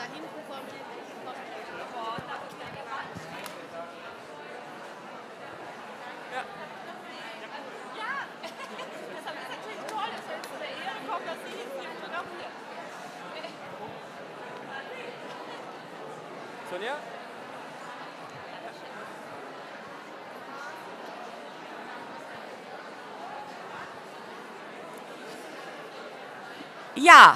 Sonja? Ja.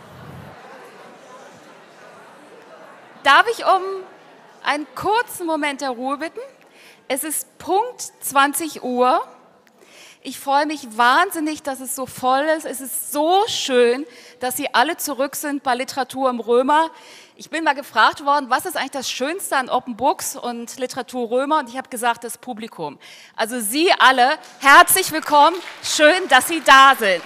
Darf ich um einen kurzen Moment der Ruhe bitten? Es ist Punkt 20 Uhr. Ich freue mich wahnsinnig, dass es so voll ist. Es ist so schön, dass Sie alle zurück sind bei Literatur im Römer. Ich bin mal gefragt worden, was ist eigentlich das Schönste an Open Books und Literatur Römer? Und ich habe gesagt, das Publikum. Also Sie alle, herzlich willkommen. Schön, dass Sie da sind.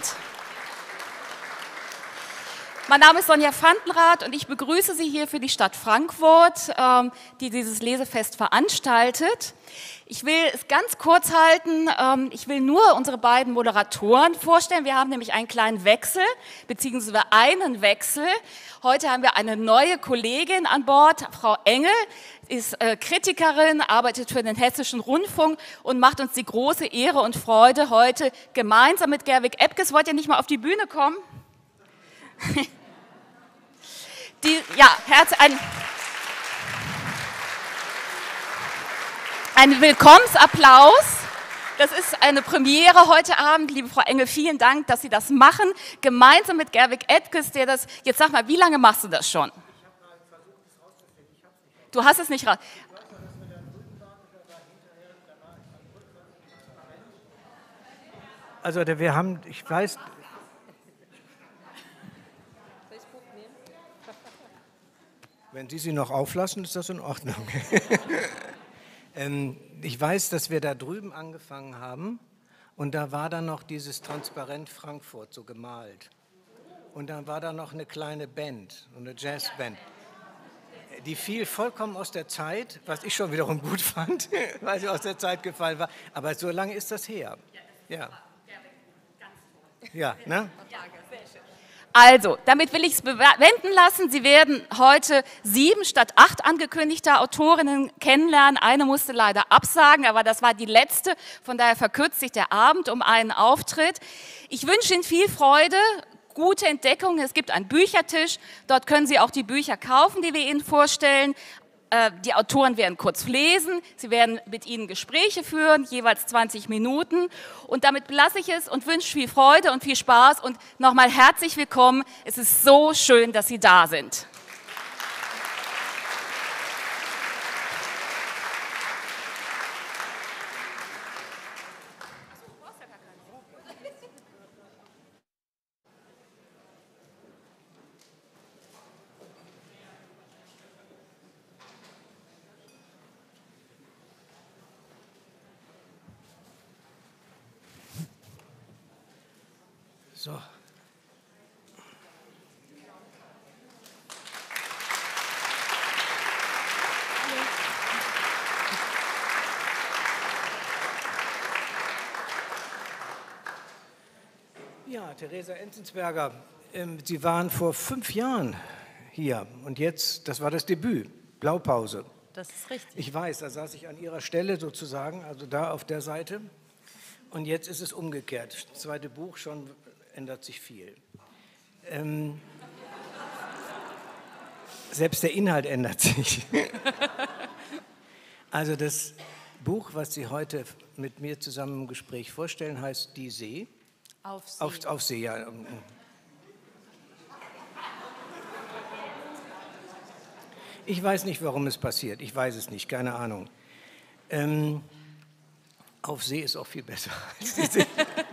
Mein Name ist Sonja Vandenrath und ich begrüße Sie hier für die Stadt Frankfurt, die dieses Lesefest veranstaltet. Ich will es ganz kurz halten. Ich will nur unsere beiden Moderatoren vorstellen. Wir haben nämlich einen kleinen Wechsel, beziehungsweise einen Wechsel. Heute haben wir eine neue Kollegin an Bord, Frau Engel, ist Kritikerin, arbeitet für den Hessischen Rundfunk und macht uns die große Ehre und Freude, heute gemeinsam mit Gerwig Epkes, wollt ihr nicht mal auf die Bühne kommen? Ein Willkommensapplaus. Das ist eine Premiere heute Abend. Liebe Frau Engel, vielen Dank, dass Sie das machen. Gemeinsam mit Gerwig Epkes, der das, jetzt sag mal, wie lange machst du das schon? Ich habe mal versucht, es rauszufinden. Ich habe es nicht raus. Du hast es nicht raus. Also wir haben, ich weiß... Wenn Sie noch auflassen, ist das in Ordnung. Ich weiß, dass wir da drüben angefangen haben und da war dann noch dieses Transparent Frankfurt so gemalt. Und dann war da noch eine kleine Band, eine Jazzband. Die fiel vollkommen aus der Zeit, was ich schon wiederum gut fand, weil sie aus der Zeit gefallen war. Aber so lange ist das her. Ja. Ja, ne? Also, damit will ich es bewenden lassen. Sie werden heute 7 statt 8 angekündigte Autorinnen kennenlernen. Eine musste leider absagen, aber das war die letzte. Von daher verkürzt sich der Abend um einen Auftritt. Ich wünsche Ihnen viel Freude, gute Entdeckungen. Es gibt einen Büchertisch. Dort können Sie auch die Bücher kaufen, die wir Ihnen vorstellen. Die Autoren werden kurz lesen, sie werden mit Ihnen Gespräche führen, jeweils 20 Minuten. Und damit belasse ich es und wünsche viel Freude und viel Spaß. Und nochmal herzlich willkommen. Es ist so schön, dass Sie da sind. So. Ja, Theresa Enzensberger, Sie waren vor 5 Jahren hier und jetzt, das war das Debüt, Blaupause. Das ist richtig. Ich weiß, da saß ich an Ihrer Stelle sozusagen, also da auf der Seite. Und jetzt ist es umgekehrt. Das zweite Buch, schon ändert sich viel. Selbst der Inhalt ändert sich. Also das Buch, was Sie heute mit mir zusammen im Gespräch vorstellen, heißt Die See. Auf See. Auf See, ja. Ich weiß nicht, warum es passiert. Ich weiß es nicht, keine Ahnung. Auf See ist auch viel besser als die See.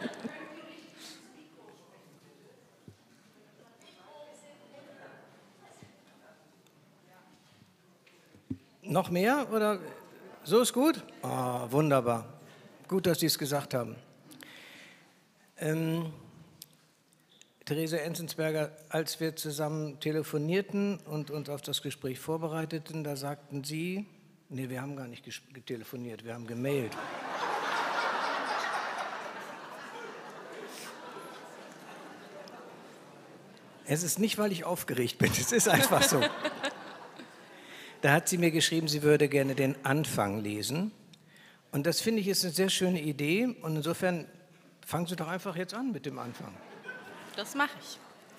Noch mehr? Oder so ist gut? Oh, wunderbar. Gut, dass Sie es gesagt haben. Theresa Enzensberger, als wir zusammen telefonierten und uns auf das Gespräch vorbereiteten, da sagten Sie, nee, wir haben gar nicht telefoniert, wir haben gemailt. Es ist nicht, weil ich aufgeregt bin, es ist einfach so. Da hat sie mir geschrieben, sie würde gerne den Anfang lesen. Und das finde ich ist eine sehr schöne Idee. Und insofern fangen Sie doch einfach jetzt an mit dem Anfang. Das mache ich.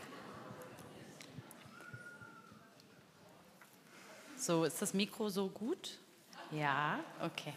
So, ist das Mikro so gut? Ja, okay.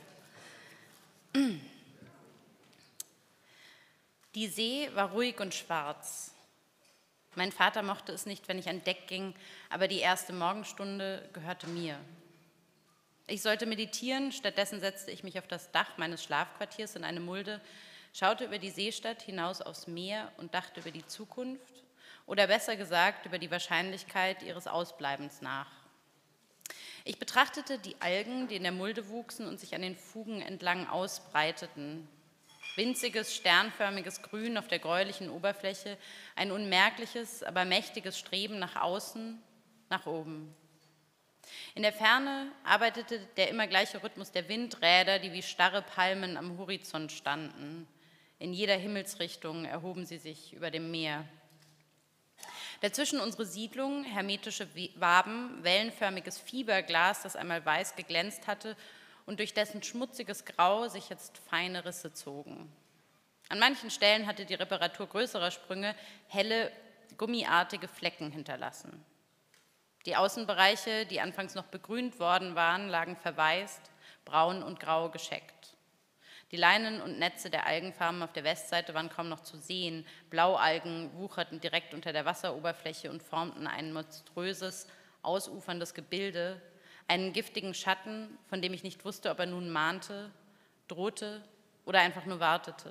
Die See war ruhig und schwarz. Mein Vater mochte es nicht, wenn ich an Deck ging, aber die erste Morgenstunde gehörte mir. Ich sollte meditieren, stattdessen setzte ich mich auf das Dach meines Schlafquartiers in eine Mulde, schaute über die Seestadt hinaus aufs Meer und dachte über die Zukunft oder besser gesagt über die Wahrscheinlichkeit ihres Ausbleibens nach. Ich betrachtete die Algen, die in der Mulde wuchsen und sich an den Fugen entlang ausbreiteten. Winziges, sternförmiges Grün auf der gräulichen Oberfläche, ein unmerkliches, aber mächtiges Streben nach außen, nach oben. In der Ferne arbeitete der immer gleiche Rhythmus der Windräder, die wie starre Palmen am Horizont standen. In jeder Himmelsrichtung erhoben sie sich über dem Meer. Dazwischen unsere Siedlung, hermetische Waben, wellenförmiges Fiberglas, das einmal weiß geglänzt hatte und durch dessen schmutziges Grau sich jetzt feine Risse zogen. An manchen Stellen hatte die Reparatur größerer Sprünge helle, gummiartige Flecken hinterlassen. Die Außenbereiche, die anfangs noch begrünt worden waren, lagen verwaist, braun und grau gescheckt. Die Leinen und Netze der Algenfarmen auf der Westseite waren kaum noch zu sehen. Blaualgen wucherten direkt unter der Wasseroberfläche und formten ein monströses, ausuferndes Gebilde, einen giftigen Schatten, von dem ich nicht wusste, ob er nun mahnte, drohte oder einfach nur wartete.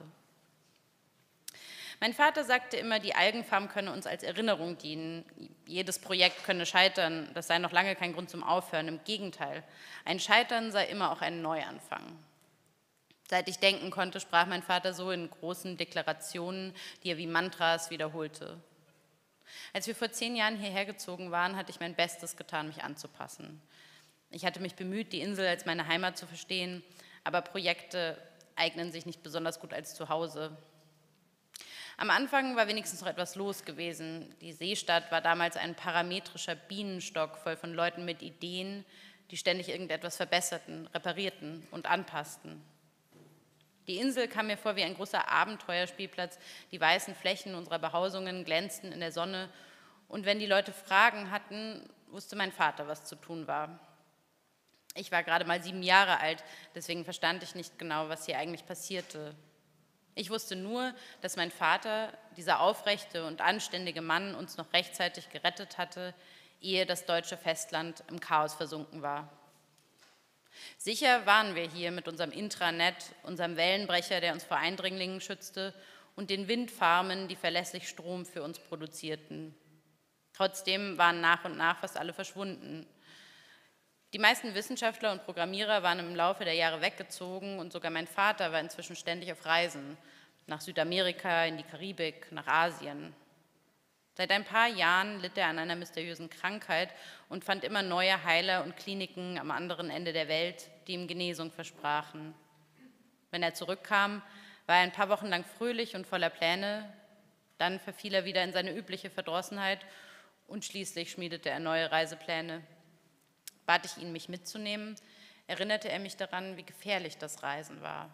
Mein Vater sagte immer, die Algenfarm könne uns als Erinnerung dienen. Jedes Projekt könne scheitern, das sei noch lange kein Grund zum Aufhören. Im Gegenteil, ein Scheitern sei immer auch ein Neuanfang. Seit ich denken konnte, sprach mein Vater so in großen Deklarationen, die er wie Mantras wiederholte. Als wir vor 10 Jahren hierher gezogen waren, hatte ich mein Bestes getan, mich anzupassen. Ich hatte mich bemüht, die Insel als meine Heimat zu verstehen, aber Projekte eignen sich nicht besonders gut als Zuhause. Am Anfang war wenigstens noch etwas los gewesen. Die Seestadt war damals ein parametrischer Bienenstock voll von Leuten mit Ideen, die ständig irgendetwas verbesserten, reparierten und anpassten. Die Insel kam mir vor wie ein großer Abenteuerspielplatz. Die weißen Flächen unserer Behausungen glänzten in der Sonne. Und wenn die Leute Fragen hatten, wusste mein Vater, was zu tun war. Ich war gerade mal 7 Jahre alt, deswegen verstand ich nicht genau, was hier eigentlich passierte. Ich wusste nur, dass mein Vater, dieser aufrechte und anständige Mann, uns noch rechtzeitig gerettet hatte, ehe das deutsche Festland im Chaos versunken war. Sicher waren wir hier mit unserem Intranet, unserem Wellenbrecher, der uns vor Eindringlingen schützte, und den Windfarmen, die verlässlich Strom für uns produzierten. Trotzdem waren nach und nach fast alle verschwunden. Die meisten Wissenschaftler und Programmierer waren im Laufe der Jahre weggezogen und sogar mein Vater war inzwischen ständig auf Reisen, nach Südamerika, in die Karibik, nach Asien. Seit ein paar Jahren litt er an einer mysteriösen Krankheit und fand immer neue Heiler und Kliniken am anderen Ende der Welt, die ihm Genesung versprachen. Wenn er zurückkam, war er ein paar Wochen lang fröhlich und voller Pläne, dann verfiel er wieder in seine übliche Verdrossenheit und schließlich schmiedete er neue Reisepläne. Bat ich ihn, mich mitzunehmen, erinnerte er mich daran, wie gefährlich das Reisen war.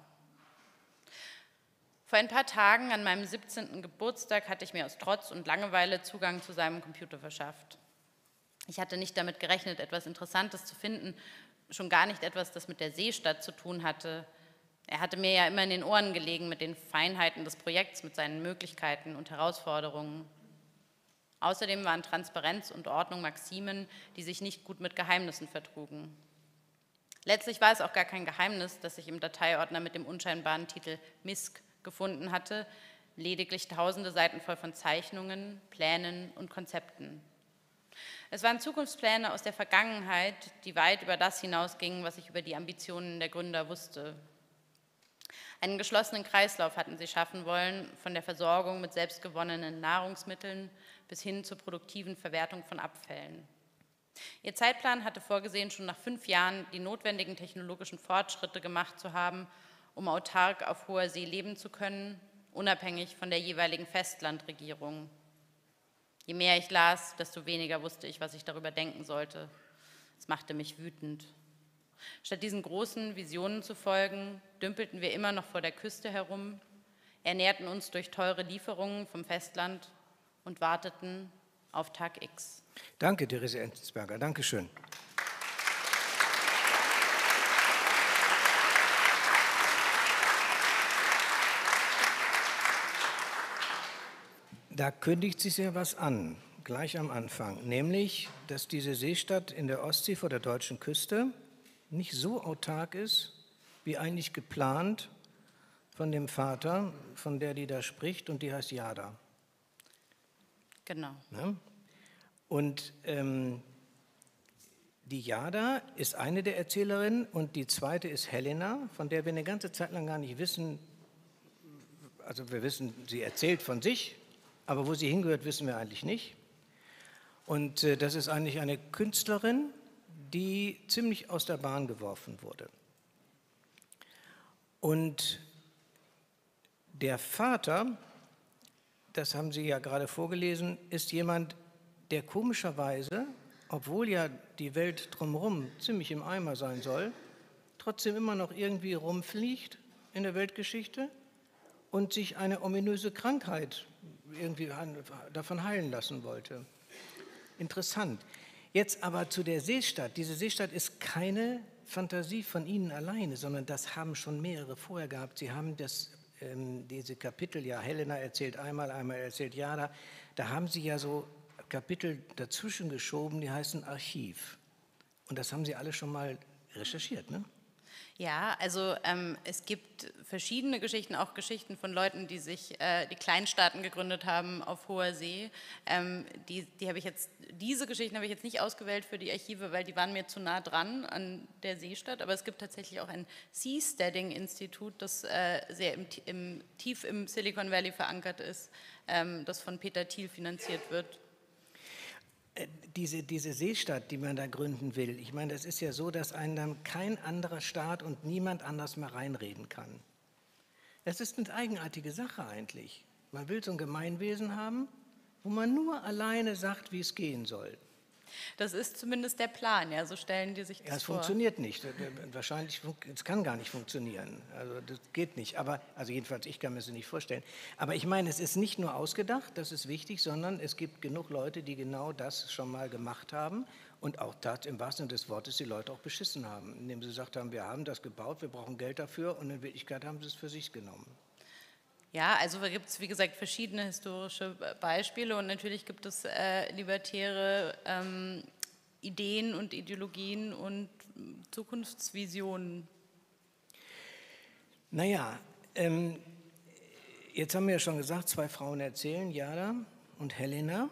Vor ein paar Tagen, an meinem 17. Geburtstag, hatte ich mir aus Trotz und Langeweile Zugang zu seinem Computer verschafft. Ich hatte nicht damit gerechnet, etwas Interessantes zu finden, schon gar nicht etwas, das mit der Seestadt zu tun hatte. Er hatte mir ja immer in den Ohren gelegen mit den Feinheiten des Projekts, mit seinen Möglichkeiten und Herausforderungen. Außerdem waren Transparenz und Ordnung Maximen, die sich nicht gut mit Geheimnissen vertrugen. Letztlich war es auch gar kein Geheimnis, dass ich im Dateiordner mit dem unscheinbaren Titel MISC gefunden hatte, lediglich tausende Seiten voll von Zeichnungen, Plänen und Konzepten. Es waren Zukunftspläne aus der Vergangenheit, die weit über das hinausgingen, was ich über die Ambitionen der Gründer wusste. Einen geschlossenen Kreislauf hatten sie schaffen wollen, von der Versorgung mit selbstgewonnenen Nahrungsmitteln bis hin zur produktiven Verwertung von Abfällen. Ihr Zeitplan hatte vorgesehen, schon nach 5 Jahren die notwendigen technologischen Fortschritte gemacht zu haben, um autark auf hoher See leben zu können, unabhängig von der jeweiligen Festlandregierung. Je mehr ich las, desto weniger wusste ich, was ich darüber denken sollte. Es machte mich wütend. Statt diesen großen Visionen zu folgen, dümpelten wir immer noch vor der Küste herum, ernährten uns durch teure Lieferungen vom Festland und warteten auf Tag X. Danke, Therese Enzensberger. Dankeschön. Da kündigt sich ja was an, gleich am Anfang, nämlich, dass diese Seestadt in der Ostsee vor der deutschen Küste nicht so autark ist, wie eigentlich geplant von dem Vater, von der die da spricht, und die heißt Jada. Genau. Ne? Und die Jada ist eine der Erzählerinnen und die zweite ist Helena, von der wir eine ganze Zeit lang gar nicht wissen, also wir wissen, sie erzählt von sich, aber wo sie hingehört, wissen wir eigentlich nicht. Und das ist eigentlich eine Künstlerin, die ziemlich aus der Bahn geworfen wurde. Und der Vater, das haben Sie ja gerade vorgelesen, ist jemand, der komischerweise, obwohl ja die Welt drumherum ziemlich im Eimer sein soll, trotzdem immer noch irgendwie rumfliegt in der Weltgeschichte und sich eine ominöse Krankheit irgendwie davon heilen lassen wollte. Interessant. Jetzt aber zu der Seestadt. Diese Seestadt ist keine Fantasie von Ihnen alleine, sondern das haben schon mehrere vorher gehabt. Sie haben diese Kapitel, ja, Helena erzählt einmal erzählt Jada, da haben Sie ja so Kapitel dazwischen geschoben, die heißen Archiv. Und das haben Sie alle schon mal recherchiert, ne? Ja, also es gibt verschiedene Geschichten, auch Geschichten von Leuten, die sich die Kleinstaaten gegründet haben auf hoher See. Diese Geschichten habe ich jetzt nicht ausgewählt für die Archive, weil die waren mir zu nah dran an der Seestadt. Aber es gibt tatsächlich auch ein Seasteading-Institut, das sehr tief im Silicon Valley verankert ist, das von Peter Thiel finanziert wird. Diese Seestadt, die man da gründen will, ich meine, das ist ja so, dass einem dann kein anderer Staat und niemand anders mehr reinreden kann. Es ist eine eigenartige Sache eigentlich. Man will so ein Gemeinwesen haben, wo man nur alleine sagt, wie es gehen soll. Das ist zumindest der Plan, ja, so stellen die sich das vor. Es funktioniert nicht. Wahrscheinlich, es kann gar nicht funktionieren. Also das geht nicht. Aber, also jedenfalls, ich kann mir das nicht vorstellen. Aber ich meine, es ist nicht nur ausgedacht, das ist wichtig, sondern es gibt genug Leute, die genau das schon mal gemacht haben und auch im wahrsten Sinne des Wortes die Leute auch beschissen haben, indem sie gesagt haben, wir haben das gebaut, wir brauchen Geld dafür und in Wirklichkeit haben sie es für sich genommen. Ja, also da gibt es, wie gesagt, verschiedene historische Beispiele und natürlich gibt es libertäre Ideen und Ideologien und Zukunftsvisionen. Naja, jetzt haben wir ja schon gesagt, 2 Frauen erzählen, Jada und Helena.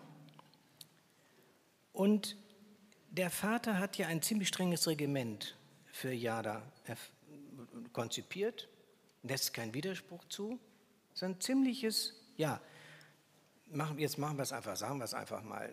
Und der Vater hat ja ein ziemlich strenges Regiment für Jada konzipiert, lässt keinen Widerspruch zu. So ein ziemliches, ja, jetzt machen wir es einfach, sagen wir es einfach mal.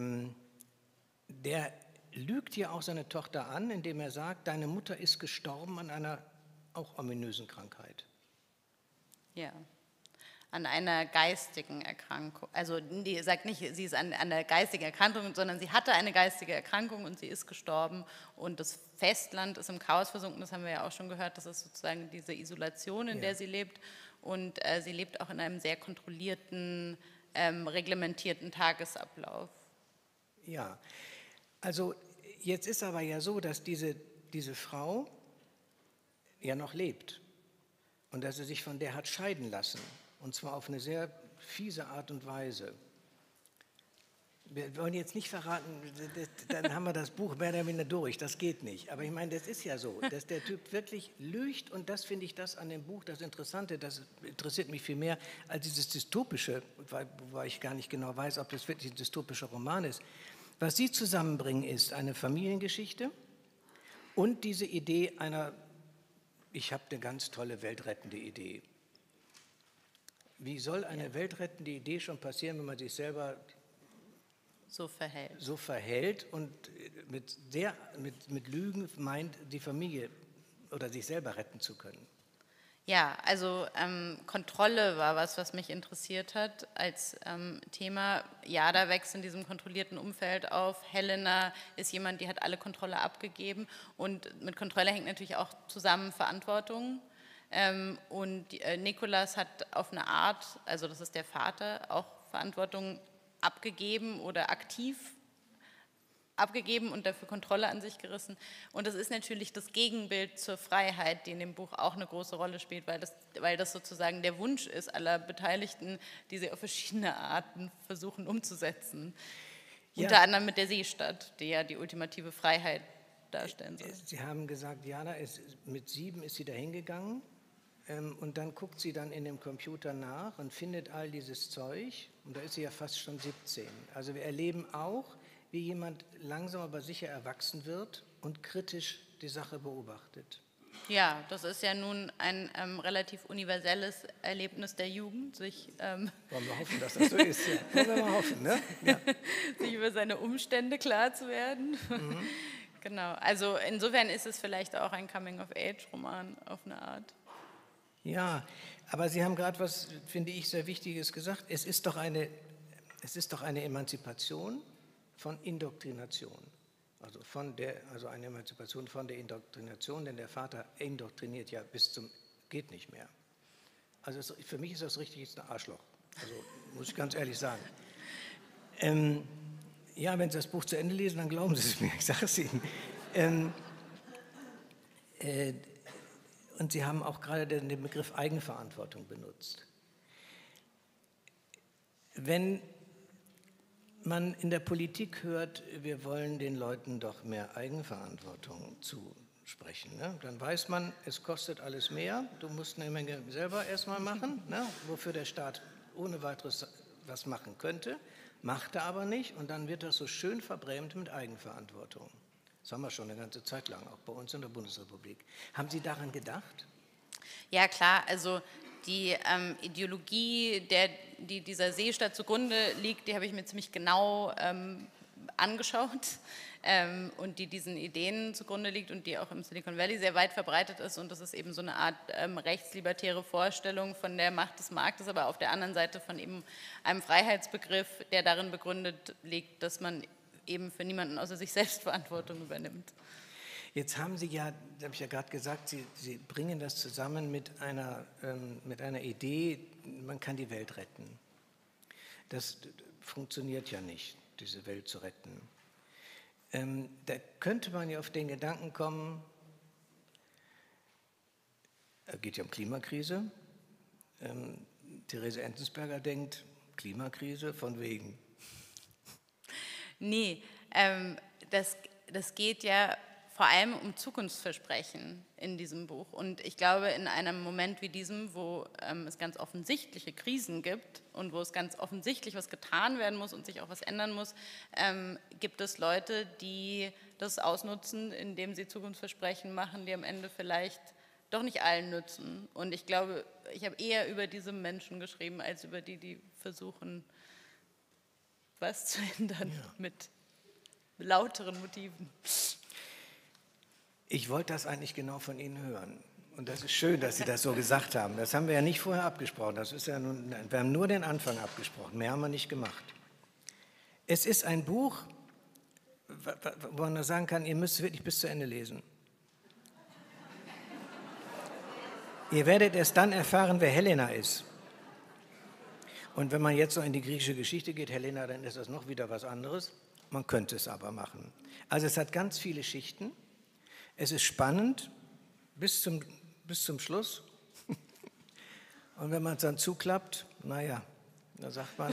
Der lügt ja auch seine Tochter an, indem er sagt, deine Mutter ist gestorben an einer auch ominösen Krankheit. Ja, an einer geistigen Erkrankung. Also die sagt nicht, sie ist an einer geistigen Erkrankung, sondern sie hatte eine geistige Erkrankung und sie ist gestorben. Und das Festland ist im Chaos versunken, das haben wir ja auch schon gehört, das ist sozusagen diese Isolation, in der sie lebt. Und sie lebt auch in einem sehr kontrollierten, reglementierten Tagesablauf. Ja, also jetzt ist aber ja so, dass diese Frau ja noch lebt und dass sie sich von der hat scheiden lassen, und zwar auf eine sehr fiese Art und Weise. Wir wollen jetzt nicht verraten, dann haben wir das Buch mehr oder weniger durch, das geht nicht. Aber ich meine, das ist ja so, dass der Typ wirklich lügt und das finde ich das an dem Buch das Interessante, das interessiert mich viel mehr als dieses dystopische, wobei ich gar nicht genau weiß, ob das wirklich ein dystopischer Roman ist. Was sie zusammenbringen ist eine Familiengeschichte und diese Idee ich habe eine ganz tolle weltrettende Idee. Wie soll eine weltrettende Idee schon passieren, wenn man sich selber so verhält und mit Lügen meint, die Familie oder sich selber retten zu können? Ja, also Kontrolle war was mich interessiert hat als Thema. Jada wächst in diesem kontrollierten Umfeld auf. Helena ist jemand, die hat alle Kontrolle abgegeben. Und mit Kontrolle hängt natürlich auch zusammen Verantwortung. Und Nikolas hat auf eine Art, also das ist der Vater, auch Verantwortung abgegeben oder aktiv abgegeben und dafür Kontrolle an sich gerissen. Und das ist natürlich das Gegenbild zur Freiheit, die in dem Buch auch eine große Rolle spielt, weil das sozusagen der Wunsch ist aller Beteiligten, die sie auf verschiedene Arten versuchen umzusetzen. Ja. Unter anderem mit der Seestadt, die ja die ultimative Freiheit darstellen soll. Sie haben gesagt, Jana ist mit 7 ist sie da hingegangen und dann guckt sie dann in dem Computer nach und findet all dieses Zeug und da ist sie ja fast schon 17. Also wir erleben auch, wie jemand langsam aber sicher erwachsen wird und kritisch die Sache beobachtet. Ja, das ist ja nun ein relativ universelles Erlebnis der Jugend, sich wollen wir hoffen, dass das so ist. Ja. Wollen wir mal hoffen, ne? Ja. Sich über seine Umstände klar zu werden. Mhm. Genau, also insofern ist es vielleicht auch ein Coming-of-Age-Roman auf eine Art. Ja, aber Sie haben gerade was, finde ich, sehr Wichtiges gesagt. Es ist doch eine Emanzipation von Indoktrination, also eine Emanzipation von der Indoktrination, denn der Vater indoktriniert ja bis zum geht nicht mehr. Also für mich ist das richtig ein Arschloch, also muss ich ganz ehrlich sagen. Ja, wenn Sie das Buch zu Ende lesen, dann glauben Sie es mir, ich sage es Ihnen. Und Sie haben auch gerade den Begriff Eigenverantwortung benutzt. Wenn man in der Politik hört, wir wollen den Leuten doch mehr Eigenverantwortung zusprechen, ne? Dann weiß man, es kostet alles mehr, du musst eine Menge selber erstmal machen, ne? Wofür der Staat ohne weiteres was machen könnte, macht er aber nicht und dann wird das so schön verbrämt mit Eigenverantwortung. Das haben wir schon eine ganze Zeit lang, auch bei uns in der Bundesrepublik. Haben Sie daran gedacht? Ja klar, also die Ideologie, die dieser Seestadt zugrunde liegt, die habe ich mir ziemlich genau angeschaut und die diesen Ideen zugrunde liegt und die auch im Silicon Valley sehr weit verbreitet ist und das ist eben so eine Art rechtslibertäre Vorstellung von der Macht des Marktes, aber auf der anderen Seite von eben einem Freiheitsbegriff, der darin begründet liegt, dass man eben für niemanden außer sich selbst Verantwortung übernimmt. Jetzt haben Sie ja, das habe ich ja gerade gesagt, Sie bringen das zusammen mit einer Idee, man kann die Welt retten. Das funktioniert ja nicht, diese Welt zu retten. Da könnte man ja auf den Gedanken kommen, es geht ja um Klimakrise, Therese Enzensberger denkt, Klimakrise von wegen. Nee, das geht ja vor allem um Zukunftsversprechen in diesem Buch. Und ich glaube, in einem Moment wie diesem, wo es ganz offensichtliche Krisen gibt und wo es ganz offensichtlich was getan werden muss und sich auch was ändern muss, gibt es Leute, die das ausnutzen, indem sie Zukunftsversprechen machen, die am Ende vielleicht doch nicht allen nützen. Und ich glaube, ich habe eher über diese Menschen geschrieben, als über die versuchen, was zu ändern mit lauteren Motiven. Ich wollte das eigentlich genau von Ihnen hören. Und das ist schön, dass Sie das so gesagt haben. Das haben wir ja nicht vorher abgesprochen. Das ist ja nun, wir haben nur den Anfang abgesprochen. Mehr haben wir nicht gemacht. Es ist ein Buch, wo man nur sagen kann, ihr müsst es wirklich bis zu Ende lesen. Ihr werdet erst dann erfahren, wer Helena ist. Und wenn man jetzt so in die griechische Geschichte geht, Helena, dann ist das noch wieder was anderes. Man könnte es aber machen. Also es hat ganz viele Schichten. Es ist spannend bis zum Schluss. Und wenn man es dann zuklappt, naja, da sagt man,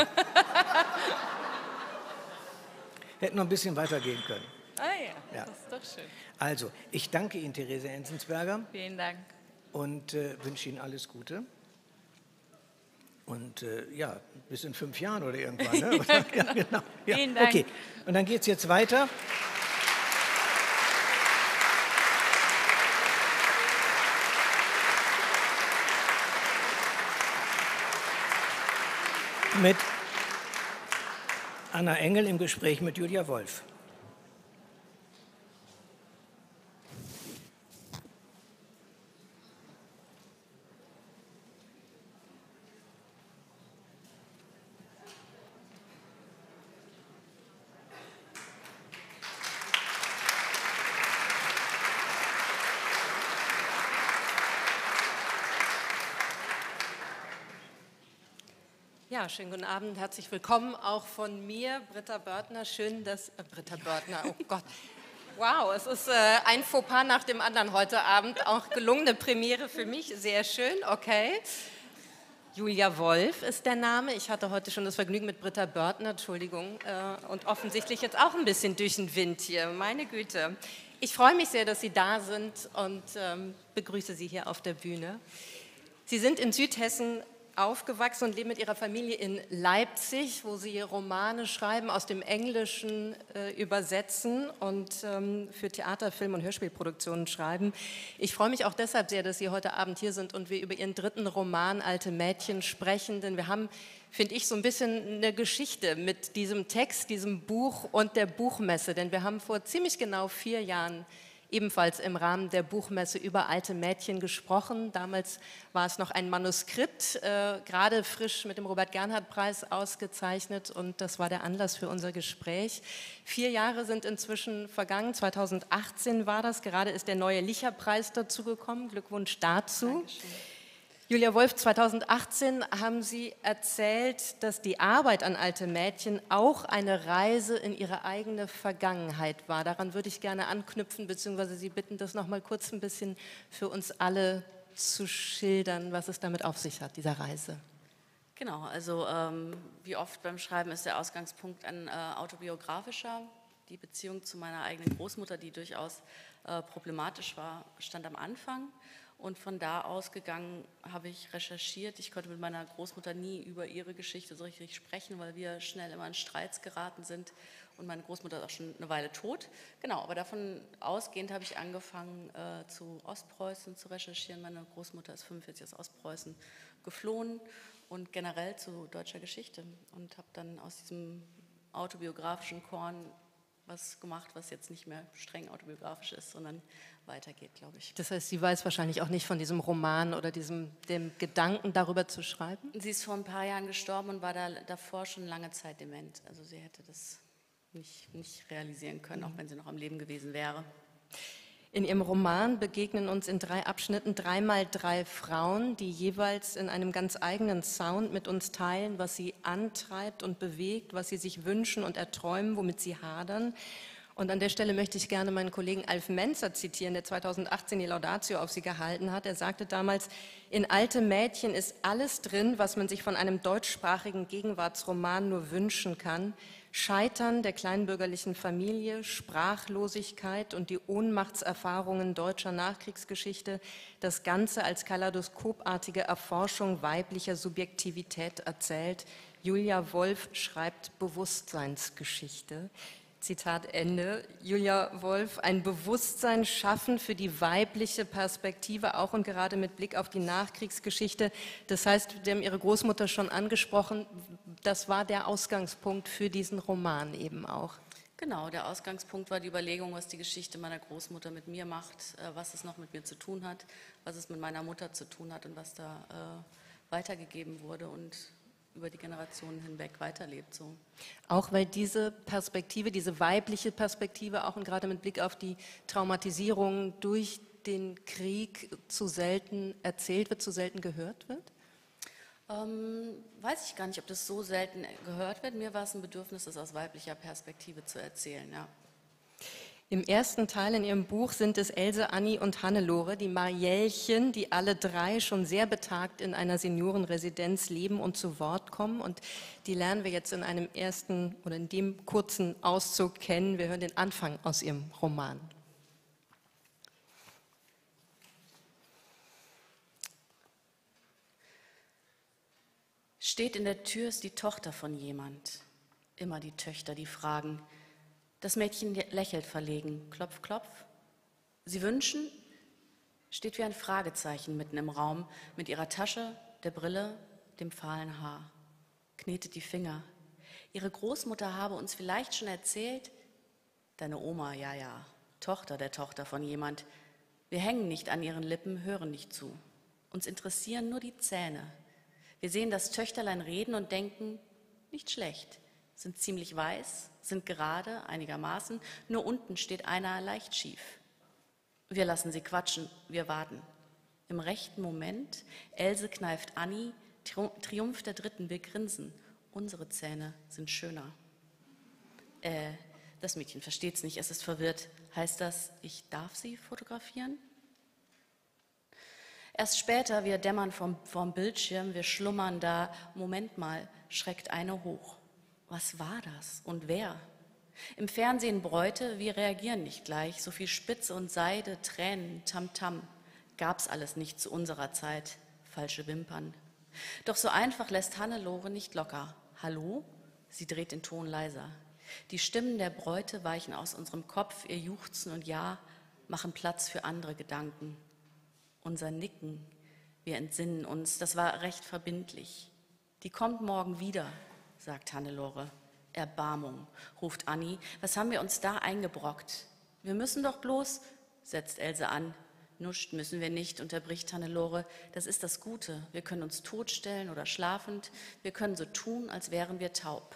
hätte noch ein bisschen weitergehen können. Ah ja, das ist doch schön. Also, ich danke Ihnen, Therese Enzensberger. Vielen Dank. Und wünsche Ihnen alles Gute. Und ja, bis in 5 Jahren oder irgendwann. Ne? Ja, genau. Ja, genau. Ja, vielen Dank. Okay, und dann geht es jetzt weiter. Mit Anna Engel im Gespräch mit Julia Wolf. Ja, schönen guten Abend, herzlich willkommen auch von mir, Britta Börtner. Schön, dass Britta Börtner, oh Gott, wow, es ist ein Fauxpas nach dem anderen heute Abend, auch gelungene Premiere für mich, sehr schön, okay. Julia Wolf ist der Name. Ich hatte heute schon das Vergnügen mit Britta Börtner, Entschuldigung, und offensichtlich jetzt auch ein bisschen durch den Wind hier, meine Güte. Ich freue mich sehr, dass Sie da sind und begrüße Sie hier auf der Bühne. Sie sind in Südhessen aufgewachsen und leben mit ihrer Familie in Leipzig, wo sie Romane schreiben, aus dem Englischen übersetzen und für Theater-, Film- und Hörspielproduktionen schreiben. Ich freue mich auch deshalb sehr, dass Sie heute Abend hier sind und wir über Ihren dritten Roman Alte Mädchen sprechen, denn wir haben, finde ich, so ein bisschen eine Geschichte mit diesem Text, diesem Buch und der Buchmesse, denn wir haben vor ziemlich genau 4 Jahren ebenfalls im Rahmen der Buchmesse über Alte Mädchen gesprochen. Damals war es noch ein Manuskript, gerade frisch mit dem Robert-Gernhardt-Preis ausgezeichnet und das war der Anlass für unser Gespräch. 4 Jahre sind inzwischen vergangen, 2018 war das, gerade ist der neue Licher-Preis dazugekommen, Glückwunsch dazu. Dankeschön. Julia Wolf, 2018 haben Sie erzählt, dass die Arbeit an Alte Mädchen auch eine Reise in Ihre eigene Vergangenheit war. Daran würde ich gerne anknüpfen, beziehungsweise Sie bitten, das noch mal kurz ein bisschen für uns alle zu schildern, was es damit auf sich hat, dieser Reise. Genau, also wie oft beim Schreiben ist der Ausgangspunkt ein autobiografischer. Die Beziehung zu meiner eigenen Großmutter, die durchaus problematisch war, stand am Anfang. Und von da ausgegangen habe ich recherchiert. Ich konnte mit meiner Großmutter nie über ihre Geschichte so richtig sprechen, weil wir schnell immer in Streits geraten sind. Und meine Großmutter ist auch schon eine Weile tot. Genau, aber davon ausgehend habe ich angefangen, zu Ostpreußen zu recherchieren. Meine Großmutter ist 45 aus Ostpreußen geflohen und generell zu deutscher Geschichte. Und habe dann aus diesem autobiografischen Korn was gemacht, was jetzt nicht mehr streng autobiografisch ist, sondern weitergeht, glaube ich. Das heißt, sie weiß wahrscheinlich auch nicht von diesem Roman oder dem Gedanken, darüber zu schreiben? Sie ist vor ein paar Jahren gestorben und war davor schon lange Zeit dement. Also sie hätte das nicht realisieren können, auch wenn sie noch am Leben gewesen wäre. In Ihrem Roman begegnen uns in 3 Abschnitten 3x3 Frauen, die jeweils in einem ganz eigenen Sound mit uns teilen, was sie antreibt und bewegt, was sie sich wünschen und erträumen, womit sie hadern. Und an der Stelle möchte ich gerne meinen Kollegen Alf Menzer zitieren, der 2018 die Laudatio auf sie gehalten hat. Er sagte damals, in Alte Mädchen ist alles drin, was man sich von einem deutschsprachigen Gegenwartsroman nur wünschen kann. Scheitern der kleinbürgerlichen Familie, Sprachlosigkeit und die Ohnmachtserfahrungen deutscher Nachkriegsgeschichte, das Ganze als kaleidoskopartige Erforschung weiblicher Subjektivität erzählt. Julia Wolf schreibt Bewusstseinsgeschichte. Zitat Ende. Julia Wolf, ein Bewusstsein schaffen für die weibliche Perspektive, auch und gerade mit Blick auf die Nachkriegsgeschichte. Das heißt, wir haben Ihre Großmutter schon angesprochen, das war der Ausgangspunkt für diesen Roman eben auch. Genau, der Ausgangspunkt war die Überlegung, was die Geschichte meiner Großmutter mit mir macht, was es noch mit mir zu tun hat, was es mit meiner Mutter zu tun hat und was da weitergegeben wurde und über die Generationen hinweg weiterlebt. So. Auch weil diese Perspektive, diese weibliche Perspektive, auch und gerade mit Blick auf die Traumatisierung durch den Krieg zu selten erzählt wird, zu selten gehört wird? Weiß ich gar nicht, ob das so selten gehört wird. Mir war es ein Bedürfnis, das aus weiblicher Perspektive zu erzählen, ja. Im ersten Teil in Ihrem Buch sind es Else, Annie und Hannelore, die Mariellchen, die alle 3 schon sehr betagt in einer Seniorenresidenz leben und zu Wort kommen. Und die lernen wir jetzt in einem ersten oder in dem kurzen Auszug kennen. Wir hören den Anfang aus Ihrem Roman. Steht in der Tür ist die Tochter von jemand. Immer die Töchter, die fragen. Das Mädchen lächelt verlegen. Klopf, klopf. Sie wünschen, steht wie ein Fragezeichen mitten im Raum mit ihrer Tasche, der Brille, dem fahlen Haar. Knetet die Finger. Ihre Großmutter habe uns vielleicht schon erzählt, deine Oma, ja, ja, Tochter der Tochter von jemand. Wir hängen nicht an ihren Lippen, hören nicht zu. Uns interessieren nur die Zähne. Wir sehen das Töchterlein reden und denken, nicht schlecht, sind ziemlich weiß, sind gerade, einigermaßen, nur unten steht einer leicht schief. Wir lassen sie quatschen, wir warten. Im rechten Moment, Else kneift Annie, Triumph der Dritten, wir grinsen. Unsere Zähne sind schöner. Das Mädchen versteht's nicht, es ist verwirrt. Heißt das, ich darf sie fotografieren? Erst später, wir dämmern vorm Bildschirm, wir schlummern da. Moment mal, schreckt eine hoch. Was war das und wer? Im Fernsehen Bräute, wir reagieren nicht gleich. So viel Spitze und Seide, Tränen, Tamtam. Gab's alles nicht zu unserer Zeit. Falsche Wimpern. Doch so einfach lässt Hannelore nicht locker. Hallo? Sie dreht den Ton leiser. Die Stimmen der Bräute weichen aus unserem Kopf, ihr Juchzen und Ja machen Platz für andere Gedanken. Unser Nicken, wir entsinnen uns, das war recht verbindlich. Die kommt morgen wieder, sagt Hannelore. Erbarmung, ruft Anni, was haben wir uns da eingebrockt? Wir müssen doch bloß, setzt Else an. Nuscht müssen wir nicht, unterbricht Hannelore. Das ist das Gute, wir können uns totstellen oder schlafend, wir können so tun, als wären wir taub.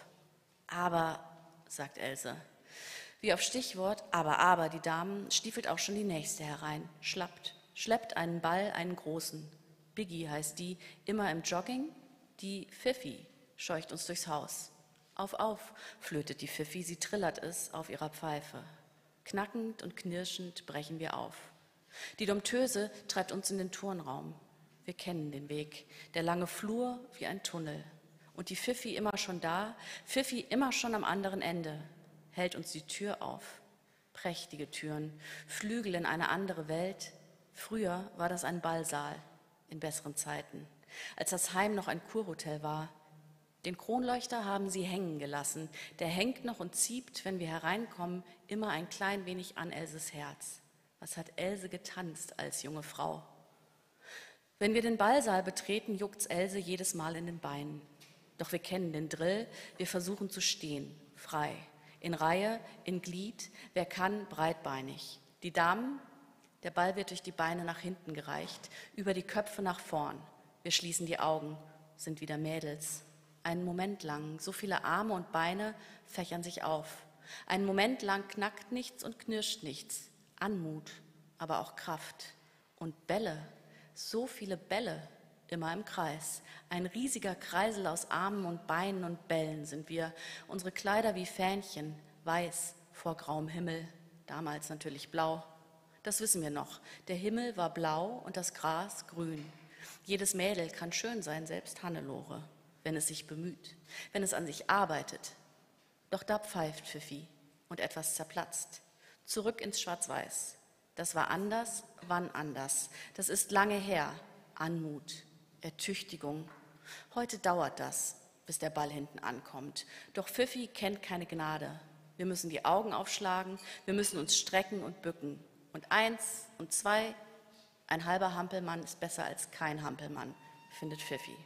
Aber, sagt Else, wie auf Stichwort, aber, die Damen, stiefelt auch schon die nächste herein, schleppt einen Ball, einen großen. Biggie heißt die, immer im Jogging. Die Pfiffi scheucht uns durchs Haus. Auf, flötet die Pfiffi, sie trillert es auf ihrer Pfeife. Knackend und knirschend brechen wir auf. Die Dompteuse treibt uns in den Turnraum. Wir kennen den Weg, der lange Flur wie ein Tunnel. Und die Pfiffi immer schon da, Pfiffi immer schon am anderen Ende, hält uns die Tür auf. Prächtige Türen, Flügel in eine andere Welt. Früher war das ein Ballsaal, in besseren Zeiten, als das Heim noch ein Kurhotel war. Den Kronleuchter haben sie hängen gelassen. Der hängt noch und zieht, wenn wir hereinkommen, immer ein klein wenig an Elses Herz. Was hat Else getanzt als junge Frau? Wenn wir den Ballsaal betreten, juckt's Else jedes Mal in den Beinen. Doch wir kennen den Drill, wir versuchen zu stehen, frei. In Reihe, in Glied, wer kann, breitbeinig. Die Damen, der Ball wird durch die Beine nach hinten gereicht, über die Köpfe nach vorn. Wir schließen die Augen, sind wieder Mädels. Einen Moment lang, so viele Arme und Beine fächern sich auf. Einen Moment lang knackt nichts und knirscht nichts. Anmut, aber auch Kraft. Und Bälle, so viele Bälle, immer im Kreis. Ein riesiger Kreisel aus Armen und Beinen und Bällen sind wir. Unsere Kleider wie Fähnchen, weiß vor grauem Himmel, damals natürlich blau. Das wissen wir noch. Der Himmel war blau und das Gras grün. Jedes Mädel kann schön sein, selbst Hannelore, wenn es sich bemüht, wenn es an sich arbeitet. Doch da pfeift Pfiffi und etwas zerplatzt. Zurück ins Schwarz-Weiß. Das war anders, wann anders. Das ist lange her. Anmut, Ertüchtigung. Heute dauert das, bis der Ball hinten ankommt. Doch Pfiffi kennt keine Gnade. Wir müssen die Augen aufschlagen, wir müssen uns strecken und bücken. Und 1 und 2, ein halber Hampelmann ist besser als kein Hampelmann, findet Pfiffi.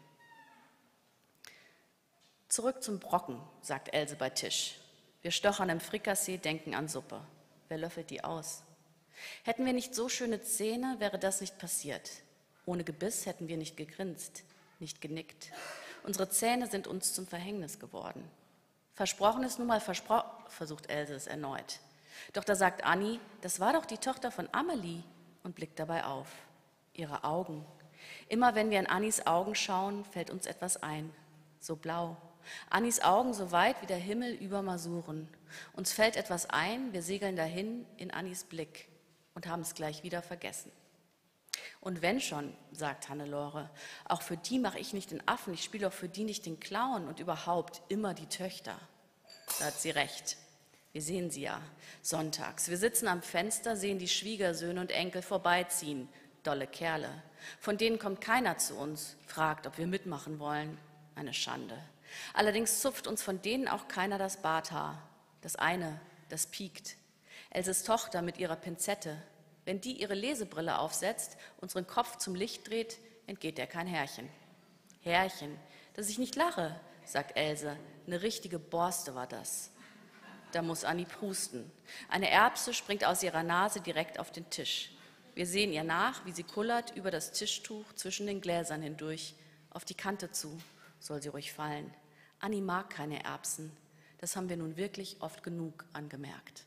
Zurück zum Brocken, sagt Else bei Tisch. Wir stochern im Frikassee, denken an Suppe. Wer löffelt die aus? Hätten wir nicht so schöne Zähne, wäre das nicht passiert. Ohne Gebiss hätten wir nicht gegrinst, nicht genickt. Unsere Zähne sind uns zum Verhängnis geworden. Versprochen ist nun mal versprochen, versucht Else es erneut. Doch da sagt Anni, das war doch die Tochter von Amelie und blickt dabei auf. Ihre Augen. Immer wenn wir in Annis Augen schauen, fällt uns etwas ein. So blau. Annis Augen so weit wie der Himmel über Masuren. Uns fällt etwas ein, wir segeln dahin in Annis Blick und haben es gleich wieder vergessen. Und wenn schon, sagt Hannelore, auch für die mache ich nicht den Affen, ich spiele auch für die nicht den Clown und überhaupt immer die Töchter. Da hat sie recht. Wir sehen sie ja sonntags. Wir sitzen am Fenster, sehen die Schwiegersöhne und Enkel vorbeiziehen. Dolle Kerle. Von denen kommt keiner zu uns, fragt, ob wir mitmachen wollen. Eine Schande. Allerdings zupft uns von denen auch keiner das Barthaar. Das eine, das piekt. Elses Tochter mit ihrer Pinzette. Wenn die ihre Lesebrille aufsetzt, unseren Kopf zum Licht dreht, entgeht ihr kein Härchen. Härchen, dass ich nicht lache, sagt Else. Eine richtige Borste war das. Da muss Anni prusten. Eine Erbse springt aus ihrer Nase direkt auf den Tisch. Wir sehen ihr nach, wie sie kullert über das Tischtuch zwischen den Gläsern hindurch, auf die Kante zu. Soll sie ruhig fallen. Anni mag keine Erbsen. Das haben wir nun wirklich oft genug angemerkt.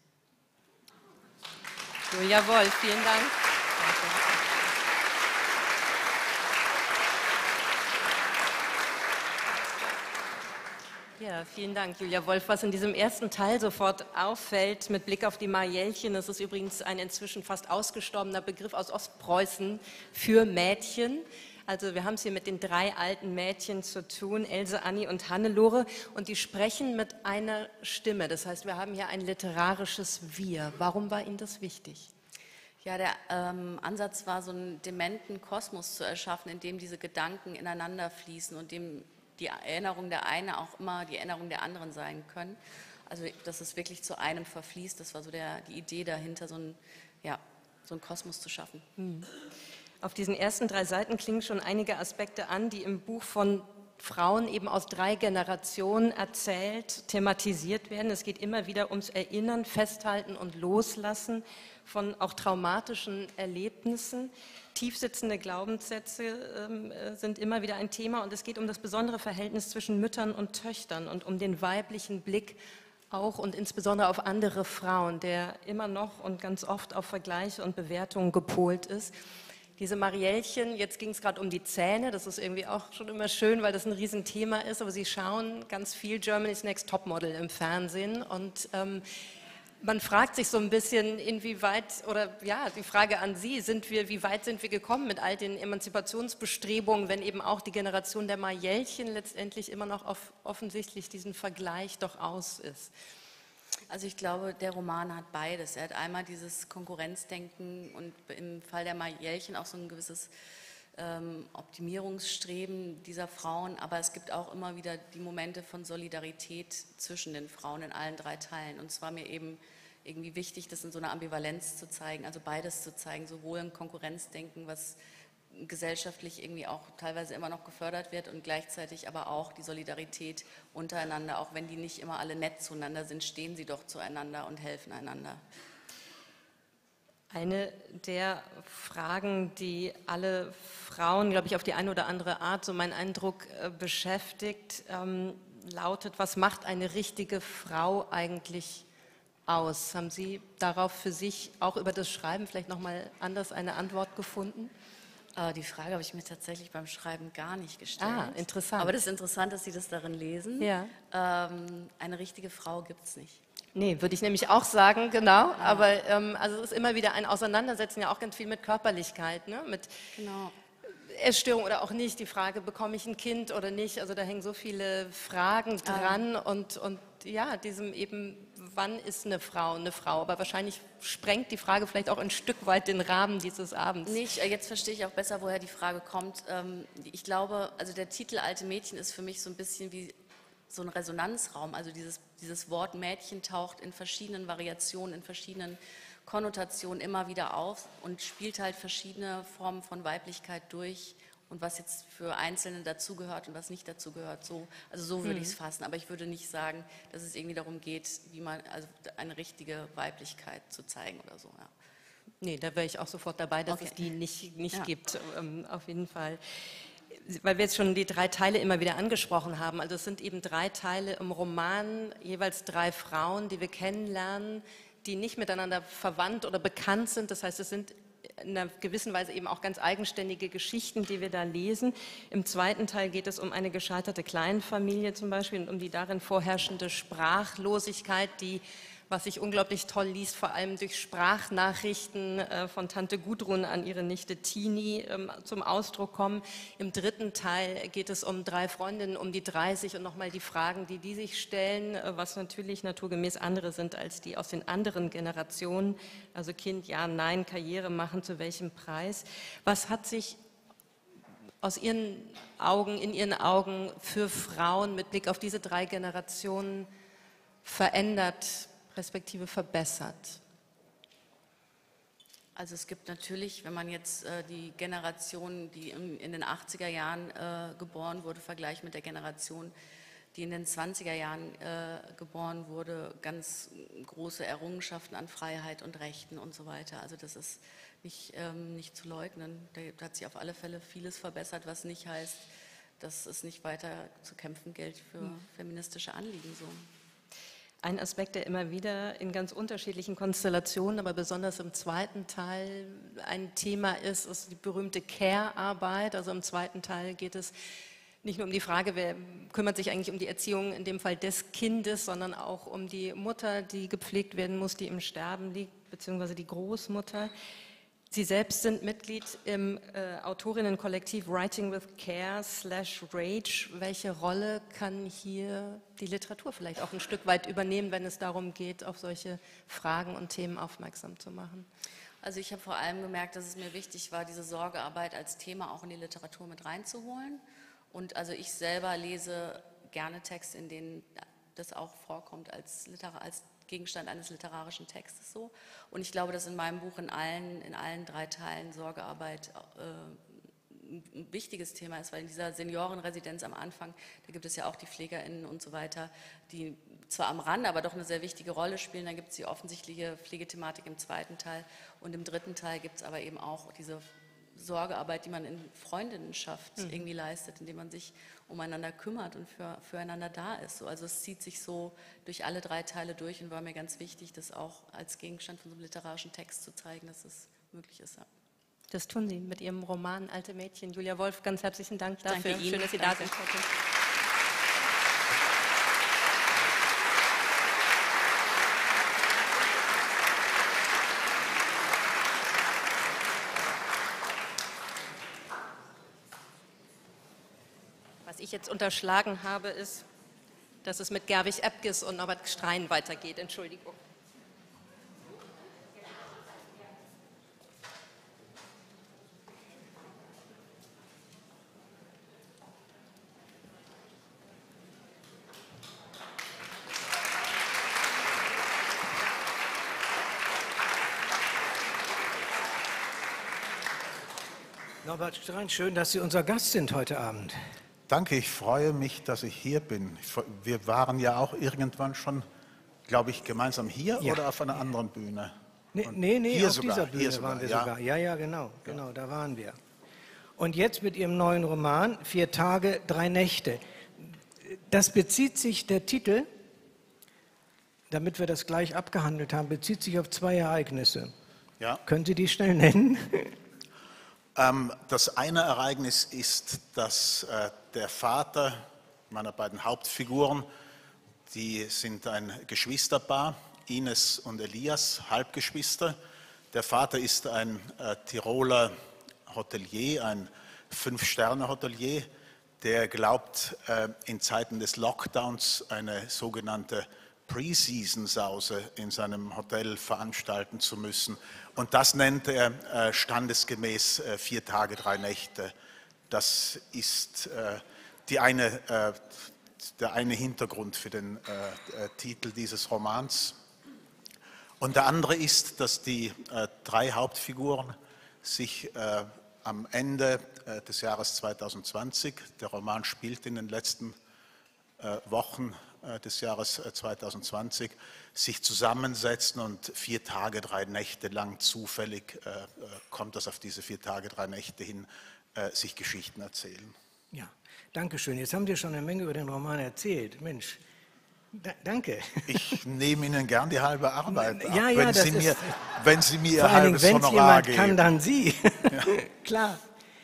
So, jawohl, vielen Dank. Ja, vielen Dank, Julia Wolf. Was in diesem ersten Teil sofort auffällt, mit Blick auf die Marielchen, das ist übrigens ein inzwischen fast ausgestorbener Begriff aus Ostpreußen für Mädchen. Also wir haben es hier mit den 3 alten Mädchen zu tun, Else, Annie und Hannelore, und die sprechen mit einer Stimme. Das heißt, wir haben hier ein literarisches Wir. Warum war Ihnen das wichtig? Ja, der Ansatz war, so einen dementen Kosmos zu erschaffen, in dem diese Gedanken ineinander fließen und dem die Erinnerung der eine auch immer die Erinnerung der anderen sein können. Also, dass es wirklich zu einem verfließt, das war so die Idee dahinter, so einen Kosmos zu schaffen. Auf diesen ersten 3 Seiten klingen schon einige Aspekte an, die im Buch von Frauen eben aus 3 Generationen erzählt, thematisiert werden. Es geht immer wieder ums Erinnern, Festhalten und Loslassen von auch traumatischen Erlebnissen. Tiefsitzende Glaubenssätze sind immer wieder ein Thema und es geht um das besondere Verhältnis zwischen Müttern und Töchtern und um den weiblichen Blick auch und insbesondere auf andere Frauen, der immer noch und ganz oft auf Vergleiche und Bewertungen gepolt ist. Diese Marielchen, jetzt ging es gerade um die Zähne, das ist irgendwie auch schon immer schön, weil das ein Riesenthema ist, aber sie schauen ganz viel Germany's Next Topmodel im Fernsehen und man fragt sich so ein bisschen, inwieweit, oder ja, die Frage an Sie, wie weit sind wir gekommen mit all den Emanzipationsbestrebungen, wenn eben auch die Generation der Marielchen letztendlich immer noch auf offensichtlich diesen Vergleich doch aus ist? Also ich glaube, der Roman hat beides. Er hat einmal dieses Konkurrenzdenken und im Fall der Marielchen auch so ein gewisses Optimierungsstreben dieser Frauen, aber es gibt auch immer wieder die Momente von Solidarität zwischen den Frauen in allen 3 Teilen. Und es war mir eben irgendwie wichtig, das in so einer Ambivalenz zu zeigen, also beides zu zeigen, sowohl ein Konkurrenzdenken, was gesellschaftlich irgendwie auch teilweise immer noch gefördert wird und gleichzeitig aber auch die Solidarität untereinander, auch wenn die nicht immer alle nett zueinander sind, stehen sie doch zueinander und helfen einander. Eine der Fragen, die alle Frauen, glaube ich, auf die eine oder andere Art, so mein Eindruck, beschäftigt, lautet, was macht eine richtige Frau eigentlich aus? Haben Sie darauf für sich auch über das Schreiben vielleicht nochmal anders eine Antwort gefunden? Die Frage habe ich mir tatsächlich beim Schreiben gar nicht gestellt. Ah, interessant. Aber das ist interessant, dass Sie das darin lesen. Ja. Eine richtige Frau gibt es nicht. Nee, würde ich nämlich auch sagen, genau. Aber also es ist immer wieder ein Auseinandersetzen, ja auch ganz viel mit Körperlichkeit, ne? Mit Genau. Essstörung oder auch nicht. Die Frage, bekomme ich ein Kind oder nicht? Also da hängen so viele Fragen dran und ja, diesem eben, wann ist eine Frau eine Frau? Aber wahrscheinlich sprengt die Frage vielleicht auch ein Stück weit den Rahmen dieses Abends. Nicht, jetzt verstehe ich auch besser, woher die Frage kommt. Ich glaube, also der Titel Alte Mädchen ist für mich so ein bisschen wie so ein Resonanzraum. Also dieses Wort Mädchen taucht in verschiedenen Variationen, in verschiedenen Konnotationen immer wieder auf und spielt halt verschiedene Formen von Weiblichkeit durch und was jetzt für Einzelne dazugehört und was nicht dazugehört. So würde ich es fassen. Aber ich würde nicht sagen, dass es irgendwie darum geht, also eine richtige Weiblichkeit zu zeigen oder so. Ja. Nee, da wäre ich auch sofort dabei, dass es die nicht gibt, auf jeden Fall. Weil wir jetzt schon die 3 Teile immer wieder angesprochen haben. Also es sind eben 3 Teile im Roman, jeweils 3 Frauen, die wir kennenlernen, die nicht miteinander verwandt oder bekannt sind. Das heißt, es sind in einer gewissen Weise eben auch ganz eigenständige Geschichten, die wir da lesen. Im 2. Teil geht es um eine gescheiterte Kleinfamilie zum Beispiel und um die darin vorherrschende Sprachlosigkeit, die, was sich unglaublich toll liest, vor allem durch Sprachnachrichten von Tante Gudrun an ihre Nichte Tini zum Ausdruck kommen. Im 3. Teil geht es um 3 Freundinnen um die 30 und nochmal die Fragen, die sich stellen, was natürlich naturgemäß andere sind als die aus den anderen Generationen. Also Kind, ja, nein, Karriere machen, zu welchem Preis. Was hat sich aus Ihren Augen, in Ihren Augen für Frauen mit Blick auf diese 3 Generationen verändert, respektive verbessert? Also es gibt natürlich, wenn man jetzt die Generation, die in den 80er Jahren geboren wurde, vergleicht mit der Generation, die in den 20er Jahren geboren wurde, ganz große Errungenschaften an Freiheit und Rechten und so weiter. Also das ist nicht zu leugnen. Da hat sich auf alle Fälle vieles verbessert, was nicht heißt, dass es nicht weiter zu kämpfen gilt für feministische Anliegen so. Ein Aspekt, der immer wieder in ganz unterschiedlichen Konstellationen, aber besonders im 2. Teil ein Thema ist die berühmte Care-Arbeit. Also im 2. Teil geht es nicht nur um die Frage, wer kümmert sich eigentlich um die Erziehung, in dem Fall des Kindes, sondern auch um die Mutter, die gepflegt werden muss, die im Sterben liegt, beziehungsweise die Großmutter. Sie selbst sind Mitglied im Autorinnenkollektiv Writing with Care /Rage. Welche Rolle kann hier die Literatur vielleicht auch ein Stück weit übernehmen, wenn es darum geht, auf solche Fragen und Themen aufmerksam zu machen? Also ich habe vor allem gemerkt, dass es mir wichtig war, diese Sorgearbeit als Thema auch in die Literatur mit reinzuholen. Und also ich selber lese gerne Texte, in denen das auch vorkommt als Gegenstand eines literarischen Textes so. Und ich glaube, dass in meinem Buch in allen 3 Teilen Sorgearbeit ein wichtiges Thema ist, weil in dieser Seniorenresidenz am Anfang, da gibt es ja auch die PflegerInnen und so weiter, die zwar am Rande, aber doch eine sehr wichtige Rolle spielen. Dann gibt es die offensichtliche Pflegethematik im 2. Teil und im 3. Teil gibt es aber eben auch diese Sorgearbeit, die man in Freundinnenschaft irgendwie leistet, indem man sich umeinander kümmert und füreinander da ist. So, also es zieht sich so durch alle 3 Teile durch und war mir ganz wichtig, das auch als Gegenstand von so einem literarischen Text zu zeigen, dass es möglich ist. Ja. Das tun Sie mit Ihrem Roman Alte Mädchen. Julia Wolf, ganz herzlichen Dank dafür. Danke Ihnen. Schön, dass Sie da sind. Was ich jetzt unterschlagen habe, ist, dass es mit Gerwig Epges und Norbert Strein weitergeht. Entschuldigung. Norbert Strein, schön, dass Sie unser Gast sind heute Abend. Danke, ich freue mich, dass ich hier bin. Wir waren ja auch irgendwann schon, glaube ich, gemeinsam hier oder auf einer anderen Bühne? Nee, hier auf sogar, dieser Bühne hier waren wir ja. sogar. Ja, genau, da waren wir. Und jetzt mit Ihrem neuen Roman, 4 Tage, 3 Nächte. Das bezieht sich, der Titel, damit wir das gleich abgehandelt haben, bezieht sich auf 2 Ereignisse. Ja. Können Sie die schnell nennen? Das eine Ereignis ist, dass der Vater meiner beiden Hauptfiguren, die sind ein Geschwisterpaar, Ines und Elias, Halbgeschwister. Der Vater ist ein Tiroler Hotelier, ein 5-Sterne-Hotelier, der glaubt, in Zeiten des Lockdowns eine sogenannte Pre-Season-Sause in seinem Hotel veranstalten zu müssen. Und das nennt er standesgemäß 4 Tage, 3 Nächte. Das ist der eine Hintergrund für den Titel dieses Romans. Und der andere ist, dass die 3 Hauptfiguren sich am Ende des Jahres 2020, der Roman spielt in den letzten Wochen des Jahres 2020, sich zusammensetzen und 4 Tage, 3 Nächte lang zufällig kommt das auf diese 4 Tage, 3 Nächte hin, sich Geschichten erzählen. Ja, danke schön. Jetzt haben Sie schon eine Menge über den Roman erzählt. Mensch, danke. Ich nehme Ihnen gern die halbe Arbeit ab, Ja, wenn Sie mir Ihr vor allen halbes Dingen, wenn es Honorar jemand geben. kann, dann Sie. Ja. Klar.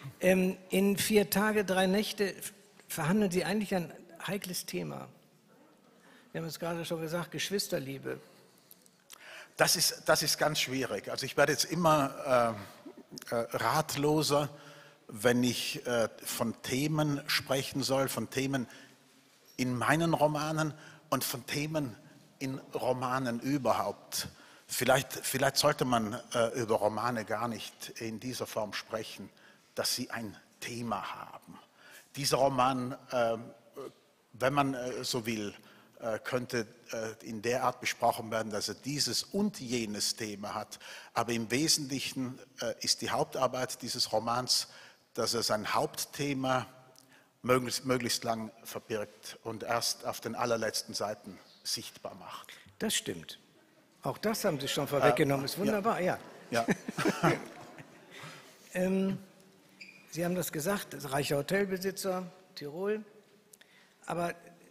In 4 Tage, 3 Nächte verhandeln Sie eigentlich ein heikles Thema. Wir haben es gerade schon gesagt, Geschwisterliebe. Das ist ganz schwierig. Also ich werde jetzt immer ratloser, wenn ich von Themen sprechen soll, von Themen in meinen Romanen und von Themen in Romanen überhaupt. Vielleicht sollte man über Romane gar nicht in dieser Form sprechen, dass sie ein Thema haben. Dieser Roman, wenn man so will, könnte in der Art besprochen werden, dass er dieses und jenes Thema hat. Aber im Wesentlichen ist die Hauptarbeit dieses Romans, dass er sein Hauptthema möglichst lang verbirgt und erst auf den allerletzten Seiten sichtbar macht. Das stimmt. Auch das haben Sie schon vorweggenommen. Ist wunderbar, ja. Sie haben das gesagt, das reicher Hotelbesitzer, Tirol. Aber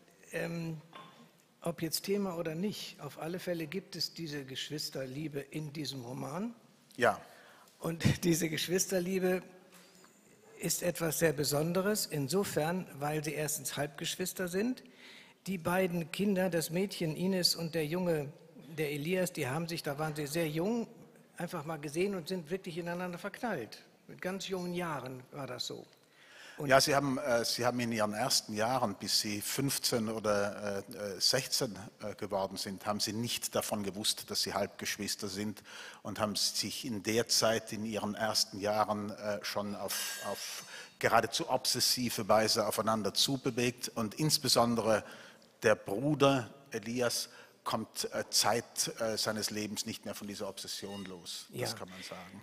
ob jetzt Thema oder nicht, auf alle Fälle gibt es diese Geschwisterliebe in diesem Roman. Ja. Und diese Geschwisterliebe ist etwas sehr Besonderes, insofern, weil sie erstens Halbgeschwister sind. Die beiden Kinder, das Mädchen Ines und der Junge, der Elias, die haben sich, da waren sie sehr jung, einfach mal gesehen und sind wirklich ineinander verknallt. Mit ganz jungen Jahren war das so. Und ja, Sie haben in Ihren ersten Jahren, bis Sie 15 oder 16 geworden sind, haben Sie nicht davon gewusst, dass Sie Halbgeschwister sind und haben sich in der Zeit, in Ihren ersten Jahren, schon auf geradezu obsessive Weise aufeinander zubewegt. Und insbesondere der Bruder Elias kommt Zeit seines Lebens nicht mehr von dieser Obsession los. Das Ja. kann man sagen.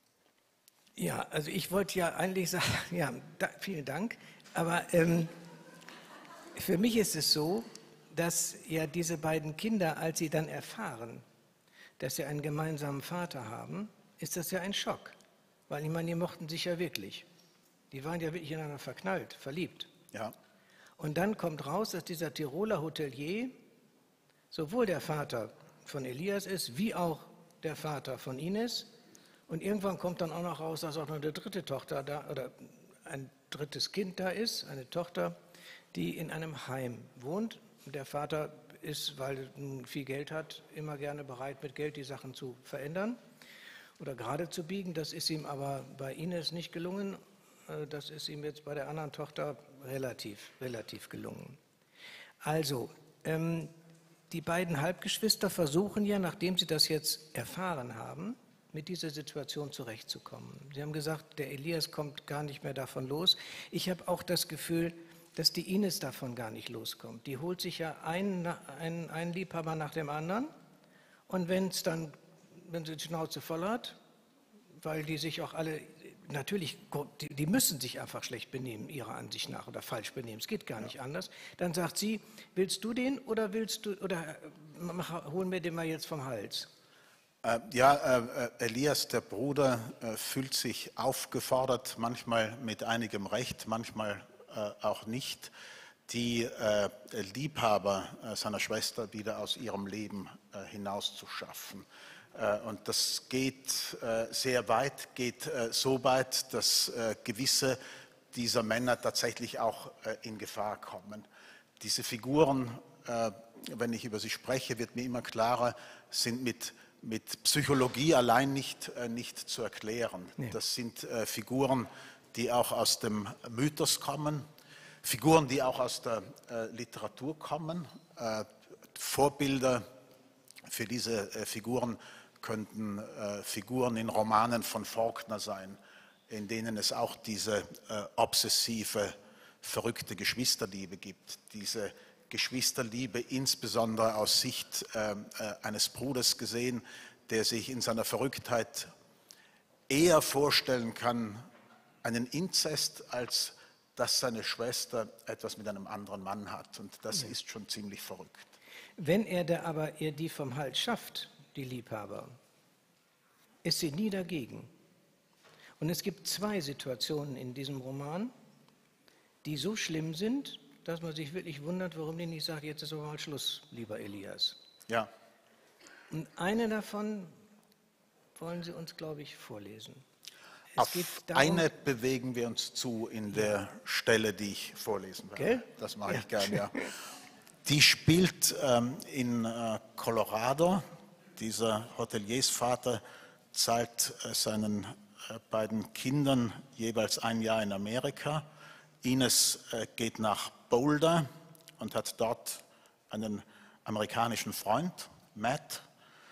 ja, also ich wollte ja eigentlich sagen, ja, vielen Dank, aber für mich ist es so, dass ja diese beiden Kinder, als sie dann erfahren, dass sie einen gemeinsamen Vater haben, ist das ja ein Schock. Weil ich meine, die mochten sich ja wirklich. Die waren ja wirklich ineinander verknallt, verliebt. Ja. Und dann kommt raus, dass dieser Tiroler Hotelier sowohl der Vater von Elias ist, wie auch der Vater von Ines. Und irgendwann kommt dann auch noch raus, dass auch noch eine dritte Tochter da oder ein drittes Kind da ist, eine Tochter, die in einem Heim wohnt. Und der Vater ist, weil er nun viel Geld hat, immer gerne bereit, mit Geld die Sachen zu verändern oder gerade zu biegen. Das ist ihm aber bei Ines nicht gelungen. Das ist ihm jetzt bei der anderen Tochter relativ gelungen. Also, die beiden Halbgeschwister versuchen ja, nachdem sie das jetzt erfahren haben, mit dieser Situation zurechtzukommen. Sie haben gesagt, der Elias kommt gar nicht mehr davon los. Ich habe auch das Gefühl, dass die Ines davon gar nicht loskommt. Die holt sich ja einen Liebhaber nach dem anderen und wenn sie die Schnauze voll hat, weil die sich auch alle, natürlich, die müssen sich einfach schlecht benehmen, ihrer Ansicht nach, oder falsch benehmen, es geht gar nicht anders, dann sagt sie, willst du den oder holen wir den mal jetzt vom Hals? Elias, der Bruder, fühlt sich aufgefordert, manchmal mit einigem Recht, manchmal auch nicht, die Liebhaber seiner Schwester wieder aus ihrem Leben hinauszuschaffen. Und das geht sehr weit, geht so weit, dass gewisse dieser Männer tatsächlich auch in Gefahr kommen. Diese Figuren, wenn ich über sie spreche, wird mir immer klarer, sind mit Psychologie allein nicht zu erklären. Nee. Das sind Figuren, die auch aus dem Mythos kommen, Figuren, die auch aus der Literatur kommen. Vorbilder für diese Figuren könnten Figuren in Romanen von Faulkner sein, in denen es auch diese obsessive, verrückte Geschwisterliebe gibt. Diese Geschwisterliebe insbesondere aus Sicht eines Bruders gesehen, der sich in seiner Verrücktheit eher vorstellen kann, einen Inzest, als dass seine Schwester etwas mit einem anderen Mann hat. Und das ist schon ziemlich verrückt. Wenn er da aber ihr die vom Hals schafft, die Liebhaber, ist sie nie dagegen. Und es gibt zwei Situationen in diesem Roman, die so schlimm sind, dass man sich wirklich wundert, warum die nicht sagt, jetzt ist aber mal Schluss, lieber Elias. Ja. Und eine davon wollen Sie uns, glaube ich, vorlesen. Auf eine bewegen wir uns zu in der Stelle, die ich vorlesen werde. Gell? Das mache ich gerne, ja. Die spielt in Colorado. Dieser Hoteliersvater zahlt seinen beiden Kindern jeweils ein Jahr in Amerika. Ines geht nach Boulder und hat dort einen amerikanischen Freund, Matt.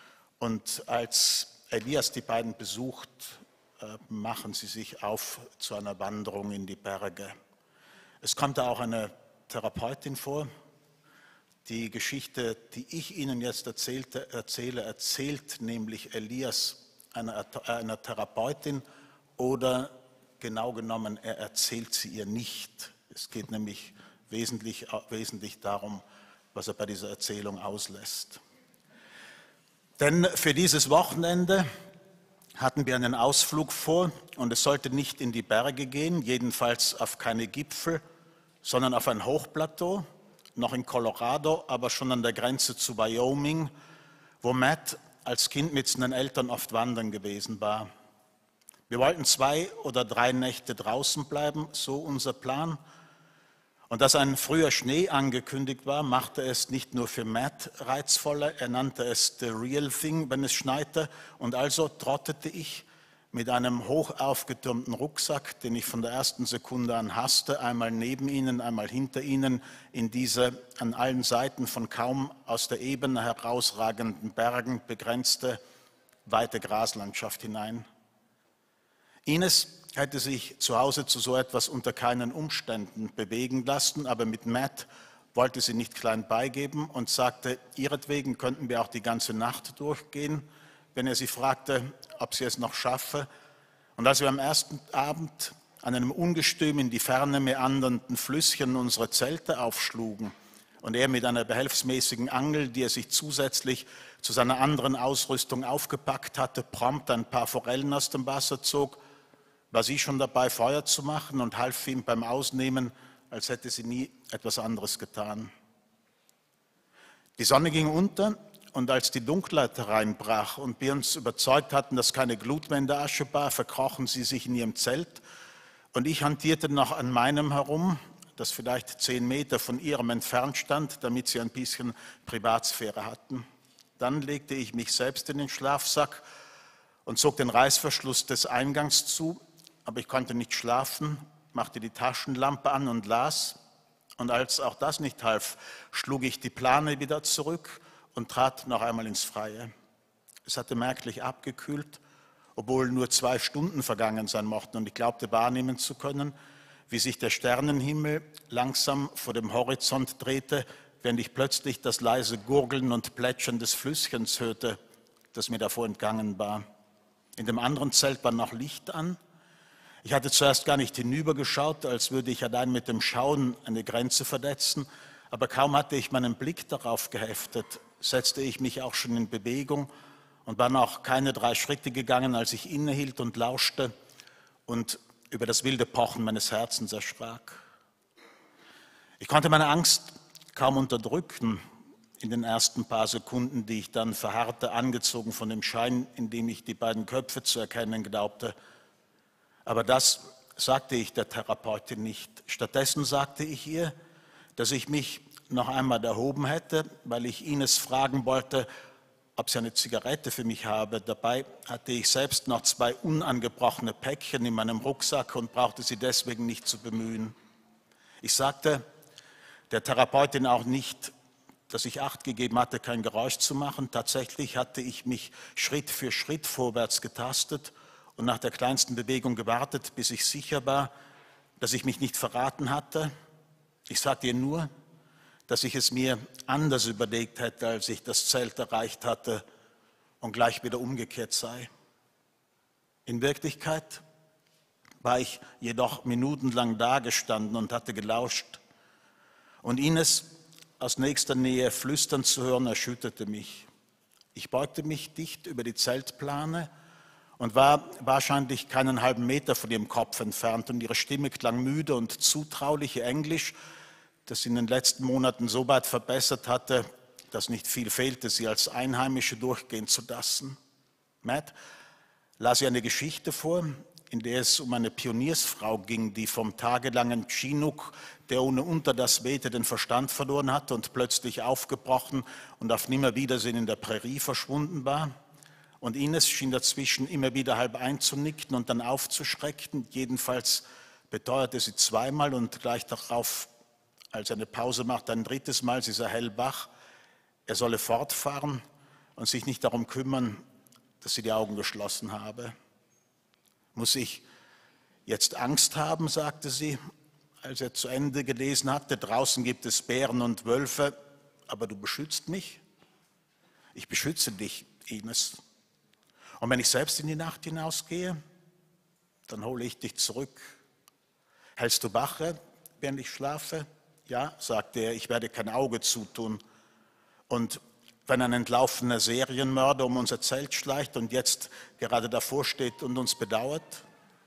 Und als Elias die beiden besucht, machen sie sich auf zu einer Wanderung in die Berge. Es kommt da auch eine Therapeutin vor. Die Geschichte, die ich Ihnen jetzt erzählt nämlich Elias einer Therapeutin, oder genau genommen, er erzählt sie ihr nicht. Es geht nämlich wesentlich darum, was er bei dieser Erzählung auslässt. Denn für dieses Wochenende hatten wir einen Ausflug vor und es sollte nicht in die Berge gehen, jedenfalls auf keine Gipfel, sondern auf ein Hochplateau, noch in Colorado, aber schon an der Grenze zu Wyoming, wo Matt als Kind mit seinen Eltern oft wandern gewesen war. Wir wollten 2 oder 3 Nächte draußen bleiben, so unser Plan. Und dass ein früher Schnee angekündigt war, machte es nicht nur für Matt reizvoller, er nannte es the real thing, wenn es schneite. Und also trottete ich mit einem hoch aufgetürmten Rucksack, den ich von der ersten Sekunde an hasste, einmal neben ihnen, einmal hinter ihnen, in diese an allen Seiten von kaum aus der Ebene herausragenden Bergen begrenzte, weite Graslandschaft hinein. Ines hätte sich zu Hause zu so etwas unter keinen Umständen bewegen lassen, aber mit Matt wollte sie nicht klein beigeben und sagte, ihretwegen könnten wir auch die ganze Nacht durchgehen, wenn er sie fragte, ob sie es noch schaffe. Und als wir am ersten Abend an einem ungestüm in die Ferne meandernden Flüsschen unsere Zelte aufschlugen und er mit einer behelfsmäßigen Angel, die er sich zusätzlich zu seiner anderen Ausrüstung aufgepackt hatte, prompt ein paar Forellen aus dem Wasser zog, war sie schon dabei, Feuer zu machen und half ihm beim Ausnehmen, als hätte sie nie etwas anderes getan. Die Sonne ging unter und als die Dunkelheit hereinbrach und wir uns überzeugt hatten, dass keine Glut mehr in der Asche war, verkrochen sie sich in ihrem Zelt und ich hantierte noch an meinem herum, das vielleicht 10 Meter von ihrem entfernt stand, damit sie ein bisschen Privatsphäre hatten. Dann legte ich mich selbst in den Schlafsack und zog den Reißverschluss des Eingangs zu, aber ich konnte nicht schlafen, machte die Taschenlampe an und las. Und als auch das nicht half, schlug ich die Plane wieder zurück und trat noch einmal ins Freie. Es hatte merklich abgekühlt, obwohl nur 2 Stunden vergangen sein mochten. Und ich glaubte wahrnehmen zu können, wie sich der Sternenhimmel langsam vor dem Horizont drehte, während ich plötzlich das leise Gurgeln und Plätschern des Flüsschens hörte, das mir davor entgangen war. In dem anderen Zelt war noch Licht an. Ich hatte zuerst gar nicht hinübergeschaut, als würde ich allein mit dem Schauen eine Grenze verletzen, aber kaum hatte ich meinen Blick darauf geheftet, setzte ich mich auch schon in Bewegung und war noch keine 3 Schritte gegangen, als ich innehielt und lauschte und über das wilde Pochen meines Herzens erschrak. Ich konnte meine Angst kaum unterdrücken in den ersten paar Sekunden, die ich dann verharrte, angezogen von dem Schein, in dem ich die beiden Köpfe zu erkennen glaubte. Aber das sagte ich der Therapeutin nicht. Stattdessen sagte ich ihr, dass ich mich noch einmal erhoben hätte, weil ich Ines fragen wollte, ob sie eine Zigarette für mich habe. Dabei hatte ich selbst noch 2 unangebrochene Päckchen in meinem Rucksack und brauchte sie deswegen nicht zu bemühen. Ich sagte der Therapeutin auch nicht, dass ich Acht gegeben hatte, kein Geräusch zu machen. Tatsächlich hatte ich mich Schritt für Schritt vorwärts getastet und nach der kleinsten Bewegung gewartet, bis ich sicher war, dass ich mich nicht verraten hatte. Ich sagte ihr nur, dass ich es mir anders überlegt hätte, als ich das Zelt erreicht hatte und gleich wieder umgekehrt sei. In Wirklichkeit war ich jedoch minutenlang dagestanden und hatte gelauscht. Und Ines aus nächster Nähe flüstern zu hören, erschütterte mich. Ich beugte mich dicht über die Zeltplane und war wahrscheinlich keinen halben Meter von ihrem Kopf entfernt und ihre Stimme klang müde und zutraulich, ihr Englisch, das sie in den letzten Monaten so weit verbessert hatte, dass nicht viel fehlte, sie als Einheimische durchgehen zu lassen. Matt las ihr eine Geschichte vor, in der es um eine Pioniersfrau ging, die vom tagelangen Chinook, der ohne Unterlass wehte, den Verstand verloren hatte und plötzlich aufgebrochen und auf Nimmerwiedersehen in der Prärie verschwunden war. Und Ines schien dazwischen immer wieder halb einzunicken und dann aufzuschrecken. Jedenfalls beteuerte sie 2-mal und gleich darauf, als er eine Pause machte, ein 3. Mal, sie sei hellwach, er solle fortfahren und sich nicht darum kümmern, dass sie die Augen geschlossen habe. Muss ich jetzt Angst haben, sagte sie, als er zu Ende gelesen hatte. Draußen gibt es Bären und Wölfe, aber du beschützt mich? Ich beschütze dich, Ines. Und wenn ich selbst in die Nacht hinausgehe, dann hole ich dich zurück. Hältst du Wache, während ich schlafe? Ja, sagte er, ich werde kein Auge zutun. Und wenn ein entlaufener Serienmörder um unser Zelt schleicht und jetzt gerade davor steht und uns bedauert?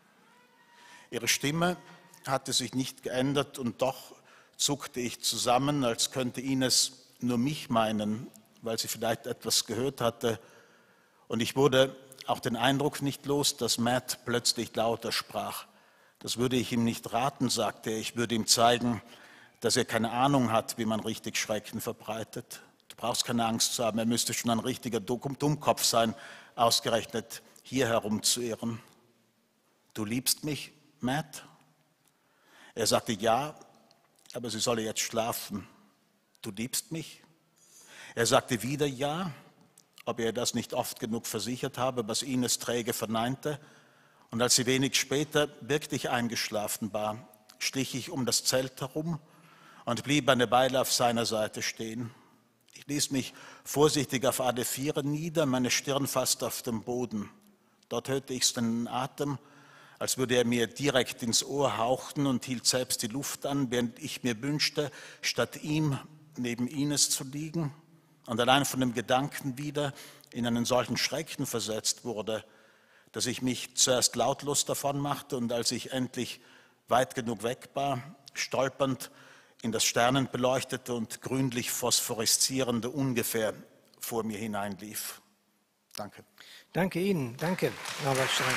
Ihre Stimme hatte sich nicht geändert und doch zuckte ich zusammen, als könnte Ines nur mich meinen, weil sie vielleicht etwas gehört hatte. Und ich wurde auch den Eindruck nicht los, dass Matt plötzlich lauter sprach. Das würde ich ihm nicht raten, sagte er. Ich würde ihm zeigen, dass er keine Ahnung hat, wie man richtig Schrecken verbreitet. Du brauchst keine Angst zu haben, er müsste schon ein richtiger Dummkopf sein, ausgerechnet hier herumzuirren. Du liebst mich, Matt? Er sagte ja, aber sie solle jetzt schlafen. Du liebst mich? Er sagte wieder ja, ob er das nicht oft genug versichert habe, was Ines träge verneinte. Und als sie wenig später wirklich eingeschlafen war, schlich ich um das Zelt herum und blieb eine Weile auf seiner Seite stehen. Ich ließ mich vorsichtig auf alle Viere nieder, meine Stirn fast auf dem Boden. Dort hörte ich seinen Atem, als würde er mir direkt ins Ohr hauchen und hielt selbst die Luft an, während ich mir wünschte, statt ihm neben Ines zu liegen. Und allein von dem Gedanken wieder in einen solchen Schrecken versetzt wurde, dass ich mich zuerst lautlos davon machte und als ich endlich weit genug weg war, stolpernd in das sternenbeleuchtete und grünlich phosphoreszierende Ungefähr vor mir hineinlief. Danke. Danke Ihnen, danke, Norbert Stein.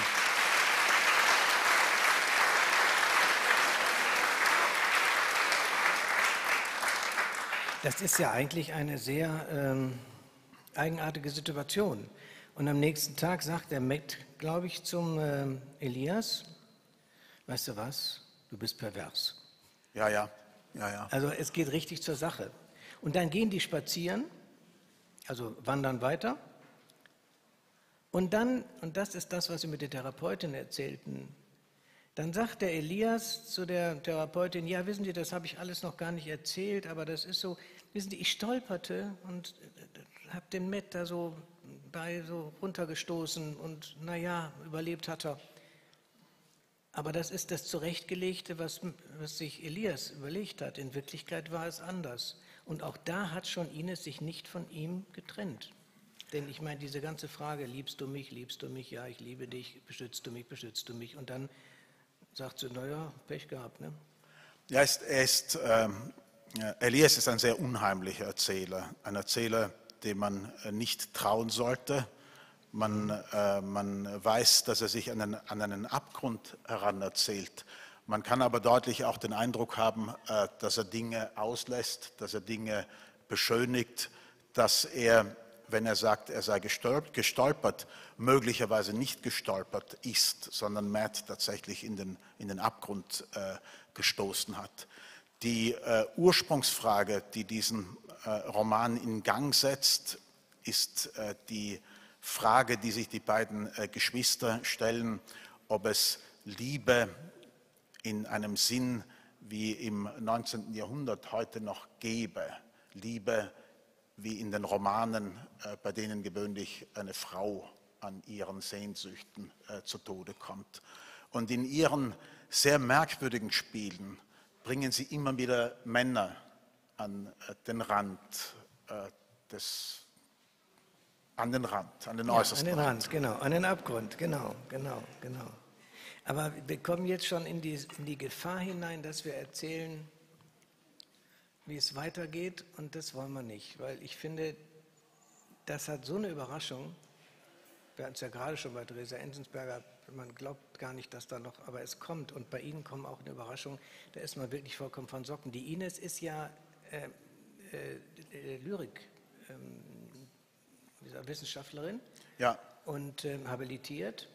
Das ist ja eigentlich eine sehr eigenartige Situation. Und am nächsten Tag sagt der Matt, glaube ich, zum Elias, weißt du was, du bist pervers. Ja. Also es geht richtig zur Sache. Und dann gehen die spazieren, also wandern weiter. Und dann, und das ist das, was Sie mit der Therapeutin erzählten, dann sagt der Elias zu der Therapeutin, ja, wissen Sie, das habe ich alles noch gar nicht erzählt, aber das ist so, wissen Sie, ich stolperte und habe den Matt da so runtergestoßen und naja, überlebt hat er. Aber das ist das Zurechtgelegte, was sich Elias überlegt hat. In Wirklichkeit war es anders. Und auch da hat schon Ines sich nicht von ihm getrennt. Denn ich meine, diese ganze Frage, liebst du mich, ja, ich liebe dich, beschützt du mich. Und dann sagt sie, naja, Pech gehabt, ne? Ja, Elias ist ein sehr unheimlicher Erzähler. Ein Erzähler, dem man nicht trauen sollte. Man weiß, dass er sich an einen Abgrund heranerzählt. Man kann aber deutlich auch den Eindruck haben, dass er Dinge auslässt, dass er Dinge beschönigt, dass er, wenn er sagt, er sei gestolpert, möglicherweise nicht gestolpert ist, sondern Matt tatsächlich in den Abgrund gestoßen hat. Die Ursprungsfrage, die diesen Roman in Gang setzt, ist die Frage, die sich die beiden Geschwister stellen, ob es Liebe in einem Sinn wie im 19. Jahrhundert heute noch gäbe. Liebe wie in den Romanen, bei denen gewöhnlich eine Frau an ihren Sehnsüchten zu Tode kommt. Und in ihren sehr merkwürdigen Spielen bringen sie immer wieder Männer an den Rand an den äußersten Rand. Genau, an den Abgrund, genau. Aber wir kommen jetzt schon in die Gefahr hinein, dass wir erzählen, wie es weitergeht, und das wollen wir nicht, weil ich finde, das hat so eine Überraschung. Wir hatten es ja gerade schon bei Theresa Enzensberger, man glaubt gar nicht, dass da noch, aber es kommt, und bei Ihnen kommen auch eine Überraschung, da ist man wirklich vollkommen von Socken. Die Ines ist ja Lyrik, Wissenschaftlerin, ja, und habilitiert.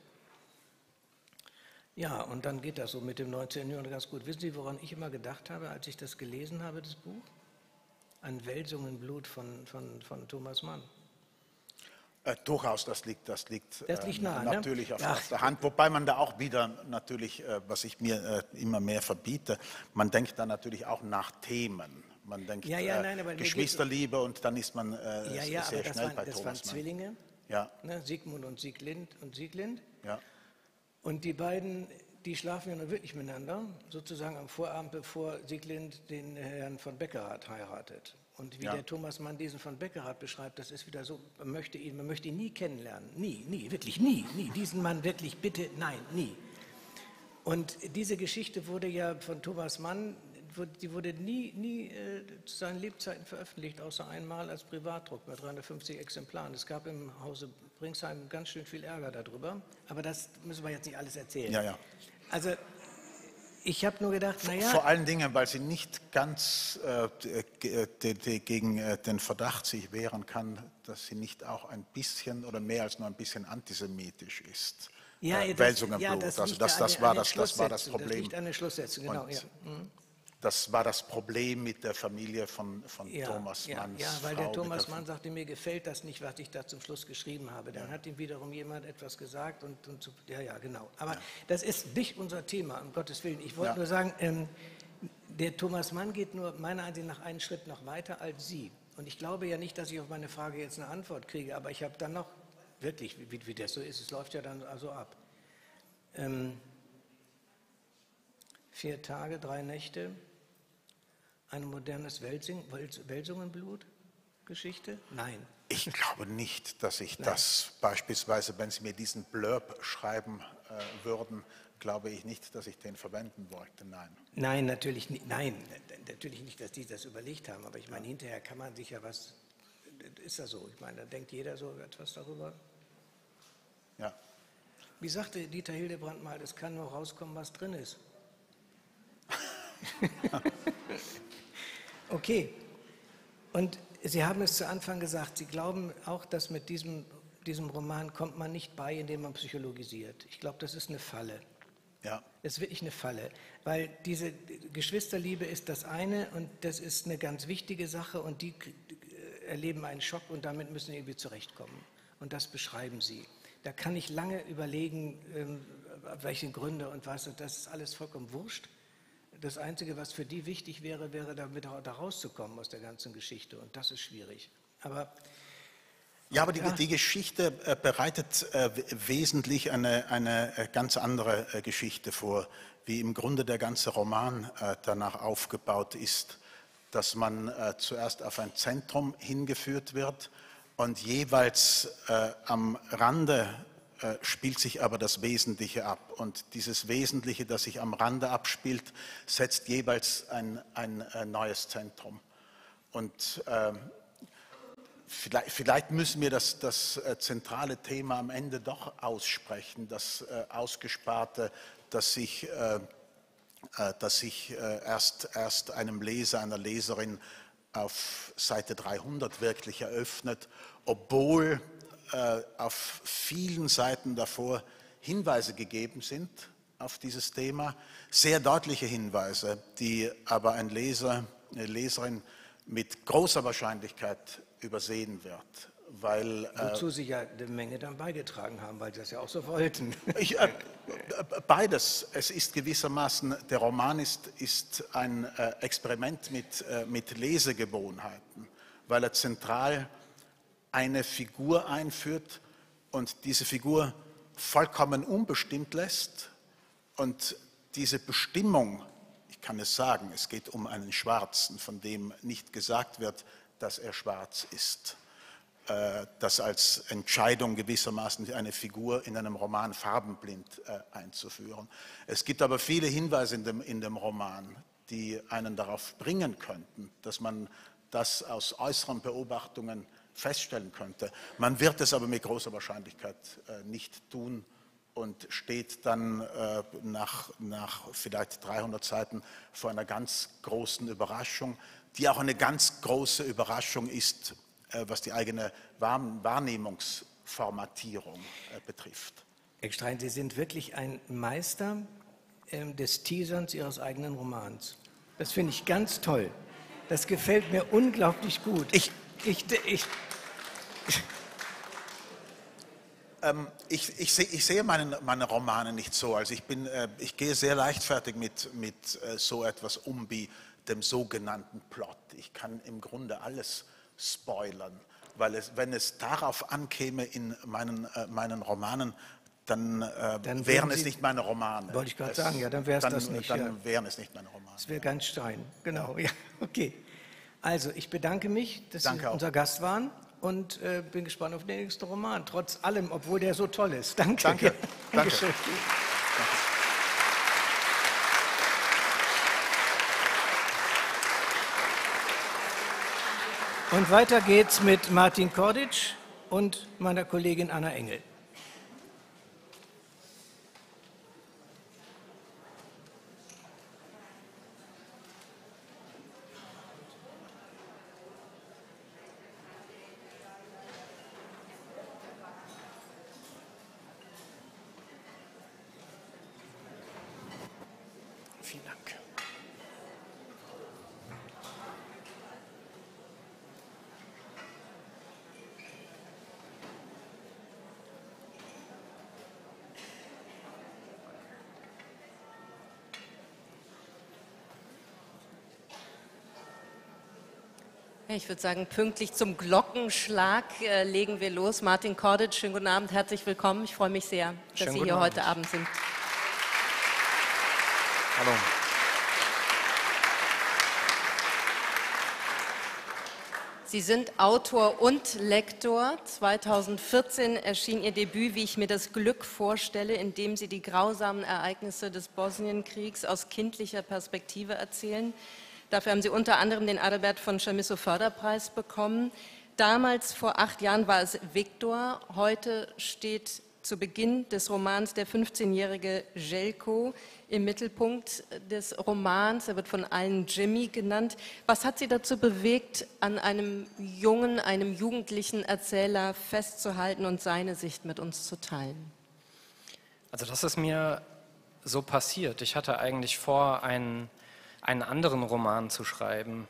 Ja, und dann geht das so mit dem 19. Jahrhundert ganz gut. Wissen Sie, woran ich immer gedacht habe, als ich das gelesen habe, das Buch? An Wälsungen von Thomas Mann. Durchaus, das liegt nah, natürlich ne? auf der Hand, wobei man da auch wieder natürlich, was ich mir immer mehr verbiete, man denkt da natürlich auch nach Themen. Man denkt Geschwisterliebe und dann ist man sehr schnell bei Thomas Mann. Das waren Zwillinge, ja. Ne, Sigmund und Sieglind. Ja. Und die beiden, die schlafen ja nun wirklich miteinander, sozusagen am Vorabend, bevor Sieglind den Herrn von Beckerath heiratet. Und wie der Thomas Mann diesen von Beckerath beschreibt, das ist wieder so, man möchte ihn nie kennenlernen. Nie, wirklich nie. Diesen Mann wirklich, bitte, nein, nie. Und diese Geschichte wurde ja von Thomas Mann, die wurde nie zu seinen Lebzeiten veröffentlicht, außer einmal als Privatdruck bei 350 Exemplaren. Es gab im Hause Bringsheim ganz schön viel Ärger darüber, aber das müssen wir jetzt nicht alles erzählen. Ja, ja. Also ich habe nur gedacht, naja... Vor allen Dingen, weil sie nicht ganz gegen den Verdacht sich wehren kann, dass sie nicht auch ein bisschen oder mehr als nur ein bisschen antisemitisch ist. Ja, Wälsungenblut, das also das war das Problem. Das liegt an der Schlusssetzung, genau. Und Ja. das war das Problem mit der Familie von Thomas Manns. Ja, weil Frau, der Thomas Mann sagte, mir gefällt das nicht, was ich da zum Schluss geschrieben habe. Dann hat ihm wiederum jemand etwas gesagt und ja, genau. Aber das ist nicht unser Thema, um Gottes Willen. Ich wollte nur sagen, der Thomas Mann geht nur meiner Ansicht nach einen Schritt noch weiter als Sie. Und ich glaube ja nicht, dass ich auf meine Frage jetzt eine Antwort kriege, aber ich habe dann noch, wirklich, wie das so ist, es läuft ja dann also ab. 4 Tage, 3 Nächte, ein modernes Wälsungenblut-Geschichte? Nein. Ich glaube nicht, dass ich das beispielsweise, wenn Sie mir diesen Blurb schreiben würden, glaube ich nicht, dass ich den verwenden wollte. Nein. Nein, natürlich nicht. Nein, natürlich nicht, dass die das überlegt haben. Aber ich meine, hinterher kann man sich ja was. Ist das so? Ich meine, da denkt jeder so etwas darüber. Ja. Wie sagte Dieter Hildebrand mal, es kann nur rauskommen, was drin ist. Okay. Und Sie haben es zu Anfang gesagt, Sie glauben auch, dass mit diesem Roman kommt man nicht bei, indem man psychologisiert. Ich glaube, das ist eine Falle. Ja. Das ist wirklich eine Falle, weil diese Geschwisterliebe ist das eine und das ist eine ganz wichtige Sache und die erleben einen Schock und damit müssen sie irgendwie zurechtkommen. Und das beschreiben Sie. Da kann ich lange überlegen, welche Gründe und was, und das ist alles vollkommen wurscht. Das Einzige, was für die wichtig wäre, wäre damit da rauszukommen aus der ganzen Geschichte und das ist schwierig. Aber die Geschichte bereitet wesentlich eine ganz andere Geschichte vor, wie im Grunde der ganze Roman danach aufgebaut ist, dass man zuerst auf ein Zentrum hingeführt wird und jeweils am Rande spielt sich aber das Wesentliche ab. Und dieses Wesentliche, das sich am Rande abspielt, setzt jeweils ein neues Zentrum. Und vielleicht müssen wir das zentrale Thema am Ende doch aussprechen, das Ausgesparte, das sich erst einem Leser, einer Leserin auf Seite 300 wirklich eröffnet, obwohl auf vielen Seiten davor Hinweise gegeben sind auf dieses Thema, sehr deutliche Hinweise, die aber ein Leser, eine Leserin mit großer Wahrscheinlichkeit übersehen wird. Weil, wozu Sie ja eine Menge dann beigetragen haben, weil Sie das ja auch so wollten. Beides. Es ist gewissermaßen, der Roman ist ein Experiment mit Lesegewohnheiten, weil er zentral eine Figur einführt und diese Figur vollkommen unbestimmt lässt. Und diese Bestimmung, ich kann es sagen, es geht um einen Schwarzen, von dem nicht gesagt wird, dass er schwarz ist. Das als Entscheidung gewissermaßen eine Figur in einem Roman farbenblind einzuführen. Es gibt aber viele Hinweise in dem Roman, die einen darauf bringen könnten, dass man das aus äußeren Beobachtungen feststellen könnte. Man wird es aber mit großer Wahrscheinlichkeit nicht tun und steht dann nach vielleicht 300 Seiten vor einer ganz großen Überraschung, die auch eine ganz große Überraschung ist, was die eigene Wahrnehmungsformatierung betrifft. Eckstein, Sie sind wirklich ein Meister des Teaserns Ihres eigenen Romans. Das finde ich ganz toll. Das gefällt mir unglaublich gut. Ich sehe meine Romane nicht so. Also ich gehe sehr leichtfertig mit so etwas um wie dem sogenannten Plot. Ich kann im Grunde alles spoilern, weil wenn es darauf ankäme in meinen Romanen, dann wären es nicht meine Romane. Wollte ich gerade sagen, ja, dann wäre es das nicht. Dann wären es nicht meine Romane. Es wäre ganz Stein, genau. Ja, okay. Also, ich bedanke mich, dass Sie unser Gast waren und bin gespannt auf den nächsten Roman, trotz allem, obwohl der so toll ist. Danke. Danke. Dankeschön. Danke. Und weiter geht's mit Martin Kordic und meiner Kollegin Anna Engel. Vielen Dank. Ich würde sagen, pünktlich zum Glockenschlag legen wir los. Martin Kordic, schönen guten Abend, herzlich willkommen. Ich freue mich sehr, dass Schönen Sie guten hier Abend. heute Abend sind. Hallo. Sie sind Autor und Lektor. 2014 erschien Ihr Debüt, wie ich mir das Glück vorstelle, in dem Sie die grausamen Ereignisse des Bosnienkriegs aus kindlicher Perspektive erzählen. Dafür haben Sie unter anderem den Adalbert von Chamisso Förderpreis bekommen. Damals, vor 8 Jahren, war es Viktor. Heute steht zu Beginn des Romans der 15-jährige Željko im Mittelpunkt des Romans. Er wird von allen Jimmy genannt. Was hat Sie dazu bewegt, an einem jungen, einem jugendlichen Erzähler festzuhalten und seine Sicht mit uns zu teilen? Also das ist mir so passiert. Ich hatte eigentlich vor, einen anderen Roman zu schreiben.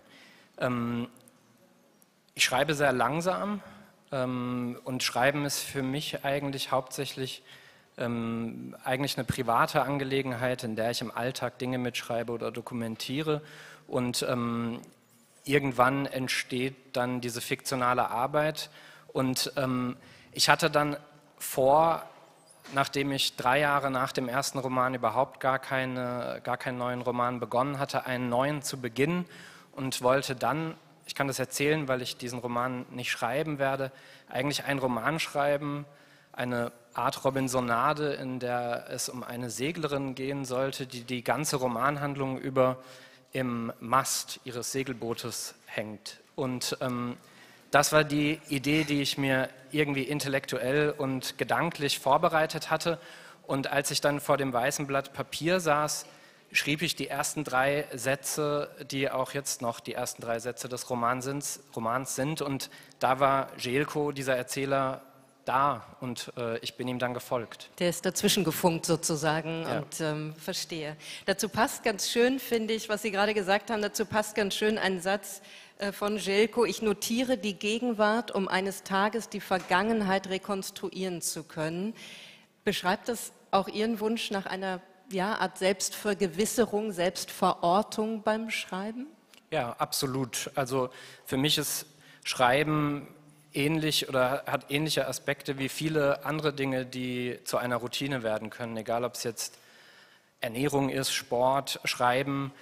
Ich schreibe sehr langsam und Schreiben ist für mich eigentlich hauptsächlich eigentlich eine private Angelegenheit, in der ich im Alltag Dinge mitschreibe oder dokumentiere und irgendwann entsteht dann diese fiktionale Arbeit und ich hatte dann vor, nachdem ich 3 Jahre nach dem ersten Roman überhaupt gar keinen neuen Roman begonnen hatte, einen neuen zu beginnen und wollte dann, ich kann das erzählen, weil ich diesen Roman nicht schreiben werde, eigentlich einen Roman schreiben, eine Art Robinsonade, in der es um eine Seglerin gehen sollte, die die ganze Romanhandlung über im Mast ihres Segelbootes hängt. Und das war die Idee, die ich mir irgendwie intellektuell und gedanklich vorbereitet hatte. Und als ich dann vor dem weißen Blatt Papier saß, schrieb ich die ersten 3 Sätze, die auch jetzt noch die ersten 3 Sätze des Romans sind. Und da war Željko, dieser Erzähler, da und ich bin ihm dann gefolgt. Der ist dazwischen gefunkt sozusagen Ja. und verstehe. Dazu passt ganz schön, finde ich, was Sie gerade gesagt haben, dazu passt ganz schön ein Satz von Željko: Ich notiere die Gegenwart, um eines Tages die Vergangenheit rekonstruieren zu können. Beschreibt das auch Ihren Wunsch nach einer Art Selbstvergewisserung, Selbstverortung beim Schreiben? Ja, absolut. Also für mich ist Schreiben ähnlich oder hat ähnliche Aspekte wie viele andere Dinge, die zu einer Routine werden können, egal ob es jetzt Ernährung ist, Sport, Schreiben.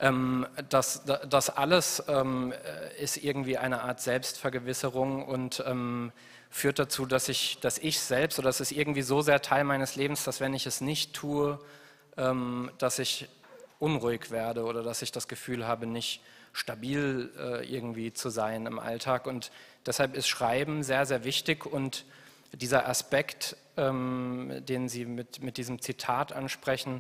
Das alles ist irgendwie eine Art Selbstvergewisserung und führt dazu, dass ich selbst, oder es ist irgendwie so sehr Teil meines Lebens, dass wenn ich es nicht tue, dass ich unruhig werde oder dass ich das Gefühl habe, nicht stabil irgendwie zu sein im Alltag. Und deshalb ist Schreiben sehr, sehr wichtig und dieser Aspekt, den Sie mit diesem Zitat ansprechen,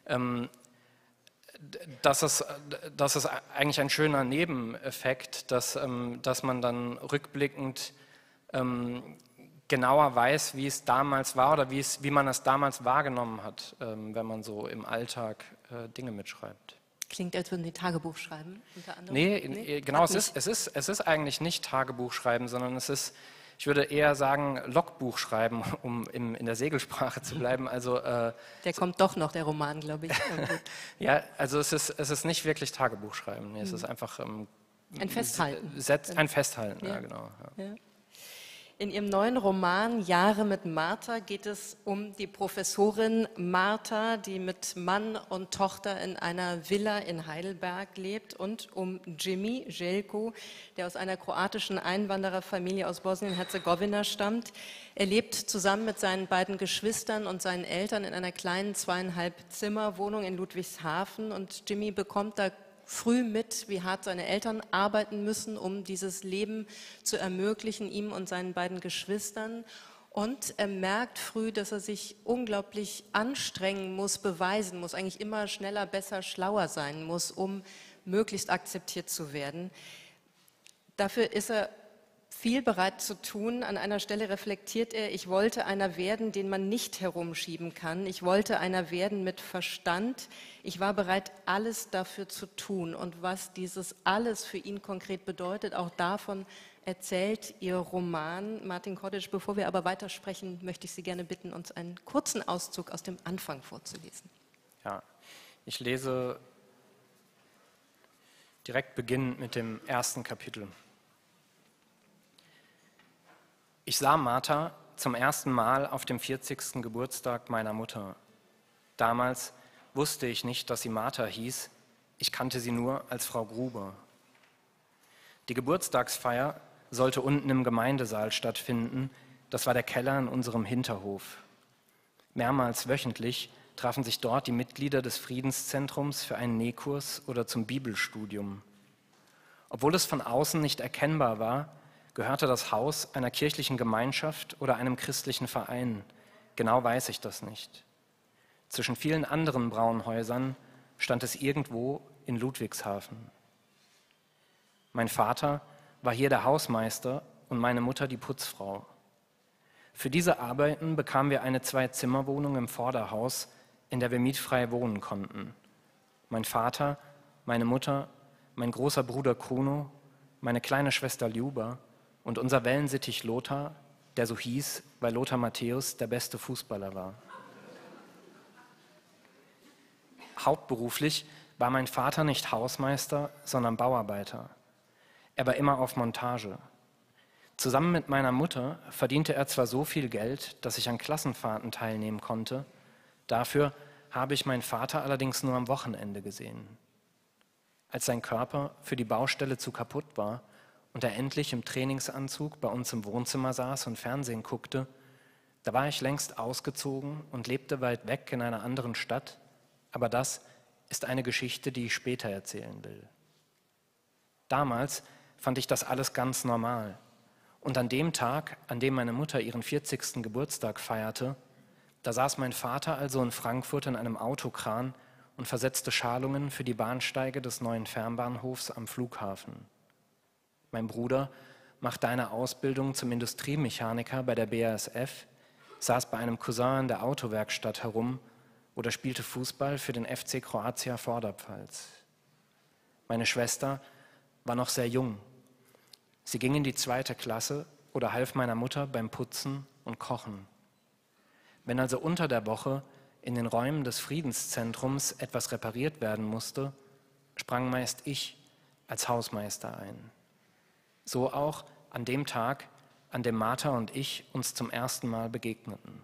das ist eigentlich ein schöner Nebeneffekt, dass man dann rückblickend genauer weiß, wie es damals war oder wie man es damals wahrgenommen hat, wenn man so im Alltag Dinge mitschreibt. Klingt, als würden Sie Tagebuch schreiben, unter anderem. Nee, genau, es ist eigentlich nicht Tagebuch schreiben, sondern es ist, ich würde eher sagen, Logbuch schreiben, um in der Segelsprache zu bleiben. Also, Der kommt doch noch, der Roman, glaube ich. ja, also es ist nicht wirklich Tagebuch schreiben, nee, es ist einfach Ein Festhalten. Ein Festhalten, ja genau. Ja. Ja. In Ihrem neuen Roman Jahre mit Martha geht es um die Professorin Martha, die mit Mann und Tochter in einer Villa in Heidelberg lebt, und um Jimmy, Željko, der aus einer kroatischen Einwandererfamilie aus Bosnien-Herzegowina stammt. Er lebt zusammen mit seinen beiden Geschwistern und seinen Eltern in einer kleinen 2,5 Zimmer Wohnung in Ludwigshafen, und Jimmy bekommt da früh mit, wie hart seine Eltern arbeiten müssen, um dieses Leben zu ermöglichen, ihm und seinen beiden Geschwistern. Und er merkt früh, dass er sich unglaublich anstrengen muss, beweisen muss, eigentlich immer schneller, besser, schlauer sein muss, um möglichst akzeptiert zu werden. Dafür ist er viel bereit zu tun. An einer Stelle reflektiert er, ich wollte einer werden, den man nicht herumschieben kann. Ich wollte einer werden mit Verstand. Ich war bereit, alles dafür zu tun. Und was dieses alles für ihn konkret bedeutet, auch davon erzählt Ihr Roman. Martin Korditsch, bevor wir aber weitersprechen, möchte ich Sie gerne bitten, uns einen kurzen Auszug aus dem Anfang vorzulesen. Ja, ich lese direkt beginnend mit dem ersten Kapitel. Ich sah Martha zum ersten Mal auf dem 40. Geburtstag meiner Mutter. Damals wusste ich nicht, dass sie Martha hieß. Ich kannte sie nur als Frau Gruber. Die Geburtstagsfeier sollte unten im Gemeindesaal stattfinden. Das war der Keller in unserem Hinterhof. Mehrmals wöchentlich trafen sich dort die Mitglieder des Friedenszentrums für einen Nähkurs oder zum Bibelstudium. Obwohl es von außen nicht erkennbar war, gehörte das Haus einer kirchlichen Gemeinschaft oder einem christlichen Verein. Genau weiß ich das nicht. Zwischen vielen anderen Braunhäusern stand es irgendwo in Ludwigshafen. Mein Vater war hier der Hausmeister und meine Mutter die Putzfrau. Für diese Arbeiten bekamen wir eine Zwei-Zimmer-Wohnung im Vorderhaus, in der wir mietfrei wohnen konnten. Mein Vater, meine Mutter, mein großer Bruder Kruno, meine kleine Schwester Ljuba und unser Wellensittich Lothar, der so hieß, weil Lothar Matthäus der beste Fußballer war. Hauptberuflich war mein Vater nicht Hausmeister, sondern Bauarbeiter. Er war immer auf Montage. Zusammen mit meiner Mutter verdiente er zwar so viel Geld, dass ich an Klassenfahrten teilnehmen konnte, dafür habe ich meinen Vater allerdings nur am Wochenende gesehen. Als sein Körper für die Baustelle zu kaputt war und er endlich im Trainingsanzug bei uns im Wohnzimmer saß und Fernsehen guckte, da war ich längst ausgezogen und lebte weit weg in einer anderen Stadt, aber das ist eine Geschichte, die ich später erzählen will. Damals fand ich das alles ganz normal. Und an dem Tag, an dem meine Mutter ihren 40. Geburtstag feierte, da saß mein Vater also in Frankfurt in einem Autokran und versetzte Schalungen für die Bahnsteige des neuen Fernbahnhofs am Flughafen. Mein Bruder machte eine Ausbildung zum Industriemechaniker bei der BASF, saß bei einem Cousin in der Autowerkstatt herum oder spielte Fußball für den FC Kroatia Vorderpfalz. Meine Schwester war noch sehr jung. Sie ging in die 2. Klasse oder half meiner Mutter beim Putzen und Kochen. Wenn also unter der Woche in den Räumen des Friedenszentrums etwas repariert werden musste, sprang meist ich als Hausmeister ein. So auch an dem Tag, an dem Martha und ich uns zum ersten Mal begegneten.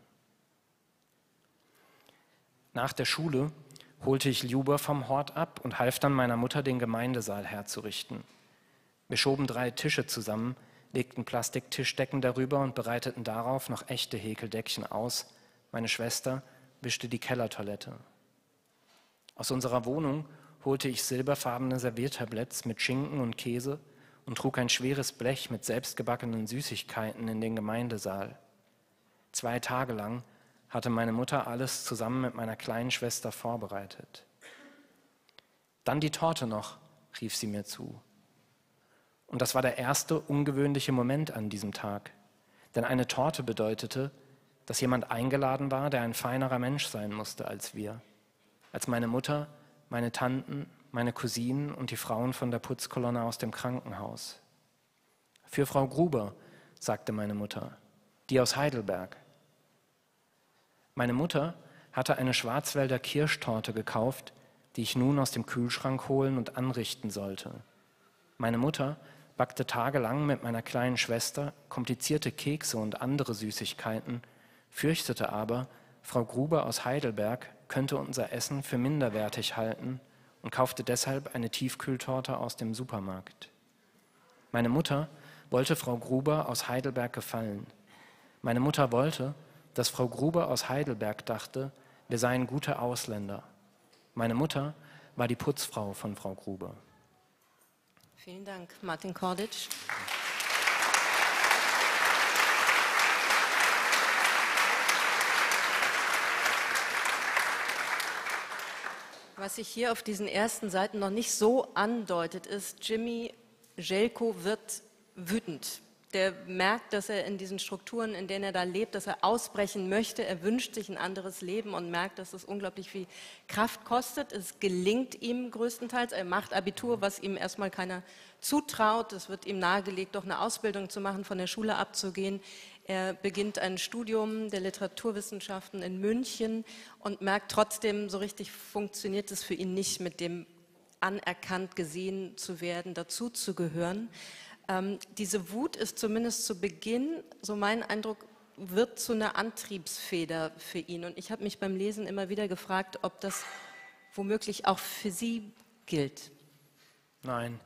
Nach der Schule holte ich Ljuba vom Hort ab und half dann meiner Mutter, den Gemeindesaal herzurichten. Wir schoben 3 Tische zusammen, legten Plastiktischdecken darüber und bereiteten darauf noch echte Häkeldeckchen aus. Meine Schwester wischte die Kellertoilette. Aus unserer Wohnung holte ich silberfarbene Serviertabletts mit Schinken und Käse und trug ein schweres Blech mit selbstgebackenen Süßigkeiten in den Gemeindesaal. 2 Tage lang hatte meine Mutter alles zusammen mit meiner kleinen Schwester vorbereitet. Dann die Torte noch, rief sie mir zu. Und das war der erste ungewöhnliche Moment an diesem Tag. Denn eine Torte bedeutete, dass jemand eingeladen war, der ein feinerer Mensch sein musste als wir. Als meine Mutter, meine Tanten, meine Cousinen und die Frauen von der Putzkolonne aus dem Krankenhaus. Für Frau Gruber, sagte meine Mutter, die aus Heidelberg. Meine Mutter hatte eine Schwarzwälder Kirschtorte gekauft, die ich nun aus dem Kühlschrank holen und anrichten sollte. Meine Mutter backte tagelang mit meiner kleinen Schwester komplizierte Kekse und andere Süßigkeiten, fürchtete aber, Frau Gruber aus Heidelberg könnte unser Essen für minderwertig halten und kaufte deshalb eine Tiefkühltorte aus dem Supermarkt. Meine Mutter wollte Frau Gruber aus Heidelberg gefallen. Meine Mutter wollte, dass Frau Gruber aus Heidelberg dachte, wir seien gute Ausländer. Meine Mutter war die Putzfrau von Frau Gruber. Vielen Dank, Martin Korditsch. Was sich hier auf diesen ersten Seiten noch nicht so andeutet, ist, Jimmy Jelko wird wütend. Der merkt, dass er in diesen Strukturen, in denen er da lebt, dass er ausbrechen möchte. Er wünscht sich ein anderes Leben und merkt, dass es unglaublich viel Kraft kostet. Es gelingt ihm größtenteils. Er macht Abitur, was ihm erstmal keiner zutraut. Es wird ihm nahegelegt, doch eine Ausbildung zu machen, von der Schule abzugehen. Er beginnt ein Studium der Literaturwissenschaften in München und merkt trotzdem, so richtig funktioniert es für ihn nicht, mit dem anerkannt gesehen zu werden, dazuzugehören. Diese Wut ist zumindest zu Beginn, so mein Eindruck, wird zu einer Antriebsfeder für ihn. Und ich habe mich beim Lesen immer wieder gefragt, ob das womöglich auch für Sie gilt. Nein.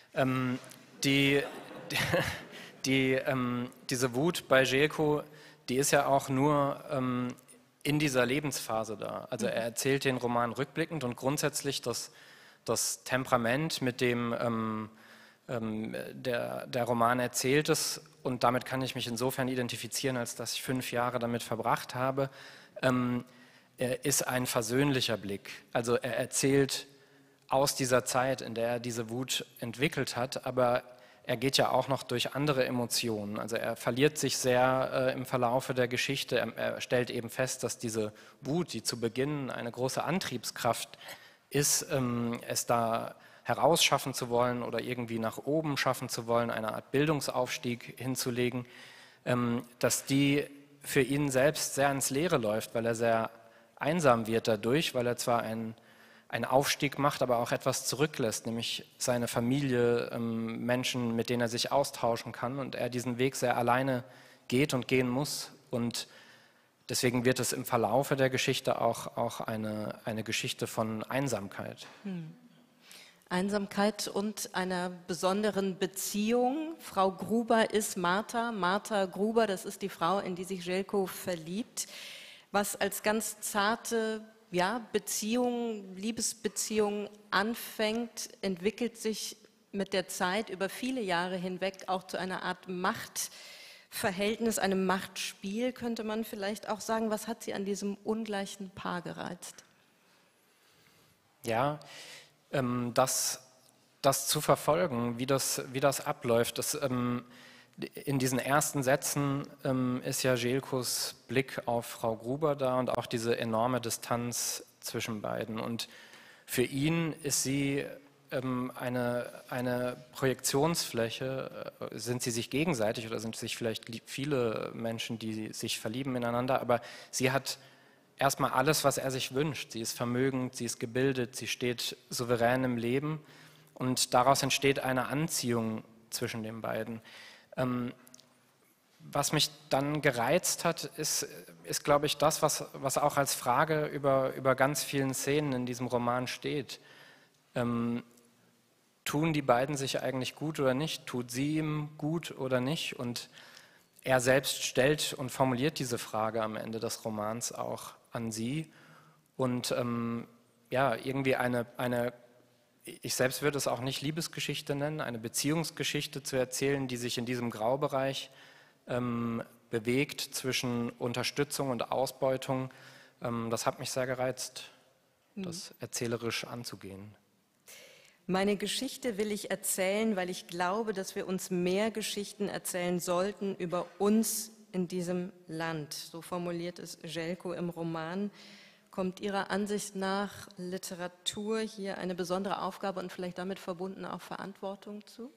Diese Wut bei Jelko, die ist ja auch nur in dieser Lebensphase da. Also er erzählt den Roman rückblickend und grundsätzlich das Temperament, mit dem der Roman erzählt ist, und damit kann ich mich insofern identifizieren, als dass ich 5 Jahre damit verbracht habe, ist ein versöhnlicher Blick. Also er erzählt aus dieser Zeit, in der er diese Wut entwickelt hat, aber er geht ja auch noch durch andere Emotionen. Also er verliert sich sehr im Verlaufe der Geschichte. Er stellt eben fest, dass diese Wut, die zu Beginn eine große Antriebskraft ist, es da herausschaffen zu wollen oder irgendwie nach oben schaffen zu wollen, eine Art Bildungsaufstieg hinzulegen, dass die für ihn selbst sehr ins Leere läuft, weil er sehr einsam wird dadurch, weil er zwar einen Aufstieg macht, aber auch etwas zurücklässt, nämlich seine Familie, Menschen, mit denen er sich austauschen kann, und er diesen Weg sehr alleine geht und gehen muss. Und deswegen wird es im Verlaufe der Geschichte auch eine Geschichte von Einsamkeit. Einsamkeit und einer besonderen Beziehung. Frau Gruber ist Martha Gruber, das ist die Frau, in die sich Jelko verliebt, was als ganz zarte Beziehung, Liebesbeziehung anfängt, entwickelt sich mit der Zeit über viele Jahre hinweg auch zu einer Art Machtverhältnis, einem Machtspiel, könnte man vielleicht auch sagen. Was hat Sie an diesem ungleichen Paar gereizt? Ja, das zu verfolgen, wie das abläuft, in diesen ersten Sätzen ist ja Jelkos Blick auf Frau Gruber da und auch diese enorme Distanz zwischen beiden. Und für ihn ist sie eine Projektionsfläche. Sind sie sich gegenseitig oder sind sich vielleicht viele Menschen, die sich verlieben ineinander, aber sie hat erstmal alles, was er sich wünscht. Sie ist vermögend, sie ist gebildet, sie steht souverän im Leben und daraus entsteht eine Anziehung zwischen den beiden. Was mich dann gereizt hat, ist glaube ich, das, was auch als Frage über ganz vielen Szenen in diesem Roman steht. Tun die beiden sich eigentlich gut oder nicht? Tut sie ihm gut oder nicht? Und er selbst stellt und formuliert diese Frage am Ende des Romans auch an sie. Und irgendwie ich selbst würde es auch nicht Liebesgeschichte nennen, eine Beziehungsgeschichte zu erzählen, die sich in diesem Graubereich bewegt zwischen Unterstützung und Ausbeutung. Das hat mich sehr gereizt, das erzählerisch anzugehen. Meine Geschichte will ich erzählen, weil ich glaube, dass wir uns mehr Geschichten erzählen sollten über uns in diesem Land. So formuliert es Jelko im Roman. Kommt Ihrer Ansicht nach Literatur hier eine besondere Aufgabe und vielleicht damit verbunden auch Verantwortung zu?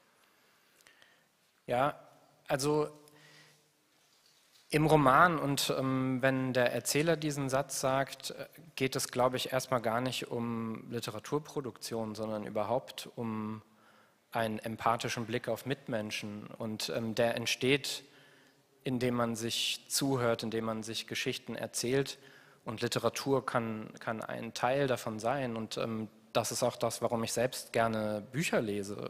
Ja, also im Roman und wenn der Erzähler diesen Satz sagt, geht es, glaube ich, erstmal gar nicht um Literaturproduktion, sondern überhaupt um einen empathischen Blick auf Mitmenschen. Und der entsteht, indem man sich zuhört, indem man sich Geschichten erzählt. Und Literatur kann ein Teil davon sein. Und das ist auch das, warum ich selbst gerne Bücher lese.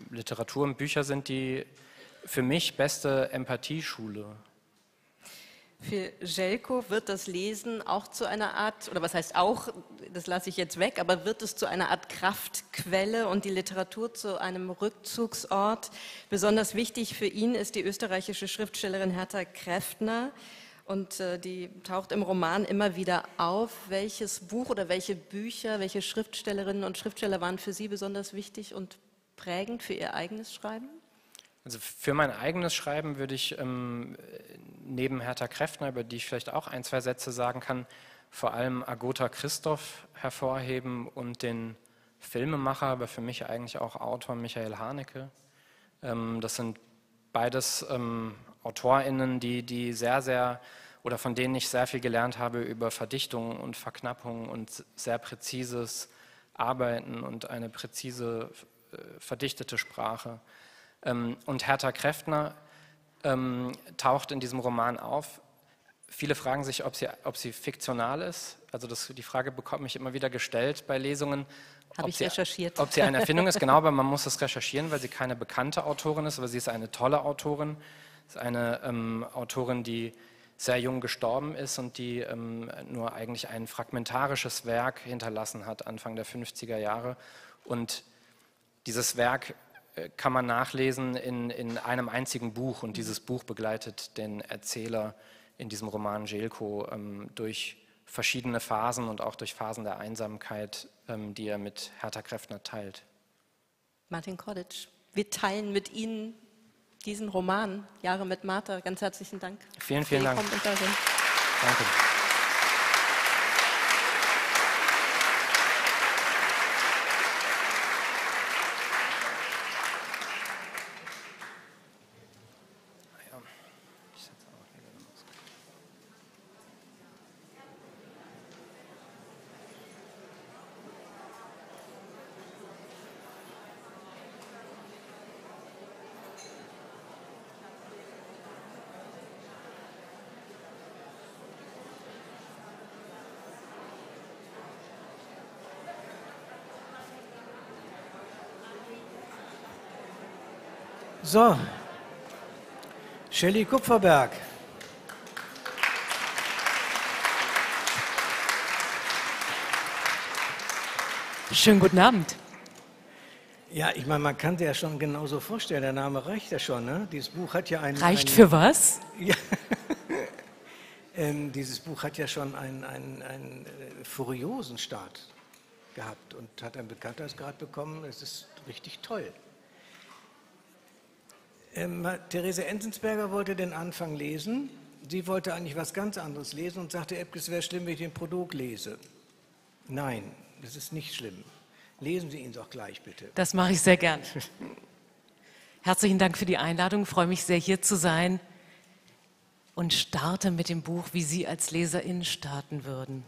Literatur und Bücher sind die für mich beste Empathieschule. Für Željko wird das Lesen auch zu einer Art, oder was heißt auch, das lasse ich jetzt weg, aber wird es zu einer Art Kraftquelle und die Literatur zu einem Rückzugsort? Besonders wichtig für ihn ist die österreichische Schriftstellerin Herta Kräftner und die taucht im Roman immer wieder auf. Welches Buch oder welche Bücher, welche Schriftstellerinnen und Schriftsteller waren für Sie besonders wichtig und prägend für Ihr eigenes Schreiben? Also für mein eigenes Schreiben würde ich neben Herta Kräftner, über die ich vielleicht auch ein, zwei Sätze sagen kann, vor allem Agota Christoph hervorheben und den Filmemacher, aber für mich eigentlich auch Autor Michael Haneke. Das sind beides AutorInnen, die sehr, sehr, oder von denen ich sehr viel gelernt habe über Verdichtung und Verknappung und sehr präzises Arbeiten und eine präzise, verdichtete Sprache. Und Herta Kräftner taucht in diesem Roman auf. Viele fragen sich, ob sie fiktional ist. Also die Frage bekomme ich immer wieder gestellt bei Lesungen. Habe ich recherchiert. Ob sie eine Erfindung ist, genau, aber man muss es recherchieren, weil sie keine bekannte Autorin ist, aber sie ist eine tolle Autorin. Sie ist eine Autorin, die sehr jung gestorben ist und die nur eigentlich ein fragmentarisches Werk hinterlassen hat, Anfang der 50er Jahre. Und dieses Werk kann man nachlesen in einem einzigen Buch und dieses Buch begleitet den Erzähler in diesem Roman Željko durch verschiedene Phasen und auch durch Phasen der Einsamkeit, die er mit Herta Kräftner teilt. Martin Korditsch, wir teilen mit Ihnen diesen Roman, Jahre mit Martha. Ganz herzlichen Dank. Vielen, vielen Dank. Danke. So, Shelley Kupferberg. Schönen guten Abend. Ja, ich meine, man kann sich ja schon genauso vorstellen, der Name reicht ja schon, ne? Dieses Buch hat ja einen... Reicht für was? Ja, dieses Buch hat ja schon einen furiosen Start gehabt und hat einen Bekanntheitsgrad bekommen. Es ist richtig toll. Therese Enzensberger wollte den Anfang lesen. Sie wollte eigentlich was ganz anderes lesen und sagte, Epke, es wäre schlimm, wenn ich den Prolog lese. Nein, das ist nicht schlimm. Lesen Sie ihn doch gleich, bitte. Das mache ich sehr gern. Herzlichen Dank für die Einladung. Ich freue mich sehr, hier zu sein und starte mit dem Buch, wie Sie als Leserin starten würden.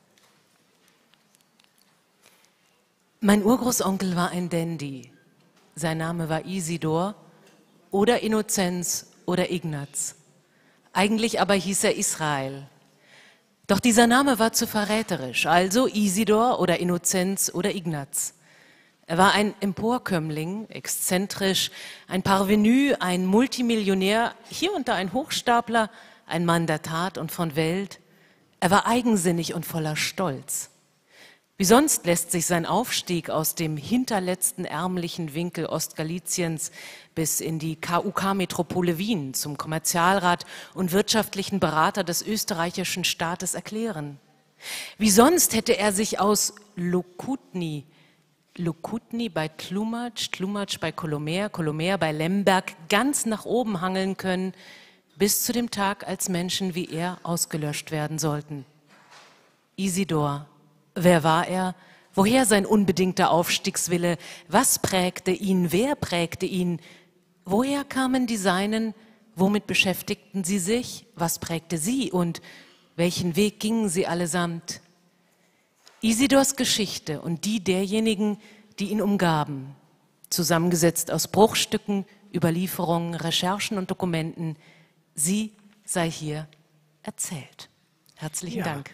Mein Urgroßonkel war ein Dandy. Sein Name war Isidor oder Innozenz oder Ignaz. Eigentlich aber hieß er Israel. Doch dieser Name war zu verräterisch, also Isidor oder Innozenz oder Ignaz. Er war ein Emporkömmling, exzentrisch, ein Parvenu, ein Multimillionär, hier und da ein Hochstapler, ein Mann der Tat und von Welt. Er war eigensinnig und voller Stolz. Wie sonst lässt sich sein Aufstieg aus dem hinterletzten ärmlichen Winkel Ostgaliciens bis in die KUK-Metropole Wien zum Kommerzialrat und wirtschaftlichen Berater des österreichischen Staates erklären. Wie sonst hätte er sich aus Lokutny bei Tlumac, Tlumac bei Kolomer, Kolomer bei Lemberg ganz nach oben hangeln können, bis zu dem Tag, als Menschen wie er ausgelöscht werden sollten. Isidor. Wer war er? Woher sein unbedingter Aufstiegswille? Was prägte ihn? Wer prägte ihn? Woher kamen die Seinen? Womit beschäftigten sie sich? Was prägte sie? Und welchen Weg gingen sie allesamt? Isidors Geschichte und die derjenigen, die ihn umgaben, zusammengesetzt aus Bruchstücken, Überlieferungen, Recherchen und Dokumenten, sie sei hier erzählt. Herzlichen Dank.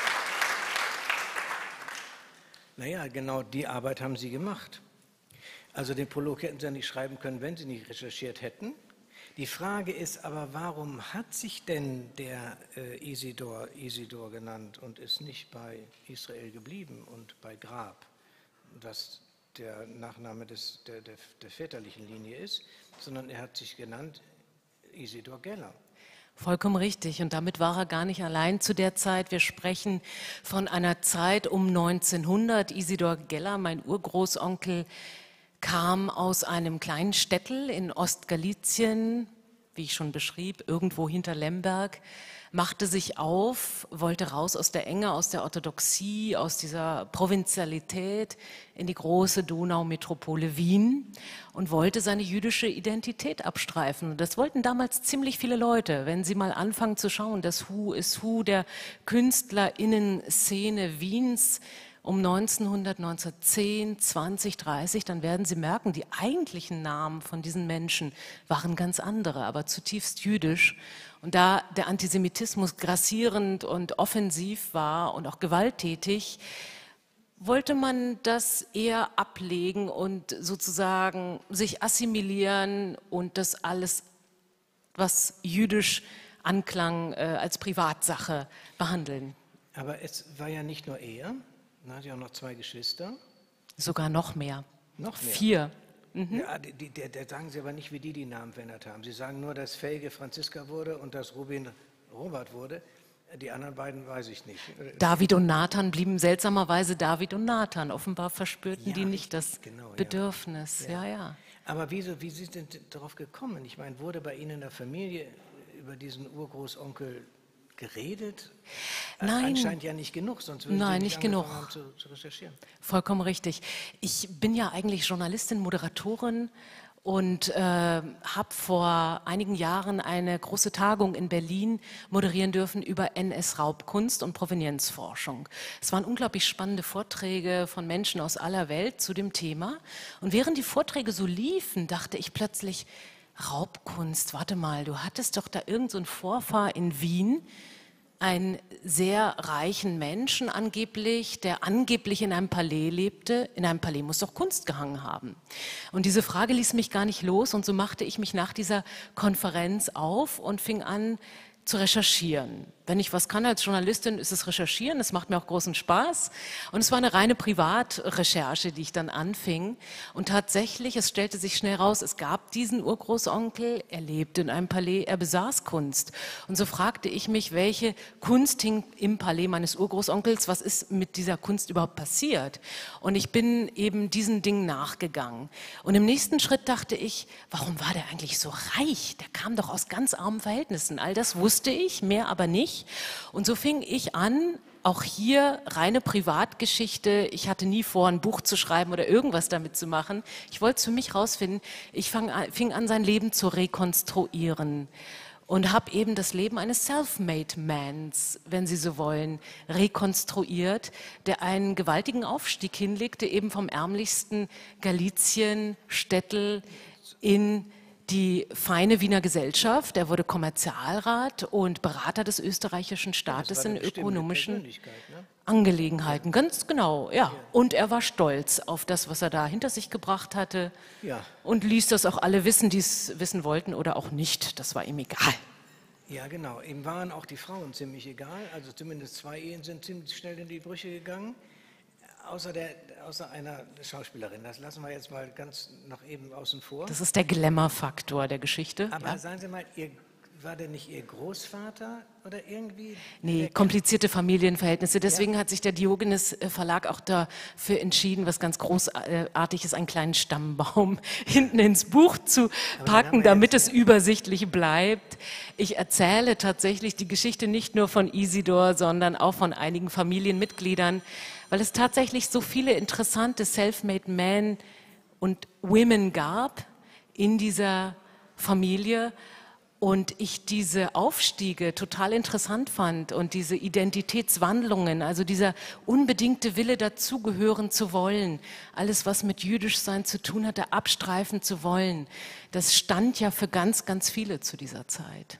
Naja, genau die Arbeit haben Sie gemacht. Also den Prolog hätten Sie ja nicht schreiben können, wenn Sie nicht recherchiert hätten. Die Frage ist aber, warum hat sich denn der Isidor genannt und ist nicht bei Israel geblieben und bei Grab, was der Nachname der väterlichen Linie ist, sondern er hat sich genannt Isidor Geller. Vollkommen richtig. Und damit war er gar nicht allein zu der Zeit. Wir sprechen von einer Zeit um 1900. Isidor Geller, mein Urgroßonkel, kam aus einem kleinen Städtel in Ostgalizien, wie ich schon beschrieb, irgendwo hinter Lemberg, machte sich auf, wollte raus aus der Enge, aus der Orthodoxie, aus dieser Provinzialität in die große Donaumetropole Wien und wollte seine jüdische Identität abstreifen. Und das wollten damals ziemlich viele Leute. Wenn Sie mal anfangen zu schauen, das Who is Who der KünstlerInnen-Szene Wiens um 1900, 1910, 20, 30, dann werden Sie merken, die eigentlichen Namen von diesen Menschen waren ganz andere, aber zutiefst jüdisch. Und da der Antisemitismus grassierend und offensiv war und auch gewalttätig, wollte man das eher ablegen und sozusagen sich assimilieren und das alles, was jüdisch anklang, als Privatsache behandeln. Aber es war ja nicht nur er. Dann hatte ja auch noch 2 Geschwister. Sogar noch mehr. Noch mehr? 4. Mhm. Ja, der sagen Sie aber nicht, wie die Namen verändert haben. Sie sagen nur, dass Felge Franziska wurde und dass Rubin Robert wurde. Die anderen beiden weiß ich nicht. David und Nathan blieben seltsamerweise David und Nathan. Offenbar verspürten die nicht das Bedürfnis. Ja. Aber wie sind Sie denn darauf gekommen? Ich meine, wurde bei Ihnen in der Familie über diesen Urgroßonkel geredet? Nein. Anscheinend ja nicht genug, sonst würden Sie nicht angefangen haben zu recherchieren. Vollkommen richtig. Ich bin ja eigentlich Journalistin, Moderatorin und habe vor einigen Jahren eine große Tagung in Berlin moderieren dürfen über NS-Raubkunst und Provenienzforschung. Es waren unglaublich spannende Vorträge von Menschen aus aller Welt zu dem Thema. Und während die Vorträge so liefen, dachte ich plötzlich, Raubkunst, warte mal, du hattest doch da irgend so einen Vorfahr in Wien, einen sehr reichen Menschen angeblich, der angeblich in einem Palais lebte. In einem Palais muss doch Kunst gehangen haben. Und diese Frage ließ mich gar nicht los und so machte ich mich nach dieser Konferenz auf und fing an zu recherchieren. Wenn ich was kann als Journalistin, ist es recherchieren. Es macht mir auch großen Spaß. Und es war eine reine Privatrecherche, die ich dann anfing. Und tatsächlich, es stellte sich schnell raus, es gab diesen Urgroßonkel, er lebte in einem Palais, er besaß Kunst. Und so fragte ich mich, welche Kunst hing im Palais meines Urgroßonkels, was ist mit dieser Kunst überhaupt passiert? Und ich bin eben diesen Dingen nachgegangen. Und im nächsten Schritt dachte ich, warum war der eigentlich so reich? Der kam doch aus ganz armen Verhältnissen. All das wusste ich, mehr aber nicht. Und so fing ich an, auch hier reine Privatgeschichte. Ich hatte nie vor, ein Buch zu schreiben oder irgendwas damit zu machen. Ich wollte es für mich rausfinden. Ich fing an, sein Leben zu rekonstruieren und habe eben das Leben eines Self-Made-Mans, wenn Sie so wollen, rekonstruiert, der einen gewaltigen Aufstieg hinlegte, eben vom ärmlichsten Galizien, Städtel in die feine Wiener Gesellschaft. Er wurde Kommerzialrat und Berater des österreichischen Staates in ökonomischen Angelegenheiten. Ganz genau, ja. Und er war stolz auf das, was er da hinter sich gebracht hatte und ließ das auch alle wissen, die es wissen wollten oder auch nicht. Das war ihm egal. Ja, genau. Ihm waren auch die Frauen ziemlich egal. Also zumindest 2 Ehen sind ziemlich schnell in die Brüche gegangen. Außer einer Schauspielerin. Das lassen wir jetzt mal ganz nach eben außen vor. Das ist der Glamour-Faktor der Geschichte. Aber sagen Sie mal, war denn nicht Ihr Großvater oder irgendwie? Nee, komplizierte Familienverhältnisse. Deswegen hat sich der Diogenes Verlag auch dafür entschieden, was ganz Großartiges, einen kleinen Stammbaum hinten ins Buch zu packen, damit es übersichtlich bleibt. Ich erzähle tatsächlich die Geschichte nicht nur von Isidor, sondern auch von einigen Familienmitgliedern, weil es tatsächlich so viele interessante Self-Made Men und Women gab in dieser Familie und ich diese Aufstiege total interessant fand und diese Identitätswandlungen, also dieser unbedingte Wille dazugehören zu wollen, alles was mit Jüdischsein zu tun hatte, abstreifen zu wollen, das stand ja für ganz, ganz viele zu dieser Zeit.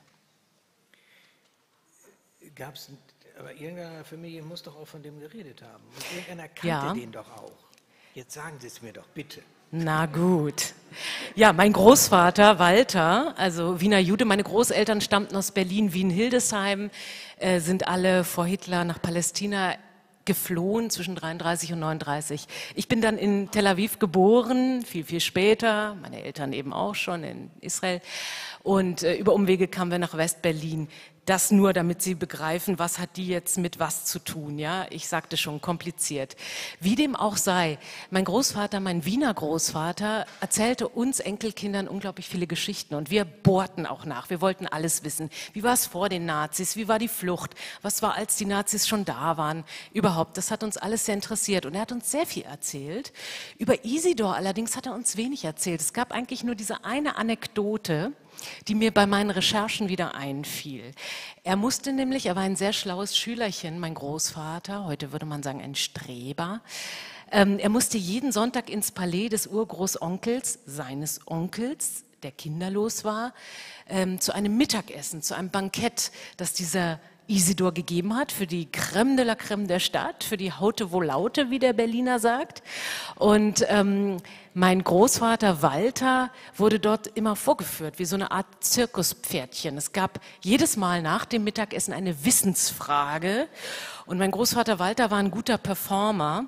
Gab's Aber irgendeiner Familie muss doch auch von dem geredet haben. Und irgendeiner kannte den doch auch. Jetzt sagen Sie es mir doch, bitte. Na gut. Ja, mein Großvater Walter, also Wiener Jude, meine Großeltern stammten aus Berlin, Wien-Hildesheim, sind alle vor Hitler nach Palästina geflohen zwischen 33 und 39. Ich bin dann in Tel Aviv geboren, viel, viel später, meine Eltern eben auch schon in Israel. Und über Umwege kamen wir nach West-Berlin. Das nur, damit Sie begreifen, was hat die jetzt mit was zu tun. Ja, ich sagte schon, kompliziert. Wie dem auch sei, mein Großvater, mein Wiener Großvater, erzählte uns Enkelkindern unglaublich viele Geschichten. Und wir bohrten auch nach. Wir wollten alles wissen. Wie war es vor den Nazis? Wie war die Flucht? Was war, als die Nazis schon da waren? Überhaupt, das hat uns alles sehr interessiert. Und er hat uns sehr viel erzählt. Über Isidor allerdings hat er uns wenig erzählt. Es gab eigentlich nur diese eine Anekdote, die mir bei meinen Recherchen wieder einfiel. Er war ein sehr schlaues Schülerchen, mein Großvater, heute würde man sagen ein Streber. Er musste jeden Sonntag ins Palais des Urgroßonkels, seines Onkels, der kinderlos war, zu einem Mittagessen, zu einem Bankett, das dieser Isidor gegeben hat, für die Crème de la Crème der Stadt, für die Haute Volaute, wie der Berliner sagt. Und mein Großvater Walter wurde dort immer vorgeführt, wie so eine Art Zirkuspferdchen. Es gab jedes Mal nach dem Mittagessen eine Wissensfrage. Und mein Großvater Walter war ein guter Performer.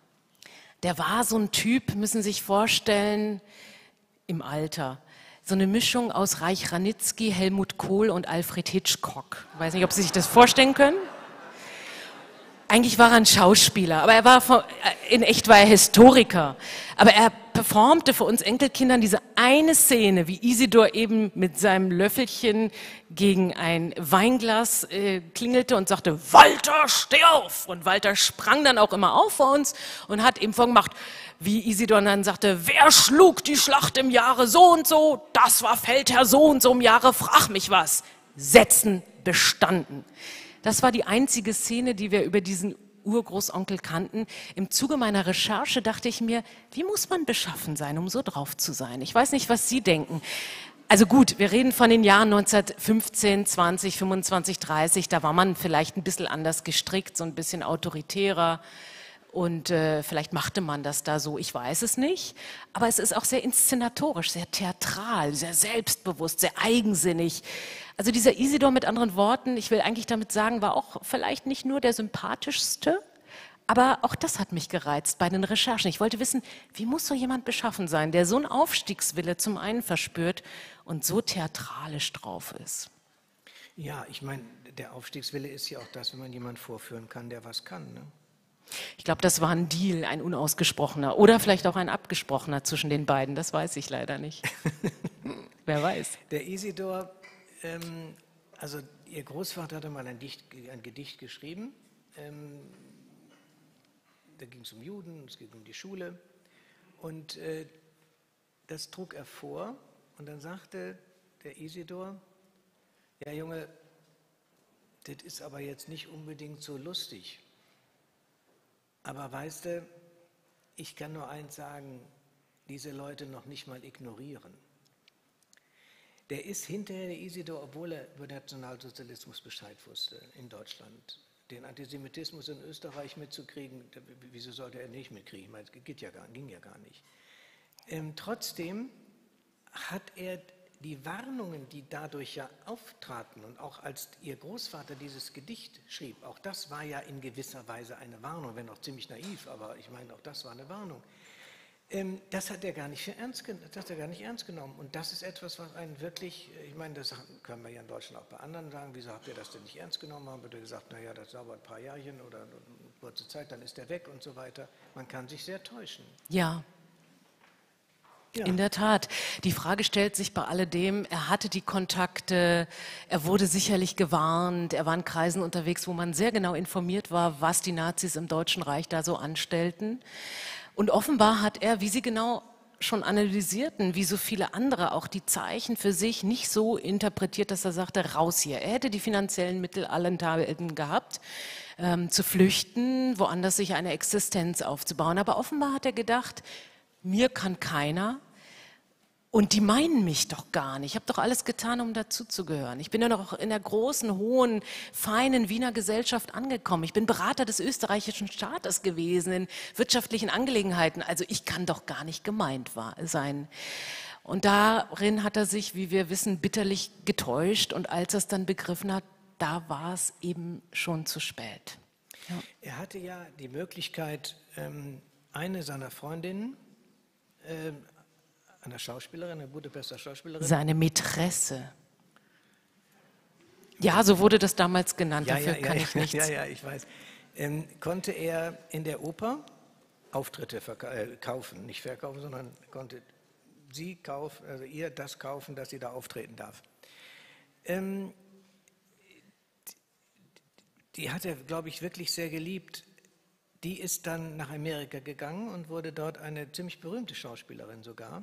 Der war so ein Typ, müssen Sie sich vorstellen, im Alter. So eine Mischung aus Reich Ranitzky, Helmut Kohl und Alfred Hitchcock. Ich weiß nicht, ob Sie sich das vorstellen können. Eigentlich war er ein Schauspieler, aber in echt war er Historiker. Aber er performte für uns Enkelkindern diese eine Szene, wie Isidor eben mit seinem Löffelchen gegen ein Weinglas klingelte und sagte, Walter, steh auf! Und Walter sprang dann auch immer auf vor uns und hat eben vorgemacht, wie Isidor dann sagte, wer schlug die Schlacht im Jahre so und so? Das war Feldherr so und so im Jahre, frag mich was. Sätzen bestanden. Das war die einzige Szene, die wir über diesen Urgroßonkel kannten. Im Zuge meiner Recherche dachte ich mir, wie muss man beschaffen sein, um so drauf zu sein? Ich weiß nicht, was Sie denken. Also gut, wir reden von den Jahren 1915, 20, 25, 30. Da war man vielleicht ein bisschen anders gestrickt, so ein bisschen autoritärer. Und vielleicht machte man das da so, ich weiß es nicht. Aber es ist auch sehr inszenatorisch, sehr theatral, sehr selbstbewusst, sehr eigensinnig. Also dieser Isidor, mit anderen Worten, ich will eigentlich damit sagen, war auch vielleicht nicht nur der sympathischste, aber auch das hat mich gereizt bei den Recherchen. Ich wollte wissen, wie muss so jemand beschaffen sein, der so einen Aufstiegswille zum einen verspürt und so theatralisch drauf ist. Ja, ich meine, der Aufstiegswille ist ja auch das, wenn man jemanden vorführen kann, der was kann, ne? Ich glaube, das war ein Deal, ein unausgesprochener oder vielleicht auch ein abgesprochener zwischen den beiden, das weiß ich leider nicht. Wer weiß. Der Isidor, also Ihr Großvater hatte mal ein Gedicht geschrieben, da ging es um Juden, es ging um die Schule und das trug er vor und dann sagte der Isidor, ja Junge, das ist aber jetzt nicht unbedingt so lustig. Aber weißt du, ich kann nur eins sagen, diese Leute noch nicht mal ignorieren. Der ist hinterher, der Isidor, obwohl er über Nationalsozialismus Bescheid wusste in Deutschland, den Antisemitismus in Österreich mitzukriegen, wieso sollte er nicht mitkriegen? Ich meine, es ging ja gar nicht. Trotzdem hat er die Warnungen, die dadurch ja auftraten und auch als Ihr Großvater dieses Gedicht schrieb, auch das war ja in gewisser Weise eine Warnung, wenn auch ziemlich naiv, aber ich meine, auch das war eine Warnung. Das hat er gar nicht ernst genommen und das ist etwas, was einen wirklich, ich meine, das können wir ja in Deutschland auch bei anderen sagen, wieso habt ihr das denn nicht ernst genommen? Haben wir gesagt, naja, das dauert ein paar Jahrchen oder eine kurze Zeit, dann ist er weg und so weiter. Man kann sich sehr täuschen. Ja. In der Tat. Die Frage stellt sich bei alledem, er hatte die Kontakte, er wurde sicherlich gewarnt, er war in Kreisen unterwegs, wo man sehr genau informiert war, was die Nazis im Deutschen Reich da so anstellten. Und offenbar hat er, wie Sie genau schon analysierten, wie so viele andere, auch die Zeichen für sich nicht so interpretiert, dass er sagte, raus hier. Er hätte die finanziellen Mittel allenthalben gehabt, zu flüchten, woanders sich eine Existenz aufzubauen. Aber offenbar hat er gedacht, mir kann keiner. Und die meinen mich doch gar nicht. Ich habe doch alles getan, um dazuzugehören. Ich bin ja noch in der großen, hohen, feinen Wiener Gesellschaft angekommen. Ich bin Berater des österreichischen Staates gewesen in wirtschaftlichen Angelegenheiten. Also ich kann doch gar nicht gemeint sein. Und darin hat er sich, wie wir wissen, bitterlich getäuscht. Und als er es dann begriffen hat, da war es eben schon zu spät. Ja. Er hatte ja die Möglichkeit, eine seiner Freundinnen, eine Schauspielerin, eine Budapester Schauspielerin. Seine Mätresse. Ja, so wurde das damals genannt, dafür kann ich nichts. Ja, ich weiß. Konnte er in der Oper Auftritte kaufen, nicht verkaufen, sondern konnte sie kaufen, also ihr das kaufen, dass sie da auftreten darf. Die hat er, glaube ich, wirklich sehr geliebt. Die ist dann nach Amerika gegangen und wurde dort eine ziemlich berühmte Schauspielerin sogar.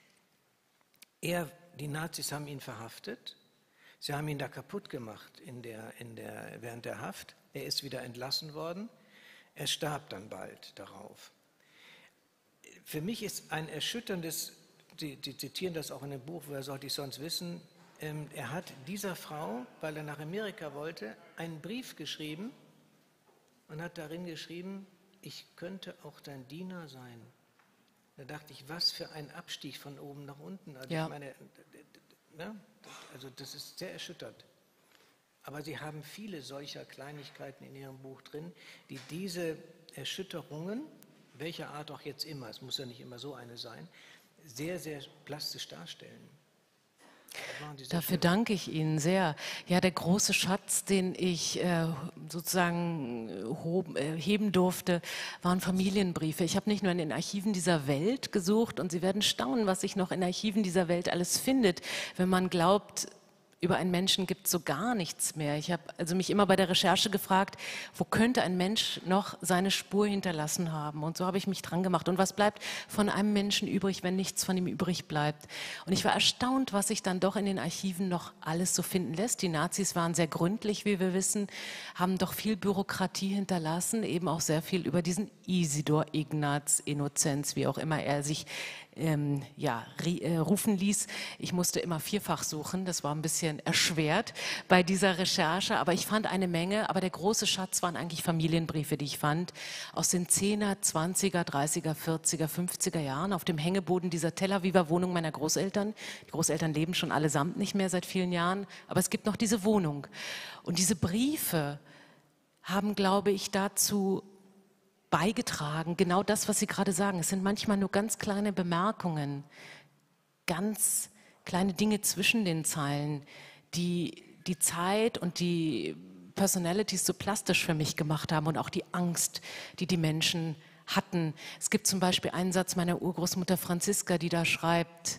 Die Nazis haben ihn verhaftet. Sie haben ihn da kaputt gemacht während der Haft. Er ist wieder entlassen worden. Er starb dann bald darauf. Für mich ist ein erschütterndes, Sie zitieren das auch in dem Buch, woher sollte ich sonst wissen, er hat dieser Frau, weil er nach Amerika wollte, einen Brief geschrieben und hat darin geschrieben, ich könnte auch dein Diener sein. Da dachte ich, was für ein Abstieg von oben nach unten. Also, ja. Ich meine, also das ist sehr erschütternd. Aber Sie haben viele solcher Kleinigkeiten in Ihrem Buch drin, die diese Erschütterungen, welcher Art auch jetzt immer, es muss ja nicht immer so eine sein, sehr, sehr plastisch darstellen. Dafür danke ich Ihnen sehr. Ja, der große Schatz, den ich sozusagen heben durfte, waren Familienbriefe. Ich habe nicht nur in den Archiven dieser Welt gesucht und Sie werden staunen, was sich noch in Archiven dieser Welt alles findet, wenn man glaubt, über einen Menschen gibt es so gar nichts mehr. Ich habe also mich immer bei der Recherche gefragt, wo könnte ein Mensch noch seine Spur hinterlassen haben? Und so habe ich mich dran gemacht. Und was bleibt von einem Menschen übrig, wenn nichts von ihm übrig bleibt? Und ich war erstaunt, was sich dann doch in den Archiven noch alles so finden lässt. Die Nazis waren sehr gründlich, wie wir wissen, haben doch viel Bürokratie hinterlassen, eben auch sehr viel über diesen Isidor, Ignaz, Innozenz, wie auch immer er sich rufen ließ. Ich musste immer vierfach suchen, das war ein bisschen erschwert bei dieser Recherche, aber ich fand eine Menge, aber der große Schatz waren eigentlich Familienbriefe, die ich fand, aus den 10er, 20er, 30er, 40er, 50er Jahren auf dem Hängeboden dieser Tel Aviver Wohnung meiner Großeltern. Die Großeltern leben schon allesamt nicht mehr seit vielen Jahren, aber es gibt noch diese Wohnung. Und diese Briefe haben, glaube ich, dazu beigetragen, genau das, was Sie gerade sagen. Es sind manchmal nur ganz kleine Bemerkungen, ganz kleine Dinge zwischen den Zeilen, die die Zeit und die Personalities so plastisch für mich gemacht haben und auch die Angst, die die Menschen hatten. Es gibt zum Beispiel einen Satz meiner Urgroßmutter Franziska, die da schreibt,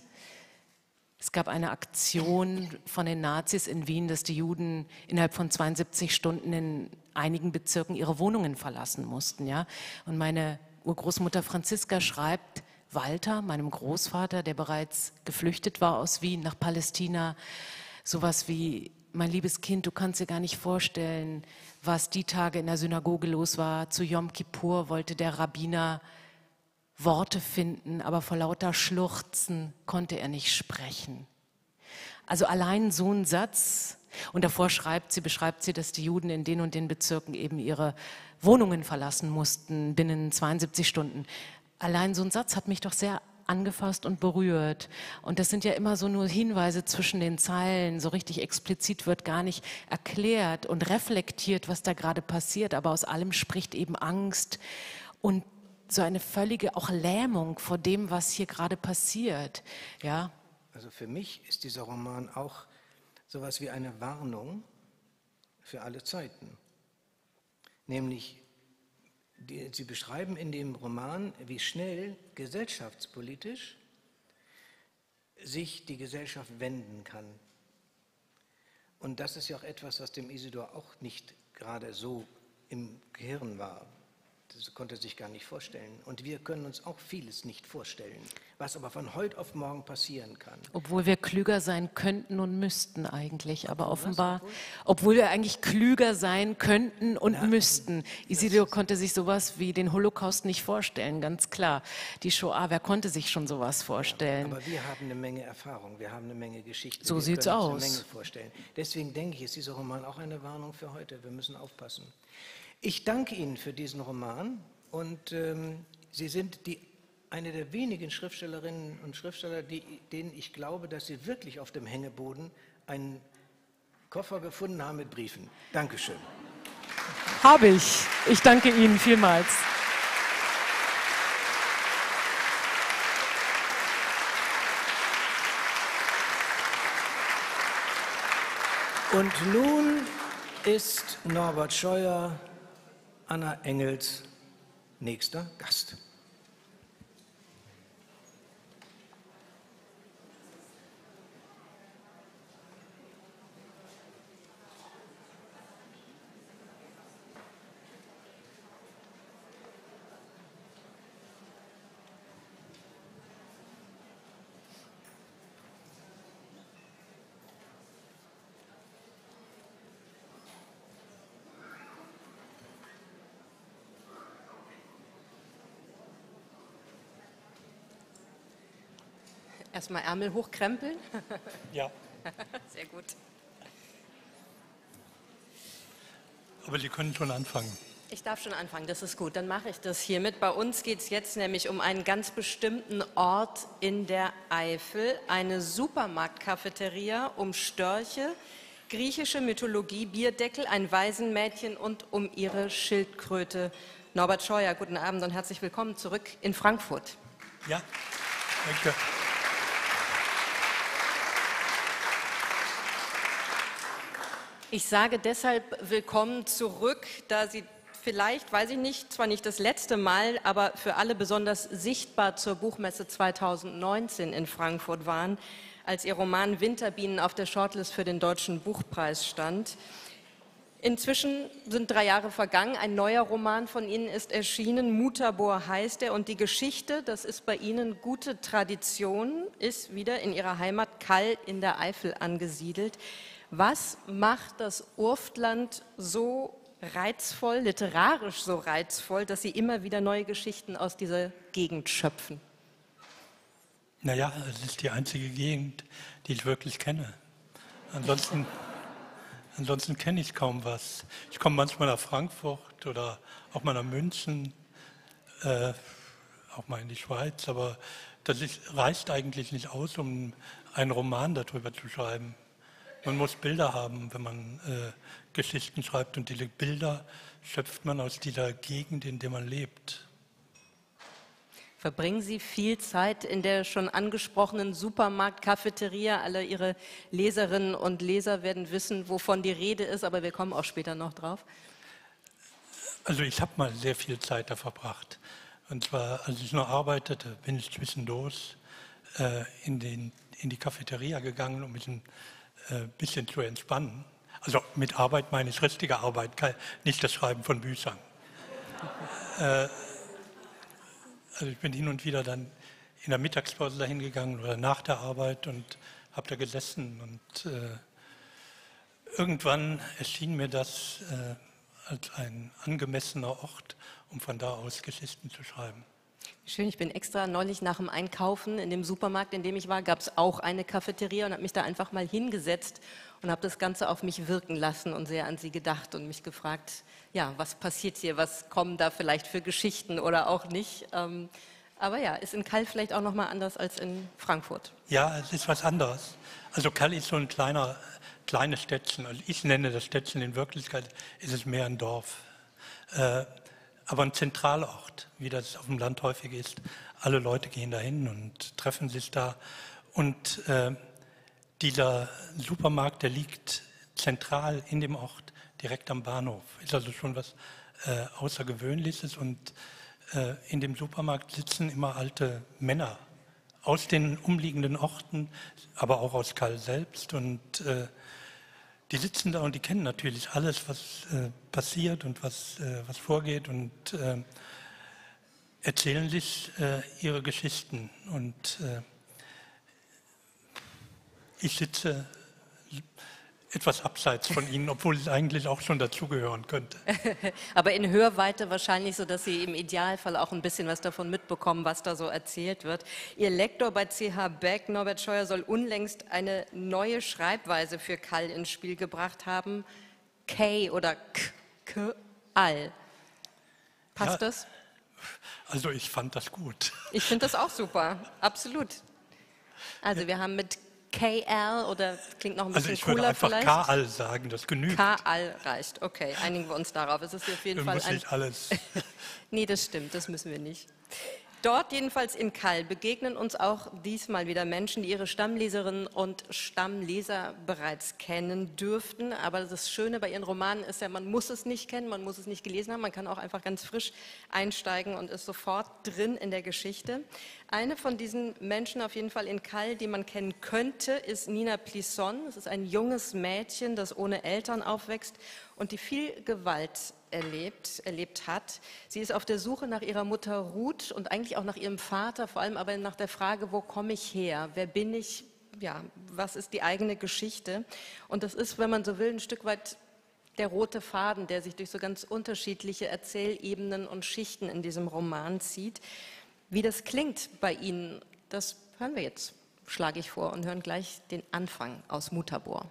es gab eine Aktion von den Nazis in Wien, dass die Juden innerhalb von 72 Stunden in einigen Bezirken ihre Wohnungen verlassen mussten. Ja? Und meine Urgroßmutter Franziska schreibt Walter, meinem Großvater, der bereits geflüchtet war aus Wien nach Palästina, sowas wie, mein liebes Kind, du kannst dir gar nicht vorstellen, was die Tage in der Synagoge los war. Zu Yom Kippur wollte der Rabbiner Worte finden, aber vor lauter Schluchzen konnte er nicht sprechen. Also allein so ein Satz, und davor beschreibt sie, dass die Juden in den und den Bezirken eben ihre Wohnungen verlassen mussten binnen 72 Stunden. Allein so ein Satz hat mich doch sehr angefasst und berührt. Und das sind ja immer so nur Hinweise zwischen den Zeilen. So richtig explizit wird gar nicht erklärt und reflektiert, was da gerade passiert. Aber aus allem spricht eben Angst und so eine völlige auch Lähmung vor dem, was hier gerade passiert. Ja? Also für mich ist dieser Roman auch sowas wie eine Warnung für alle Zeiten. Nämlich, Sie beschreiben in dem Roman, wie schnell gesellschaftspolitisch sich die Gesellschaft wenden kann. Und das ist ja auch etwas, was dem Isidor auch nicht gerade so im Gehirn war. das konnte er sich gar nicht vorstellen. Und wir können uns auch vieles nicht vorstellen, was aber von heute auf morgen passieren kann. Obwohl wir klüger sein könnten und müssten eigentlich, aber offenbar, obwohl wir eigentlich klüger sein könnten und müssten. Isidor konnte sich sowas wie den Holocaust nicht vorstellen, ganz klar. Die Shoah, wer konnte sich schon sowas vorstellen? Aber wir haben eine Menge Erfahrung, wir haben eine Menge Geschichte. So wir sieht's können uns aus. eine Menge vorstellen. Deswegen denke ich, ist dieser Roman auch eine Warnung für heute. Wir müssen aufpassen. Ich danke Ihnen für diesen Roman und Sie sind eine der wenigen Schriftstellerinnen und Schriftsteller, denen ich glaube, dass sie wirklich auf dem Hängeboden einen Koffer gefunden haben mit Briefen. Dankeschön. Habe ich. Ich danke Ihnen vielmals. Und nun ist Norbert Scheuer, Anna Engels nächster Gast. Erstmal Ärmel hochkrempeln. Ja. Sehr gut. Aber Sie können schon anfangen. Ich darf schon anfangen, das ist gut. Dann mache ich das hiermit. Bei uns geht es jetzt nämlich um einen ganz bestimmten Ort in der Eifel, eine Supermarktcafeteria, um Störche, griechische Mythologie, Bierdeckel, ein Waisenmädchen und um ihre Schildkröte. Norbert Scheuer, guten Abend und herzlich willkommen zurück in Frankfurt. Ja, danke. Ich sage deshalb willkommen zurück, da Sie vielleicht, weiß ich nicht, zwar nicht das letzte Mal, aber für alle besonders sichtbar zur Buchmesse 2019 in Frankfurt waren, als Ihr Roman Winterbienen auf der Shortlist für den Deutschen Buchpreis stand. Inzwischen sind 3 Jahre vergangen, ein neuer Roman von Ihnen ist erschienen, Mutabor heißt er, und die Geschichte, das ist bei Ihnen gute Tradition, ist wieder in Ihrer Heimat Kall in der Eifel angesiedelt. Was macht das Urftland so reizvoll, literarisch so reizvoll, dass Sie immer wieder neue Geschichten aus dieser Gegend schöpfen? Naja, es ist die einzige Gegend, die ich wirklich kenne. Ansonsten kenne ich kaum was. Ich komme manchmal nach Frankfurt oder auch mal nach München, auch mal in die Schweiz, aber reicht eigentlich nicht aus, um einen Roman darüber zu schreiben. Man muss Bilder haben, wenn man Geschichten schreibt, und diese Bilder schöpft man aus dieser Gegend, in der man lebt. Verbringen Sie viel Zeit in der schon angesprochenen Supermarkt-Cafeteria? Alle Ihre Leserinnen und Leser werden wissen, wovon die Rede ist, aber wir kommen auch später noch drauf. Also ich habe mal sehr viel Zeit da verbracht. Und zwar, als ich noch arbeitete, bin ich zwischendurch in die Cafeteria gegangen, um mich ein bisschen zu entspannen. Also mit Arbeit meine ich richtige Arbeit, nicht das Schreiben von Büchern. Also ich bin hin und wieder dann in der Mittagspause dahin gegangen oder nach der Arbeit und habe da gesessen. Und irgendwann erschien mir das als ein angemessener Ort, um von da aus Geschichten zu schreiben. Schön, ich bin extra neulich nach dem Einkaufen in dem Supermarkt, in dem ich war, gab es auch eine Cafeteria und habe mich da einfach mal hingesetzt und habe das Ganze auf mich wirken lassen und sehr an Sie gedacht und mich gefragt, ja, was passiert hier, was kommen da vielleicht für Geschichten oder auch nicht. Aber ja, ist in Kall vielleicht auch nochmal anders als in Frankfurt. Ja, es ist was anderes. Also Kall ist so ein kleines Städtchen. Also ich nenne das Städtchen, in Wirklichkeit ist es mehr ein Dorf. Aber ein Zentralort, wie das auf dem Land häufig ist. Alle Leute gehen dahin und treffen sich da. Und dieser Supermarkt, der liegt zentral in dem Ort, direkt am Bahnhof. Ist also schon was Außergewöhnliches. Und in dem Supermarkt sitzen immer alte Männer aus den umliegenden Orten, aber auch aus Kall selbst. Und die sitzen da und die kennen natürlich alles, was passiert und was vorgeht und erzählen sich ihre Geschichten. Und ich sitze etwas abseits von ihnen, obwohl ich eigentlich auch schon dazugehören könnte. Aber in Hörweite wahrscheinlich so, dass Sie im Idealfall auch ein bisschen was davon mitbekommen, was da so erzählt wird. Ihr Lektor bei CH Beck, Norbert Scheuer, soll unlängst eine neue Schreibweise für Kall ins Spiel gebracht haben. K oder K-All. Passt Ja, das? also ich fand das gut. Ich finde das auch super, absolut. Also wir haben mit KL oder klingt noch ein bisschen cooler vielleicht? Also ich würde einfach K-All sagen, das genügt. K-All reicht, okay, einigen wir uns darauf. Es ist auf jeden Fall muss nicht alles. Nee, das stimmt, das müssen wir nicht. Dort jedenfalls in Kall begegnen uns auch diesmal wieder Menschen, die ihre Stammleserinnen und Stammleser bereits kennen dürften. Aber das Schöne bei ihren Romanen ist ja, man muss es nicht kennen, man muss es nicht gelesen haben, man kann auch einfach ganz frisch einsteigen und ist sofort drin in der Geschichte. Eine von diesen Menschen auf jeden Fall in Kall, die man kennen könnte, ist Nina Plisson. Es ist ein junges Mädchen, das ohne Eltern aufwächst und die viel Gewalt erlebt hat. Sie ist auf der Suche nach ihrer Mutter Ruth und eigentlich auch nach ihrem Vater, vor allem aber nach der Frage, wo komme ich her, wer bin ich, ja, was ist die eigene Geschichte? Und das ist, wenn man so will, ein Stück weit der rote Faden, der sich durch so ganz unterschiedliche Erzählebenen und Schichten in diesem Roman zieht. Wie das klingt bei Ihnen, das hören wir jetzt, schlage ich vor, und hören gleich den Anfang aus Mutabor.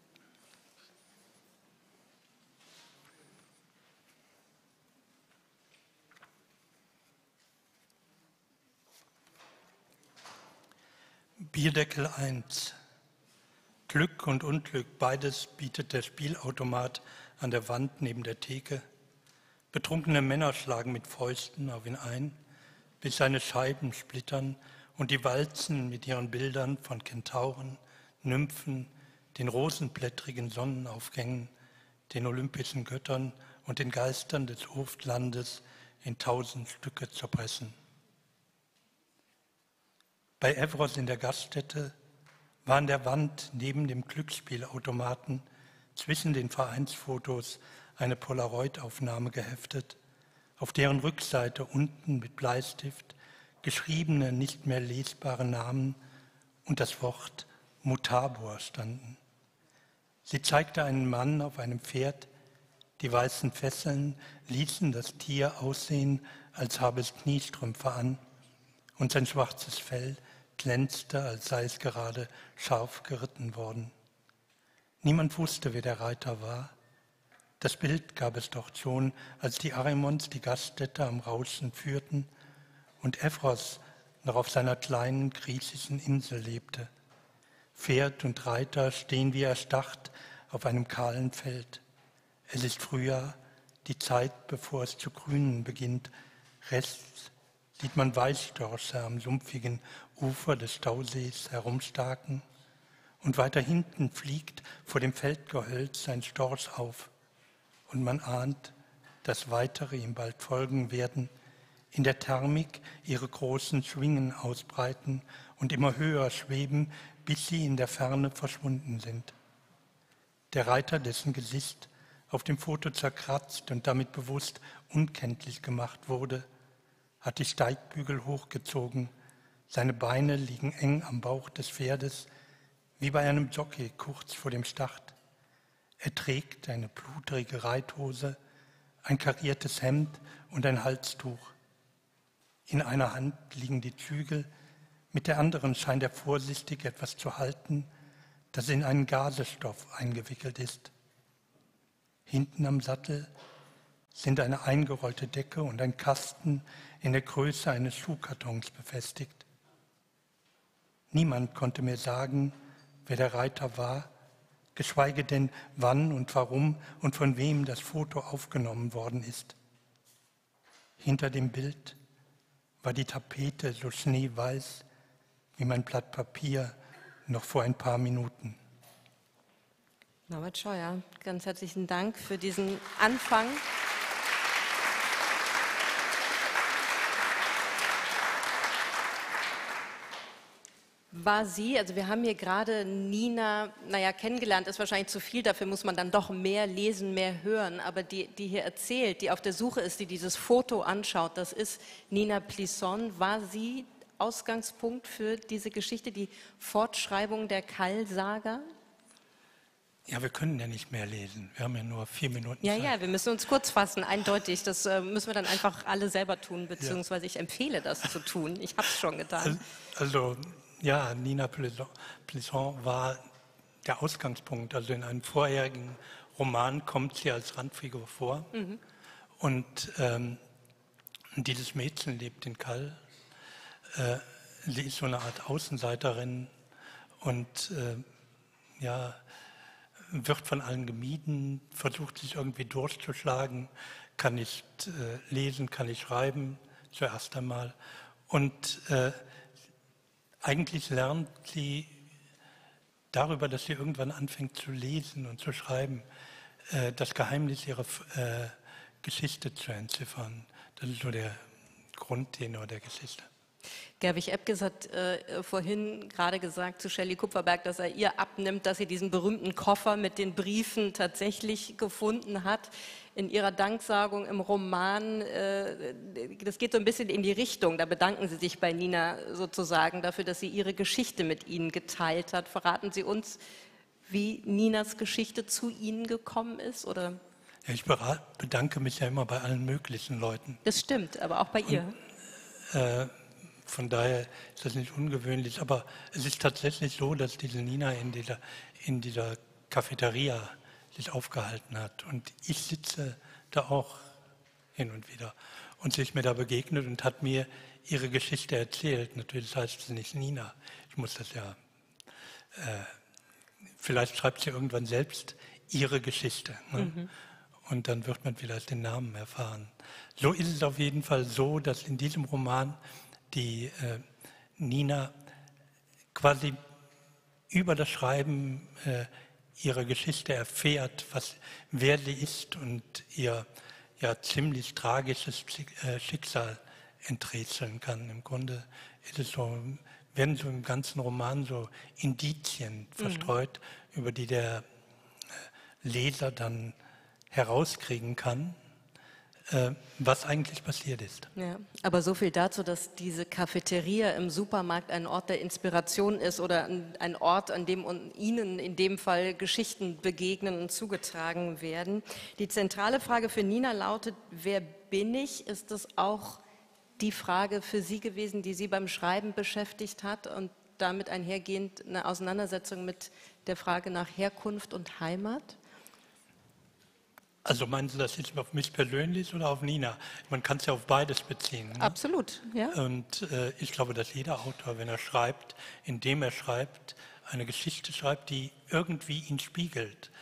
Bierdeckel 1. Glück und Unglück, beides bietet der Spielautomat an der Wand neben der Theke. Betrunkene Männer schlagen mit Fäusten auf ihn ein, bis seine Scheiben splittern und die walzen mit ihren Bildern von Kentauren, Nymphen, den rosenblättrigen Sonnenaufgängen, den olympischen Göttern und den Geistern des Oftlandes in 1000 Stücke zerpressen. Bei Evros in der Gaststätte war an der Wand neben dem Glücksspielautomaten zwischen den Vereinsfotos eine Polaroid-Aufnahme geheftet, auf deren Rückseite unten mit Bleistift geschriebene, nicht mehr lesbare Namen und das Wort Mutabor standen. Sie zeigte einen Mann auf einem Pferd, die weißen Fesseln ließen das Tier aussehen, als habe es Kniestrümpfe an, und sein schwarzes Fell glänzte, als sei es gerade scharf geritten worden. Niemand wusste, wer der Reiter war. Das Bild gab es dort schon, als die Arimons die Gaststätte am Rauschen führten und Evros noch auf seiner kleinen griechischen Insel lebte. Pferd und Reiter stehen wie erstarrt auf einem kahlen Feld. Es ist Frühjahr, die Zeit, bevor es zu grünen beginnt. Rechts sieht man Weißstörche am sumpfigen Ufer des Stausees herumstarken. Und weiter hinten fliegt vor dem Feldgehölz ein Storch auf. Und man ahnt, dass weitere ihm bald folgen werden, in der Thermik ihre großen Schwingen ausbreiten und immer höher schweben, bis sie in der Ferne verschwunden sind. Der Reiter, dessen Gesicht auf dem Foto zerkratzt und damit bewusst unkenntlich gemacht wurde, hat die Steigbügel hochgezogen. Seine Beine liegen eng am Bauch des Pferdes, wie bei einem Jockey kurz vor dem Start. Er trägt eine blutrige Reithose, ein kariertes Hemd und ein Halstuch. In einer Hand liegen die Zügel, mit der anderen scheint er vorsichtig etwas zu halten, das in einen Gazestoff eingewickelt ist. Hinten am Sattel sind eine eingerollte Decke und ein Kasten in der Größe eines Schuhkartons befestigt. Niemand konnte mir sagen, wer der Reiter war, geschweige denn wann und warum und von wem das Foto aufgenommen worden ist. Hinter dem Bild war die Tapete so schneeweiß wie mein Blatt Papier noch vor ein paar Minuten. Norbert Scheuer, ganz herzlichen Dank für diesen Anfang. War sie, also wir haben hier gerade Nina, naja, kennengelernt ist wahrscheinlich zu viel, dafür muss man dann doch mehr lesen, mehr hören, aber die hier erzählt, die auf der Suche ist, die dieses Foto anschaut, das ist Nina Plisson. War sie Ausgangspunkt für diese Geschichte, die Fortschreibung der Kall-Saga? Ja, wir können ja nicht mehr lesen. Wir haben ja nur 4 Minuten Ja, Zeit. ja, wir müssen uns kurz fassen, eindeutig. Das müssen wir dann einfach alle selber tun, beziehungsweise ich empfehle das zu tun. Ich habe es schon getan. Also, ja, Nina Plisson war der Ausgangspunkt. Also in einem vorherigen Roman kommt sie als Randfigur vor. Und dieses Mädchen lebt in Kall. Sie ist so eine Art Außenseiterin und ja, wird von allen gemieden, versucht sich irgendwie durchzuschlagen, kann nicht lesen, kann nicht schreiben, zuerst einmal. Und eigentlich lernt sie darüber, dass sie irgendwann anfängt zu lesen und zu schreiben, das Geheimnis ihrer Geschichte zu entziffern. Das ist so der Grundtenor der Geschichte. Gerwig Epges hat vorhin gerade gesagt zu Shelley Kupferberg, dass er ihr abnimmt, dass sie diesen berühmten Koffer mit den Briefen tatsächlich gefunden hat. In ihrer Danksagung im Roman, das geht so ein bisschen in die Richtung, da bedanken Sie sich bei Nina sozusagen dafür, dass sie ihre Geschichte mit Ihnen geteilt hat. Verraten Sie uns, wie Ninas Geschichte zu Ihnen gekommen ist? Oder? Ja, ich bedanke mich ja immer bei allen möglichen Leuten. Das stimmt, aber auch bei ihr. Von daher ist das nicht ungewöhnlich, aber es ist tatsächlich so, dass diese Nina in dieser Cafeteria sich aufgehalten hat und ich sitze da auch hin und wieder und sie ist mir da begegnet und hat mir ihre Geschichte erzählt. Natürlich heißt sie nicht Nina, ich muss das ja, vielleicht schreibt sie irgendwann selbst ihre Geschichte, ne? Und dann wird man vielleicht den Namen erfahren. So ist es auf jeden Fall so, dass in diesem Roman die Nina quasi über das Schreiben ihrer Geschichte erfährt, wer sie ist und ihr ja ziemlich tragisches Schicksal enträtseln kann. Im Grunde ist es so, werden so im ganzen Roman so Indizien verstreut, über die der Leser dann herauskriegen kann, was eigentlich passiert ist. Ja, aber so viel dazu, dass diese Cafeteria im Supermarkt ein Ort der Inspiration ist oder ein Ort, an dem Ihnen in dem Fall Geschichten begegnen und zugetragen werden. Die zentrale Frage für Nina lautet, wer bin ich? Ist das auch die Frage für Sie gewesen, die Sie beim Schreiben beschäftigt hat und damit einhergehend eine Auseinandersetzung mit der Frage nach Herkunft und Heimat? Also meinen Sie das jetzt auf mich persönlich oder auf Nina? Man kann es ja auf beides beziehen. Ne? Absolut, ja. Und ich glaube, dass jeder Autor, wenn er schreibt, indem er schreibt, eine Geschichte schreibt, die irgendwie ihn spiegelt.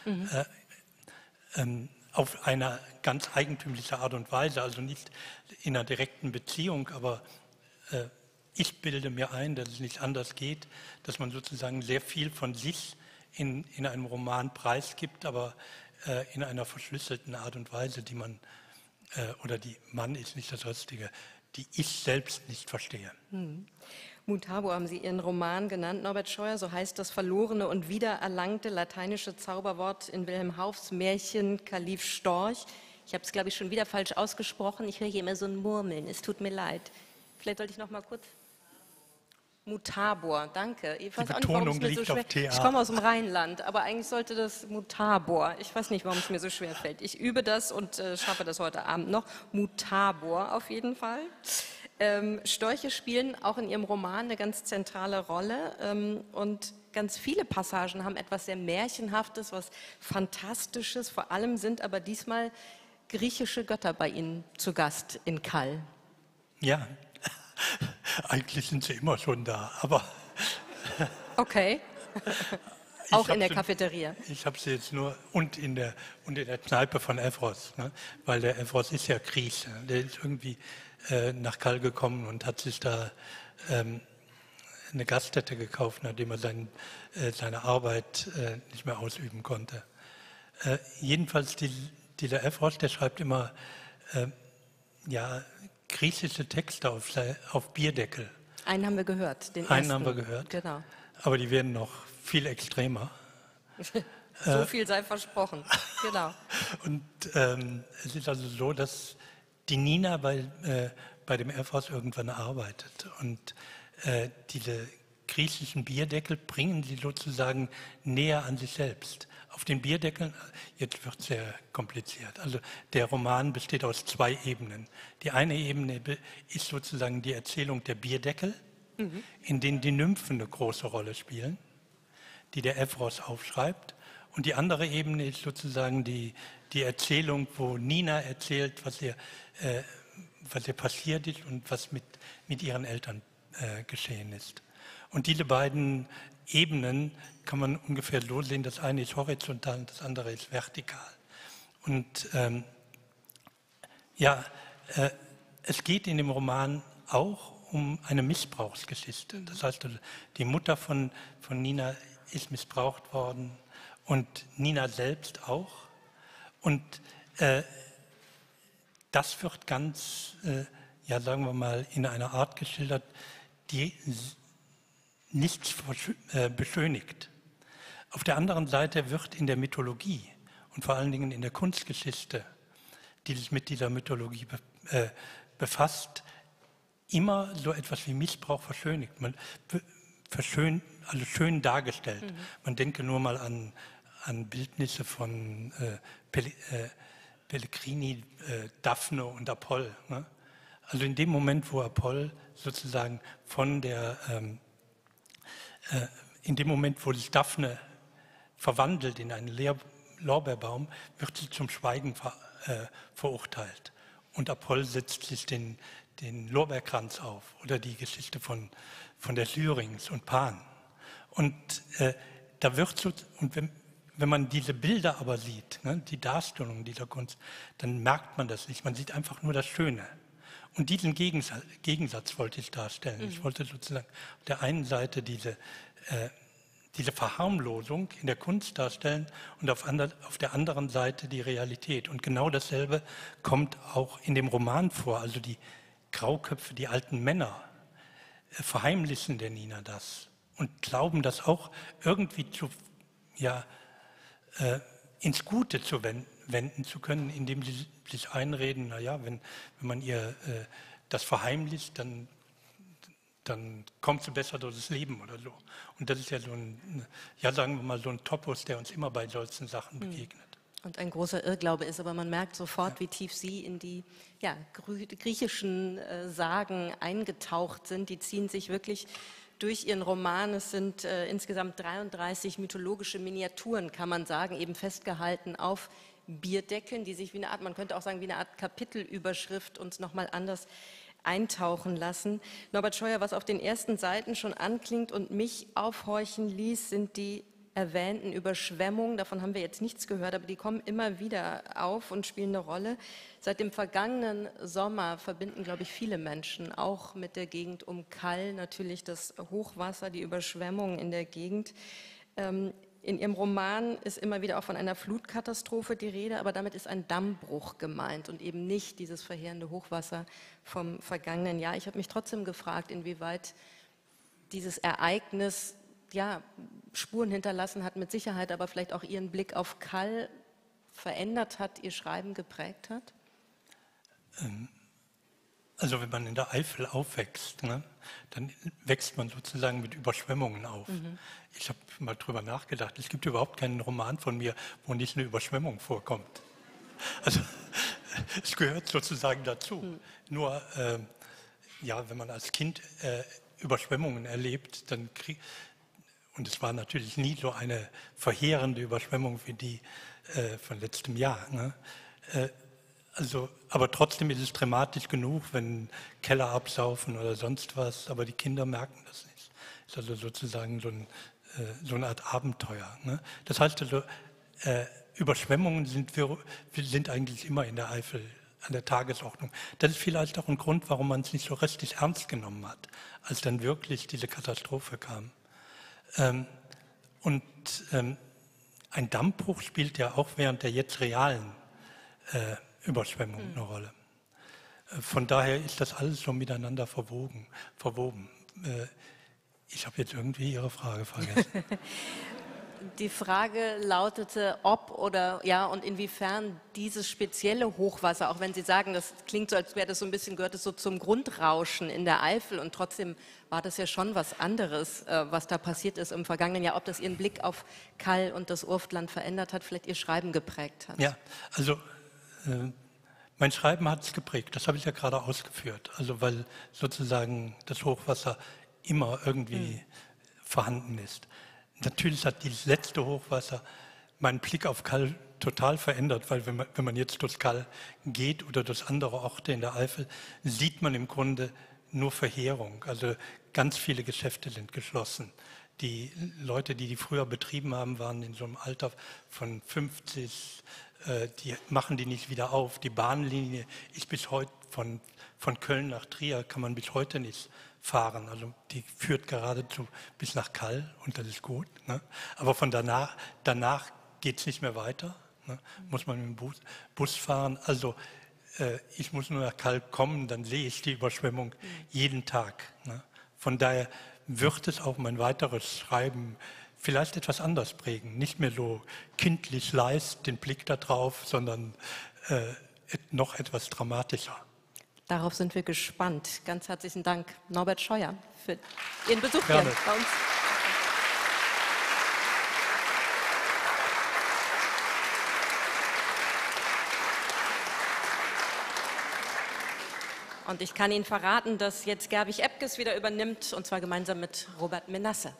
Auf eine ganz eigentümliche Art und Weise, also nicht in einer direkten Beziehung, aber ich bilde mir ein, dass es nicht anders geht, dass man sozusagen sehr viel von sich in einem Roman preisgibt, aber in einer verschlüsselten Art und Weise, die man, oder die Mann ist nicht das Richtige, die ich selbst nicht verstehe. Mutabo haben Sie Ihren Roman genannt, Norbert Scheuer, so heißt das verlorene und wiedererlangte lateinische Zauberwort in Wilhelm Hauffs Märchen Kalif Storch. Ich habe es, glaube ich, schon wieder falsch ausgesprochen. Ich höre hier immer so ein Murmeln, es tut mir leid. Vielleicht sollte ich noch mal kurz... Mutabor, danke. Ich weiß auch nicht, warum es mir so schwer. Ich komme aus dem Rheinland, aber eigentlich sollte das Mutabor. Ich weiß nicht, warum es mir so schwer fällt. Ich übe das und schaffe das heute Abend noch. Mutabor auf jeden Fall. Störche spielen auch in Ihrem Roman eine ganz zentrale Rolle und ganz viele Passagen haben etwas sehr Märchenhaftes, was Fantastisches. Vor allem sind aber diesmal griechische Götter bei Ihnen zu Gast in Kall. Ja. Eigentlich sind sie immer schon da, aber... Okay. Auch in der Cafeteria. Ich habe sie jetzt nur und in der Kneipe von Evros, ne? Weil der Evros ist ja Grieche. Der ist irgendwie nach Kall gekommen und hat sich da eine Gaststätte gekauft, nachdem er seine Arbeit nicht mehr ausüben konnte. Jedenfalls dieser Evros, der schreibt immer griechische Texte auf Bierdeckel. Einen haben wir gehört, den Einen ersten. haben wir gehört. Genau. Aber die werden noch viel extremer. So viel sei versprochen. Genau. Und es ist also so, dass die Nina bei dem Elfhaus irgendwann arbeitet. Und diese griechischen Bierdeckel bringen sie sozusagen näher an sich selbst. Auf den Bierdeckeln, jetzt wird es sehr kompliziert, also der Roman besteht aus 2 Ebenen. Die eine Ebene ist sozusagen die Erzählung der Bierdeckel, in denen die Nymphen eine große Rolle spielen, die der Evros aufschreibt. Und die andere Ebene ist sozusagen die Erzählung, wo Nina erzählt, was ihr passiert ist und was mit ihren Eltern geschehen ist. Und diese beiden Ebenen kann man ungefähr so sehen, das eine ist horizontal und das andere ist vertikal. Und es geht in dem Roman auch um eine Missbrauchsgeschichte. Das heißt, die Mutter von Nina ist missbraucht worden und Nina selbst auch. Und das wird ganz, sagen wir mal, in einer Art geschildert, die nichts beschönigt. Auf der anderen Seite wird in der Mythologie und vor allen Dingen in der Kunstgeschichte, die sich mit dieser Mythologie befasst, immer so etwas wie Missbrauch verschönigt. Also schön dargestellt. Man denke nur mal an Bildnisse von Pellegrini, Daphne und Apoll. Ne? Also in dem Moment, wo Apoll sozusagen in dem Moment, wo sich Daphne verwandelt in einen Lorbeerbaum, wird sie zum Schweigen verurteilt. Und Apoll setzt sich den Lorbeerkranz auf oder die Geschichte von der Syrinx und Pan. Und da wird so, und wenn man diese Bilder aber sieht, ne, die Darstellung dieser Kunst, dann merkt man das nicht. Man sieht einfach nur das Schöne. Und diesen Gegensatz wollte ich darstellen. Ich wollte sozusagen auf der einen Seite diese Verharmlosung in der Kunst darstellen und auf der anderen Seite die Realität. Und genau dasselbe kommt auch in dem Roman vor. Also die Grauköpfe, die alten Männer, verheimlichen der Nina das und glauben das auch irgendwie ins Gute zu wenden zu können, indem sie sich einreden, naja, wenn man ihr das verheimlicht, dann kommt sie besser durch das Leben oder so. Und das ist ja so sagen wir mal, so ein Topos, der uns immer bei solchen Sachen begegnet. Und ein großer Irrglaube ist, aber man merkt sofort, wie tief Sie in die griechischen Sagen eingetaucht sind. Die ziehen sich wirklich durch Ihren Roman. Es sind insgesamt 33 mythologische Miniaturen, kann man sagen, eben festgehalten auf Bierdeckeln, die sich wie eine Art, man könnte auch sagen, wie eine Art Kapitelüberschrift uns nochmal anders eintauchen lassen. Norbert Scheuer, was auf den ersten Seiten schon anklingt und mich aufhorchen ließ, sind die erwähnten Überschwemmungen. Davon haben wir jetzt nichts gehört, aber die kommen immer wieder auf und spielen eine Rolle. Seit dem vergangenen Sommer verbinden, glaube ich, viele Menschen auch mit der Gegend um Kall natürlich das Hochwasser, die Überschwemmungen in der Gegend. In Ihrem Roman ist immer wieder auch von einer Flutkatastrophe die Rede, aber damit ist ein Dammbruch gemeint und eben nicht dieses verheerende Hochwasser vom vergangenen Jahr. Ich habe mich trotzdem gefragt, inwieweit dieses Ereignis Spuren hinterlassen hat, mit Sicherheit, aber vielleicht auch Ihren Blick auf Kall verändert hat, Ihr Schreiben geprägt hat? Also wenn man in der Eifel aufwächst, ne, dann wächst man sozusagen mit Überschwemmungen auf. Ich habe mal drüber nachgedacht, es gibt überhaupt keinen Roman von mir, wo nicht eine Überschwemmung vorkommt. Also es gehört sozusagen dazu. Nur, wenn man als Kind Überschwemmungen erlebt, dann und es war natürlich nie so eine verheerende Überschwemmung wie die von letztem Jahr. Ne? Aber trotzdem ist es dramatisch genug, wenn Keller absaufen oder sonst was, aber die Kinder merken das nicht. Es ist also sozusagen so eine Art Abenteuer. Ne? Das heißt also, Überschwemmungen sind eigentlich immer in der Eifel an der Tagesordnung. Das ist vielleicht auch ein Grund, warum man es nicht so richtig ernst genommen hat, als dann wirklich diese Katastrophe kam. Ein Dammbruch spielt ja auch während der jetzt realen Überschwemmung eine Rolle. Von daher ist das alles so miteinander verwoben. Ich habe jetzt irgendwie Ihre Frage vergessen. Die Frage lautete, ob oder ja und inwiefern dieses spezielle Hochwasser, auch wenn Sie sagen, das klingt so, als wäre das so ein bisschen, gehört es so zum Grundrauschen in der Eifel und trotzdem war das ja schon was anderes, was da passiert ist im vergangenen Jahr, ob das Ihren Blick auf Kall und das Urftland verändert hat, vielleicht Ihr Schreiben geprägt hat. Ja, also mein Schreiben hat es geprägt, das habe ich ja gerade ausgeführt, also weil sozusagen das Hochwasser immer irgendwie vorhanden ist. Natürlich hat dieses letzte Hochwasser meinen Blick auf Kall total verändert, weil wenn man jetzt durch Kall geht oder durch andere Orte in der Eifel, sieht man im Grunde nur Verheerung. Also ganz viele Geschäfte sind geschlossen. Die Leute, die früher betrieben haben, waren in so einem Alter von 50, die machen die nicht wieder auf. Die Bahnlinie ist bis heute von Köln nach Trier, kann man bis heute nicht fahren. Also die führt geradezu bis nach Kall und das ist gut. Ne? Aber von danach geht es nicht mehr weiter. Ne? Muss man mit dem Bus fahren. Also ich muss nur nach Kall kommen, dann sehe ich die Überschwemmung jeden Tag. Ne? Von daher wird es auch mein weiteres Schreiben vielleicht etwas anders prägen. Nicht mehr so kindlich leist den Blick da drauf, sondern noch etwas dramatischer. Darauf sind wir gespannt. Ganz herzlichen Dank, Norbert Scheuer, für Ihren Besuch Gerne. hier bei uns. Und ich kann Ihnen verraten, dass jetzt Gerwig Epges wieder übernimmt, und zwar gemeinsam mit Robert Menasse.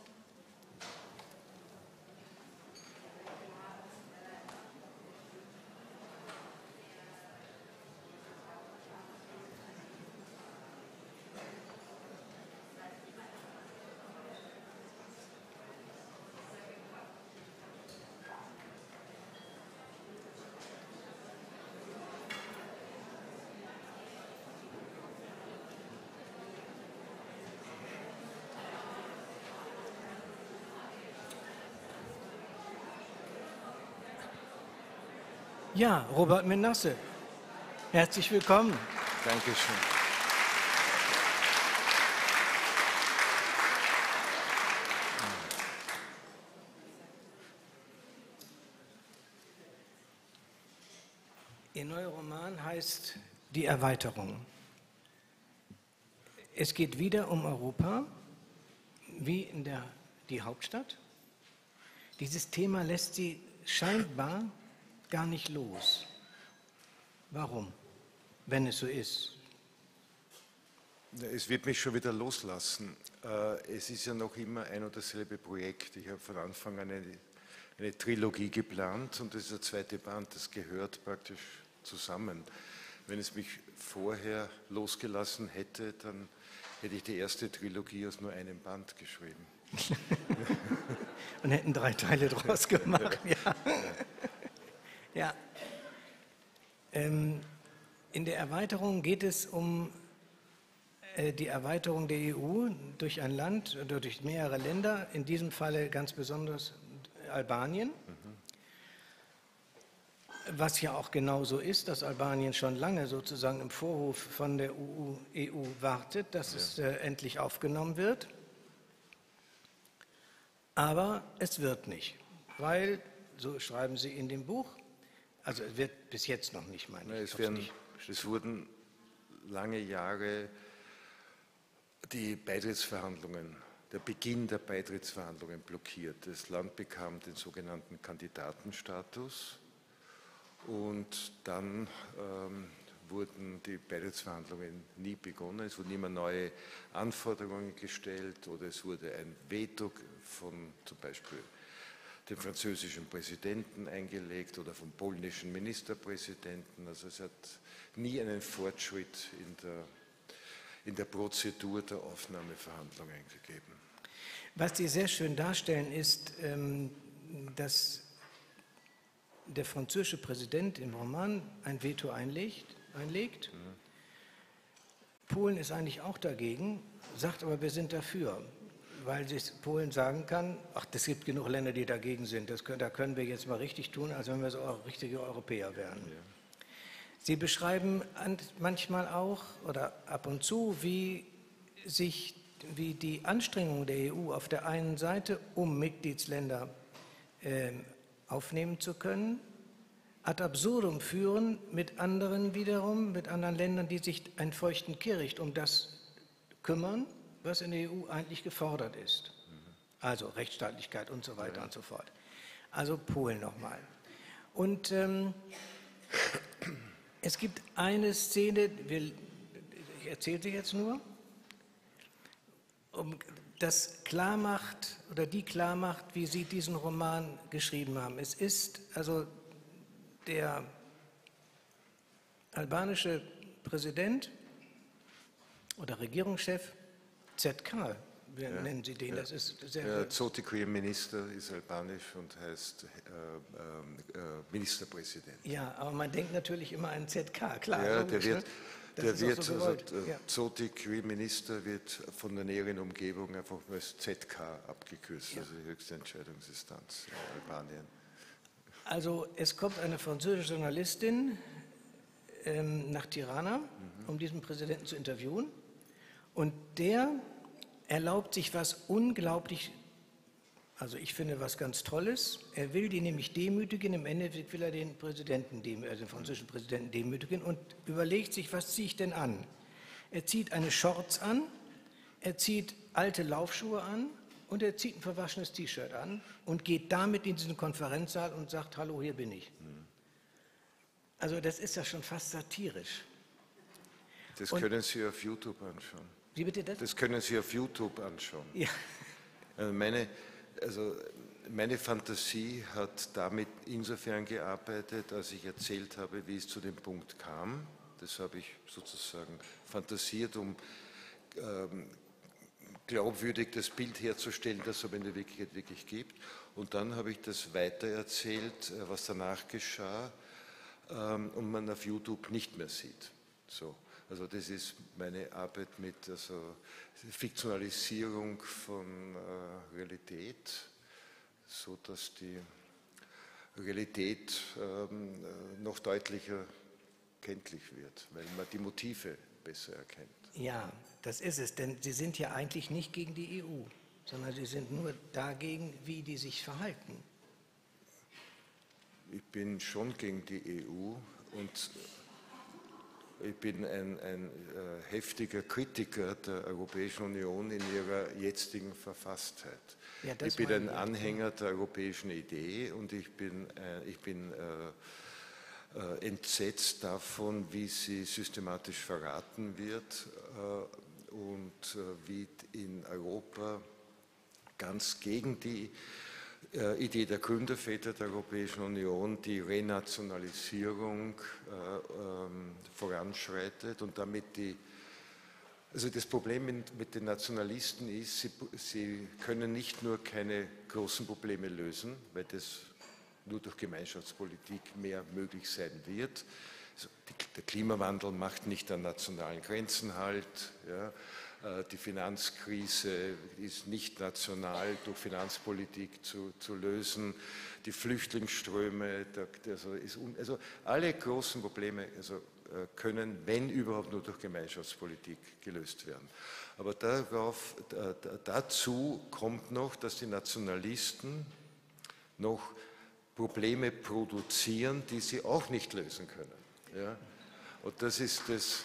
Ja, Robert Menasse, herzlich willkommen. Dankeschön. Ihr neuer Roman heißt Die Erweiterung. Es geht wieder um Europa, wie in die Hauptstadt. Dieses Thema lässt Sie scheinbar gar nicht los. Warum, wenn es so ist? Es wird mich schon wieder loslassen. Es ist ja noch immer ein und dasselbe Projekt. Ich habe von Anfang an eine Trilogie geplant und das ist der zweite Band, das gehört praktisch zusammen. Wenn es mich vorher losgelassen hätte, dann hätte ich die erste Trilogie aus nur einem Band geschrieben. Und hätten 3 Teile draus gemacht. Ja. Ja. In der Erweiterung geht es um die Erweiterung der EU durch ein Land oder durch mehrere Länder, in diesem Falle ganz besonders Albanien. Was ja auch genau so ist, dass Albanien schon lange sozusagen im Vorhof von der EU wartet, dass es endlich aufgenommen wird. Aber es wird nicht, weil, so schreiben Sie in dem Buch, also es wird bis jetzt noch nicht, meine ich. Es wurden lange Jahre die Beitrittsverhandlungen, der Beginn der Beitrittsverhandlungen blockiert. Das Land bekam den sogenannten Kandidatenstatus und dann wurden die Beitrittsverhandlungen nie begonnen. Es wurden immer neue Anforderungen gestellt oder es wurde ein Veto von zum Beispiel dem französischen Präsidenten eingelegt oder vom polnischen Ministerpräsidenten. Also es hat nie einen Fortschritt in der Prozedur der Aufnahmeverhandlungen gegeben. Was Sie sehr schön darstellen, ist, dass der französische Präsident im Roman ein Veto einlegt. Polen ist eigentlich auch dagegen, sagt aber, wir sind dafür, weil Polen sagen kann, ach, es gibt genug Länder, die dagegen sind, da können wir jetzt mal richtig tun, als wenn wir so richtige Europäer wären. Ja. Sie beschreiben manchmal auch oder ab und zu, wie sich wie die Anstrengungen der EU auf der einen Seite, um Mitgliedsländer aufnehmen zu können, ad absurdum führen mit anderen wiederum, mit anderen Ländern, die sich einen feuchten Kehricht um das kümmern, was in der EU eigentlich gefordert ist. Also Rechtsstaatlichkeit und so weiter und so fort. Also Polen nochmal. Und es gibt eine Szene, ich erzähle sie jetzt nur, das klar macht oder die klar macht, wie Sie diesen Roman geschrieben haben. Es ist also der albanische Präsident oder Regierungschef ZK, wir nennen Sie den, das ist sehr... Zotikwi Minister ist albanisch und heißt Ministerpräsident. Ja, aber man denkt natürlich immer an ZK, klar. Ja, logisch, Zotikwi Minister wird von der näheren Umgebung einfach als ZK abgekürzt, also die höchste Entscheidungsinstanz in Albanien. Also es kommt eine französische Journalistin nach Tirana, um diesen Präsidenten zu interviewen, und der erlaubt sich was unglaublich, also ich finde was ganz Tolles. Er will die nämlich demütigen, im Endeffekt will er den Präsidenten, den französischen Präsidenten demütigen und überlegt sich, was ziehe ich denn an? Er zieht eine Shorts an, er zieht alte Laufschuhe an und er zieht ein verwaschenes T-Shirt an und geht damit in diesen Konferenzsaal und sagt, hallo, hier bin ich. Also das ist ja schon fast satirisch. Das können Sie auf YouTube anschauen. Wie bitte das? Das können Sie auf YouTube anschauen. Ja. Meine Fantasie hat damit insofern gearbeitet, als ich erzählt habe, wie es zu dem Punkt kam. Das habe ich sozusagen fantasiert, um glaubwürdig das Bild herzustellen, das es aber in der Wirklichkeit wirklich gibt. Und dann habe ich das weitererzählt, was danach geschah und man auf YouTube nicht mehr sieht. So. Also das ist meine Arbeit mit Fiktionalisierung von Realität, so dass die Realität noch deutlicher kenntlich wird, weil man die Motive besser erkennt. Ja, das ist es, denn Sie sind ja eigentlich nicht gegen die EU, sondern Sie sind nur dagegen, wie die sich verhalten. Ich bin schon gegen die EU und ich bin ein heftiger Kritiker der Europäischen Union in ihrer jetzigen Verfasstheit. Ja, ich bin ein Anhänger der europäischen Idee und ich bin entsetzt davon, wie sie systematisch verraten wird und wie in Europa ganz gegen die Idee der Gründerväter der Europäischen Union die Renationalisierung voranschreitet und damit also das Problem mit den Nationalisten ist, sie können nicht nur keine großen Probleme lösen, weil das nur durch Gemeinschaftspolitik mehr möglich sein wird. Also der Klimawandel macht nicht an nationalen Grenzen halt. Ja. Die Finanzkrise ist nicht national durch Finanzpolitik zu lösen. Die Flüchtlingsströme, also alle großen Probleme können, wenn überhaupt, nur durch Gemeinschaftspolitik gelöst werden. Aber dazu kommt noch, dass die Nationalisten noch Probleme produzieren, die sie auch nicht lösen können. Ja? Und das ist das...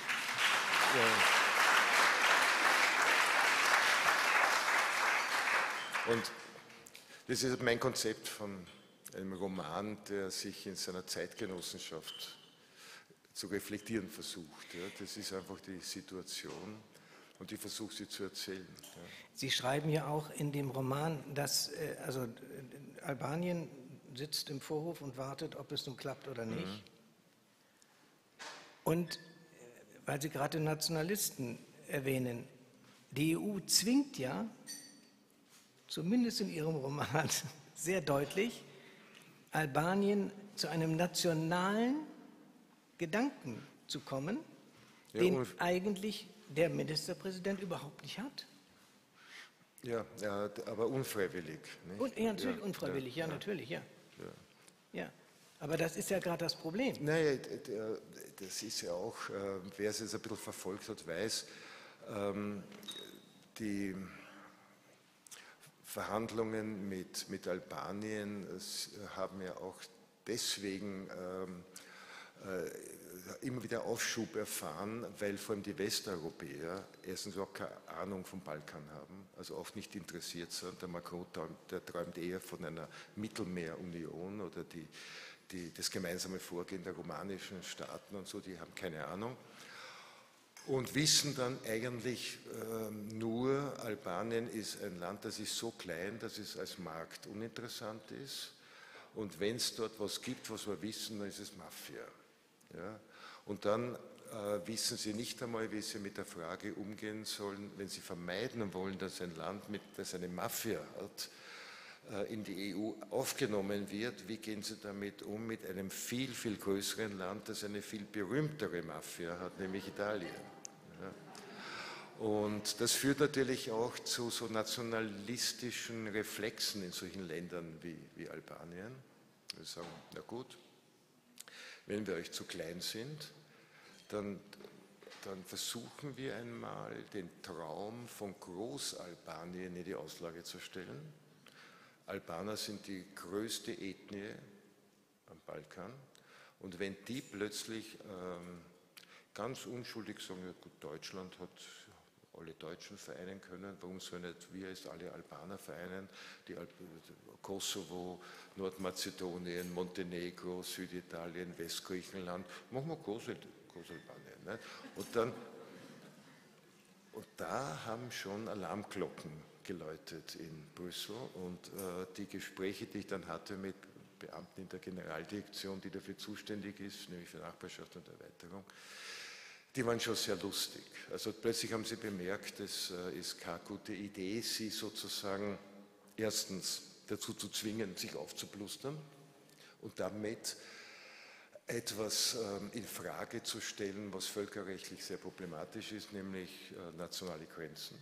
Und das ist mein Konzept von einem Roman, der sich in seiner Zeitgenossenschaft zu reflektieren versucht. Ja, das ist einfach die Situation und ich versuche sie zu erzählen. Ja. Sie schreiben ja auch in dem Roman, dass Albanien sitzt im Vorhof und wartet, ob es nun klappt oder nicht. Und weil Sie gerade den Nationalisten erwähnen, die EU zwingt ja, zumindest in Ihrem Roman, sehr deutlich, Albanien zu einem nationalen Gedanken zu kommen, den eigentlich der Ministerpräsident überhaupt nicht hat. Ja, aber unfreiwillig. Nicht? Ja, natürlich unfreiwillig, ja, natürlich, ja. Aber das ist ja gerade das Problem. Naja, das ist ja auch, wer es jetzt ein bisschen verfolgt hat, weiß, die Verhandlungen mit Albanien haben ja auch deswegen immer wieder Aufschub erfahren, weil vor allem die Westeuropäer erstens auch keine Ahnung vom Balkan haben, also oft nicht interessiert sind. Der Macron der träumt eher von einer Mittelmeerunion oder das gemeinsame Vorgehen der romanischen Staaten und so, die haben keine Ahnung. Und wissen dann eigentlich nur, Albanien ist ein Land, das ist so klein, dass es als Markt uninteressant ist. Und wenn es dort was gibt, was wir wissen, dann ist es Mafia. Ja? Und dann wissen sie nicht einmal, wie sie mit der Frage umgehen sollen, wenn sie vermeiden wollen, dass ein Land, das eine Mafia hat, in die EU aufgenommen wird. Wie gehen sie damit um mit einem viel, viel größeren Land, das eine viel berühmtere Mafia hat, nämlich Italien? Ja? Und das führt natürlich auch zu so nationalistischen Reflexen in solchen Ländern wie Albanien. Wir sagen, na gut, wenn wir euch zu klein sind, dann versuchen wir einmal den Traum von Großalbanien in die Auslage zu stellen. Albaner sind die größte Ethnie am Balkan und wenn die plötzlich ganz unschuldig sagen, ja gut, Deutschland hat alle Deutschen vereinen können, warum sollen nicht wir jetzt alle Albaner vereinen, Kosovo, Nordmazedonien, Montenegro, Süditalien, Westgriechenland, machen wir Großalbanien. Ne? Und da haben schon Alarmglocken geläutet in Brüssel und die Gespräche, die ich dann hatte mit Beamten in der Generaldirektion, die dafür zuständig ist, nämlich für Nachbarschaft und Erweiterung, die waren schon sehr lustig. Also plötzlich haben sie bemerkt, es ist keine gute Idee, sie sozusagen erstens dazu zu zwingen, sich aufzuplustern und damit etwas in Frage zu stellen, was völkerrechtlich sehr problematisch ist, nämlich nationale Grenzen.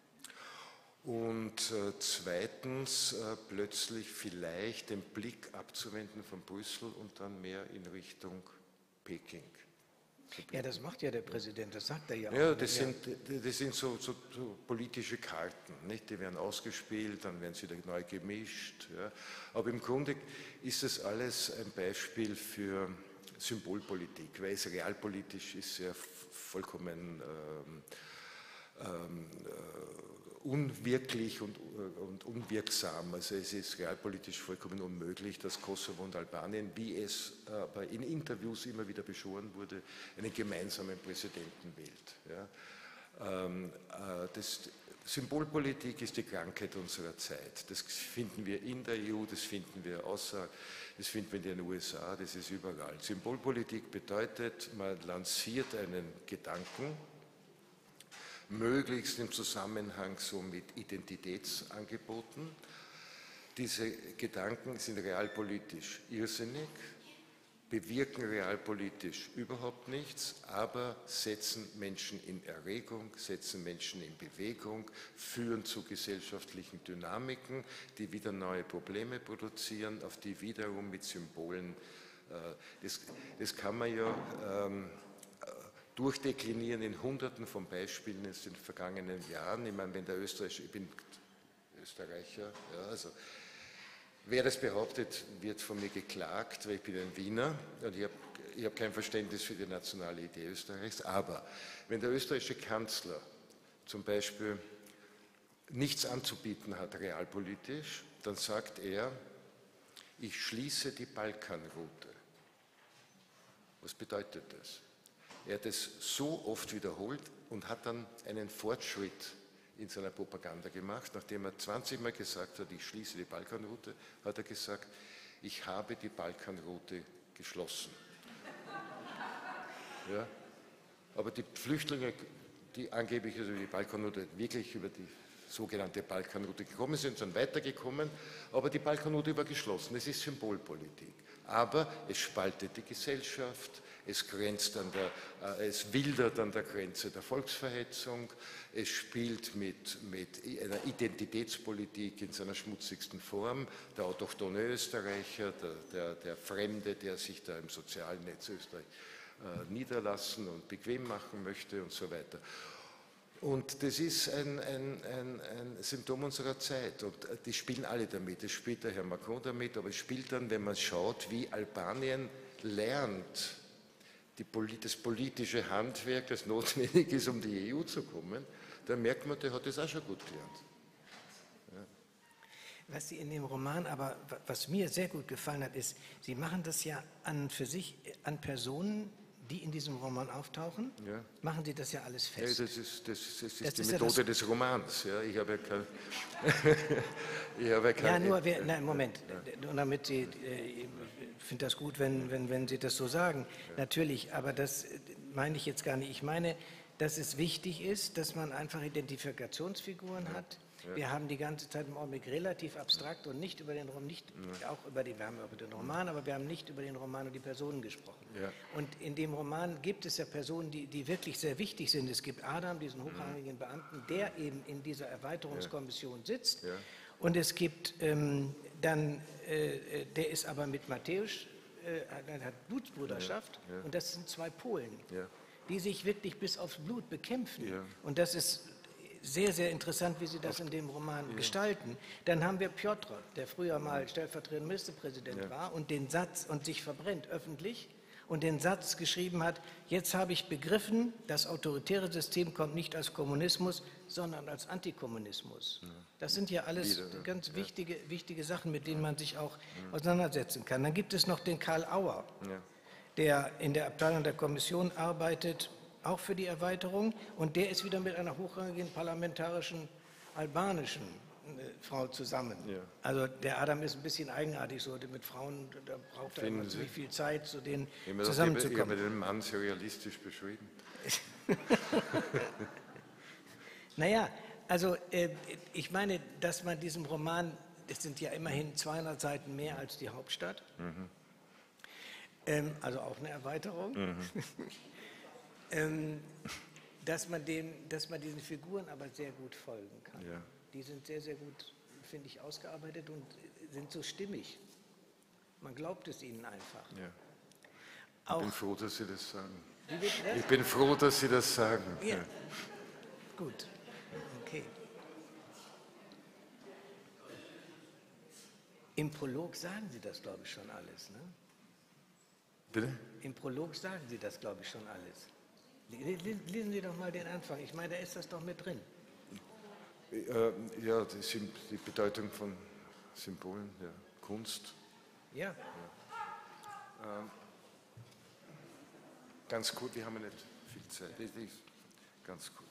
Und zweitens plötzlich vielleicht den Blick abzuwenden von Brüssel und dann mehr in Richtung Peking. Ja, das macht ja der Präsident, das sagt er ja auch. Ja, das sind so politische Karten, nicht? Die werden ausgespielt, dann werden sie wieder neu gemischt. Ja. Aber im Grunde ist das alles ein Beispiel für Symbolpolitik, weil es realpolitisch ist ja vollkommen unwirklich und unwirksam. Also es ist realpolitisch vollkommen unmöglich, dass Kosovo und Albanien, wie es aber in Interviews immer wieder beschworen wurde, einen gemeinsamen Präsidenten wählt. Ja. Symbolpolitik ist die Krankheit unserer Zeit. Das finden wir in der EU, das finden wir das finden wir in den USA, das ist überall. Symbolpolitik bedeutet, man lanciert einen Gedanken, möglichst im Zusammenhang so mit Identitätsangeboten. Diese Gedanken sind realpolitisch irrsinnig, bewirken realpolitisch überhaupt nichts, aber setzen Menschen in Erregung, setzen Menschen in Bewegung, führen zu gesellschaftlichen Dynamiken, die wieder neue Probleme produzieren, auf die wiederum mit Symbolen, das kann man ja durchdeklinieren in Hunderten von Beispielen in den vergangenen Jahren. Ich meine, ich bin Österreicher, ja, also wer das behauptet, wird von mir geklagt, weil ich bin ein Wiener und ich hab kein Verständnis für die nationale Idee Österreichs. Aber wenn der österreichische Kanzler zum Beispiel nichts anzubieten hat, realpolitisch, dann sagt er, ich schließe die Balkanroute. Was bedeutet das? Er hat es so oft wiederholt und hat dann einen Fortschritt in seiner Propaganda gemacht. Nachdem er 20 Mal gesagt hat, ich schließe die Balkanroute, hat er gesagt, ich habe die Balkanroute geschlossen. Ja? Aber die Flüchtlinge, die angeblich über die Balkanroute, wirklich über die sogenannte Balkanroute gekommen sind, sind weitergekommen, aber die Balkanroute war geschlossen. Es ist Symbolpolitik. Aber es spaltet die Gesellschaft, es wildert an der Grenze der Volksverhetzung, es spielt mit einer Identitätspolitik in seiner schmutzigsten Form, der autochthone Österreicher, der Fremde, der sich da im sozialen Netz Österreich niederlassen und bequem machen möchte und so weiter. Und das ist ein Symptom unserer Zeit und die spielen alle damit. Es spielt der Herr Macron damit, aber es spielt dann, wenn man schaut, wie Albanien lernt, das politische Handwerk, das notwendig ist, um die EU zu kommen, dann merkt man, der hat das auch schon gut gelernt. Ja. Was Sie in dem Roman aber, was mir sehr gut gefallen hat, ist, Sie machen das ja für sich an Personen, die in diesem Roman auftauchen, ja. Machen Sie das ja alles fest. Ja, das ist die Methode des Romans. Ja, ich habe ja keine... Nein, Moment. Ja. Damit Sie, ich finde das gut, wenn Sie das so sagen. Ja. Natürlich, aber das meine ich jetzt gar nicht. Ich meine, dass es wichtig ist, dass man einfach Identifikationsfiguren hat. Ja. Wir haben die ganze Zeit im Augenblick relativ abstrakt und nicht über den Roman, wir haben über den Roman, aber wir haben nicht über den Roman und die Personen gesprochen. Ja. Und in dem Roman gibt es ja Personen, die wirklich sehr wichtig sind. Es gibt Adam, diesen hochrangigen Beamten, der eben in dieser Erweiterungskommission sitzt. Ja. Und es gibt der ist aber mit Matthäus, hat Blutsbruderschaft, ja. Ja. Und das sind zwei Polen, ja. Die sich wirklich bis aufs Blut bekämpfen. Ja. Und das ist sehr, sehr interessant, wie Sie das in dem Roman gestalten. Dann haben wir Piotr, der früher mal stellvertretender Ministerpräsident war und den Satz und sich verbrennt öffentlich und den Satz geschrieben hat, jetzt habe ich begriffen, das autoritäre System kommt nicht als Kommunismus, sondern als Antikommunismus. Das sind ja alles ganz wichtige Sachen, mit denen man sich auch auseinandersetzen kann. Dann gibt es noch den Karl Auer, der in der Abteilung der Kommission arbeitet, auch für die Erweiterung, und der ist wieder mit einer hochrangigen parlamentarischen albanischen Frau zusammen. Ja. Also der Adam ist ein bisschen eigenartig, so mit Frauen, da braucht er immer ziemlich viel Zeit, zu denen zusammenzukommen. Ich habe den Mann sehr realistisch beschrieben. Naja, also ich meine, dass man diesem Roman, das sind ja immerhin 200 Seiten mehr als die Hauptstadt, also auch eine Erweiterung, dass man diesen Figuren aber sehr gut folgen kann. Ja. Die sind sehr, sehr gut, finde ich, ausgearbeitet und sind so stimmig. Man glaubt es ihnen einfach. Ja. Ich bin froh, dass Sie das sagen. Ich bin froh, dass Sie das sagen. Ja. Ja. Gut. Okay. Im Prolog sagen Sie das, glaube ich, schon alles, ne? Bitte? Im Prolog sagen Sie das, glaube ich, schon alles. Lesen Sie doch mal den Anfang. Ich meine, da ist das doch mit drin. Ja, die Bedeutung von Symbolen, ja. Kunst. Ja. Ganz kurz, wir haben ja nicht viel Zeit. Ganz kurz.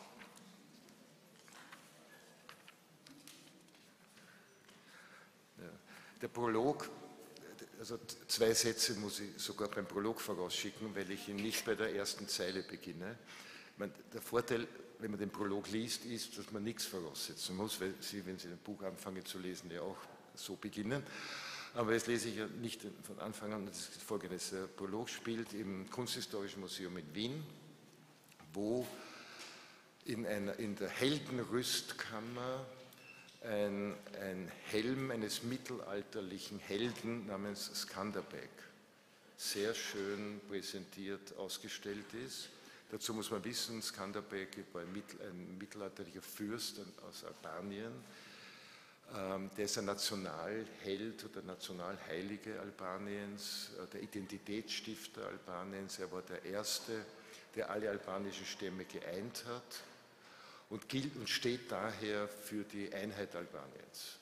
Ja. Der Prolog, also 2 Sätze muss ich sogar beim Prolog vorausschicken, weil ich ihn nicht bei der ersten Zeile beginne. Der Vorteil, wenn man den Prolog liest, ist, dass man nichts voraussetzen muss, weil Sie, wenn Sie ein Buch anfangen zu lesen, ja auch so beginnen. Aber jetzt lese ich ja nicht von Anfang an. Das ist Folgendes. Der Prolog spielt im Kunsthistorischen Museum in Wien, wo in der Heldenrüstkammer ein Helm eines mittelalterlichen Helden namens Skanderbeg sehr schön präsentiert ausgestellt ist. Dazu muss man wissen, Skanderbeg war ein mittelalterlicher Fürst aus Albanien. Der ist ein Nationalheld oder Nationalheilige Albaniens, der Identitätsstifter Albaniens. Er war der Erste, der alle albanischen Stämme geeint hat und gilt und steht daher für die Einheit Albaniens.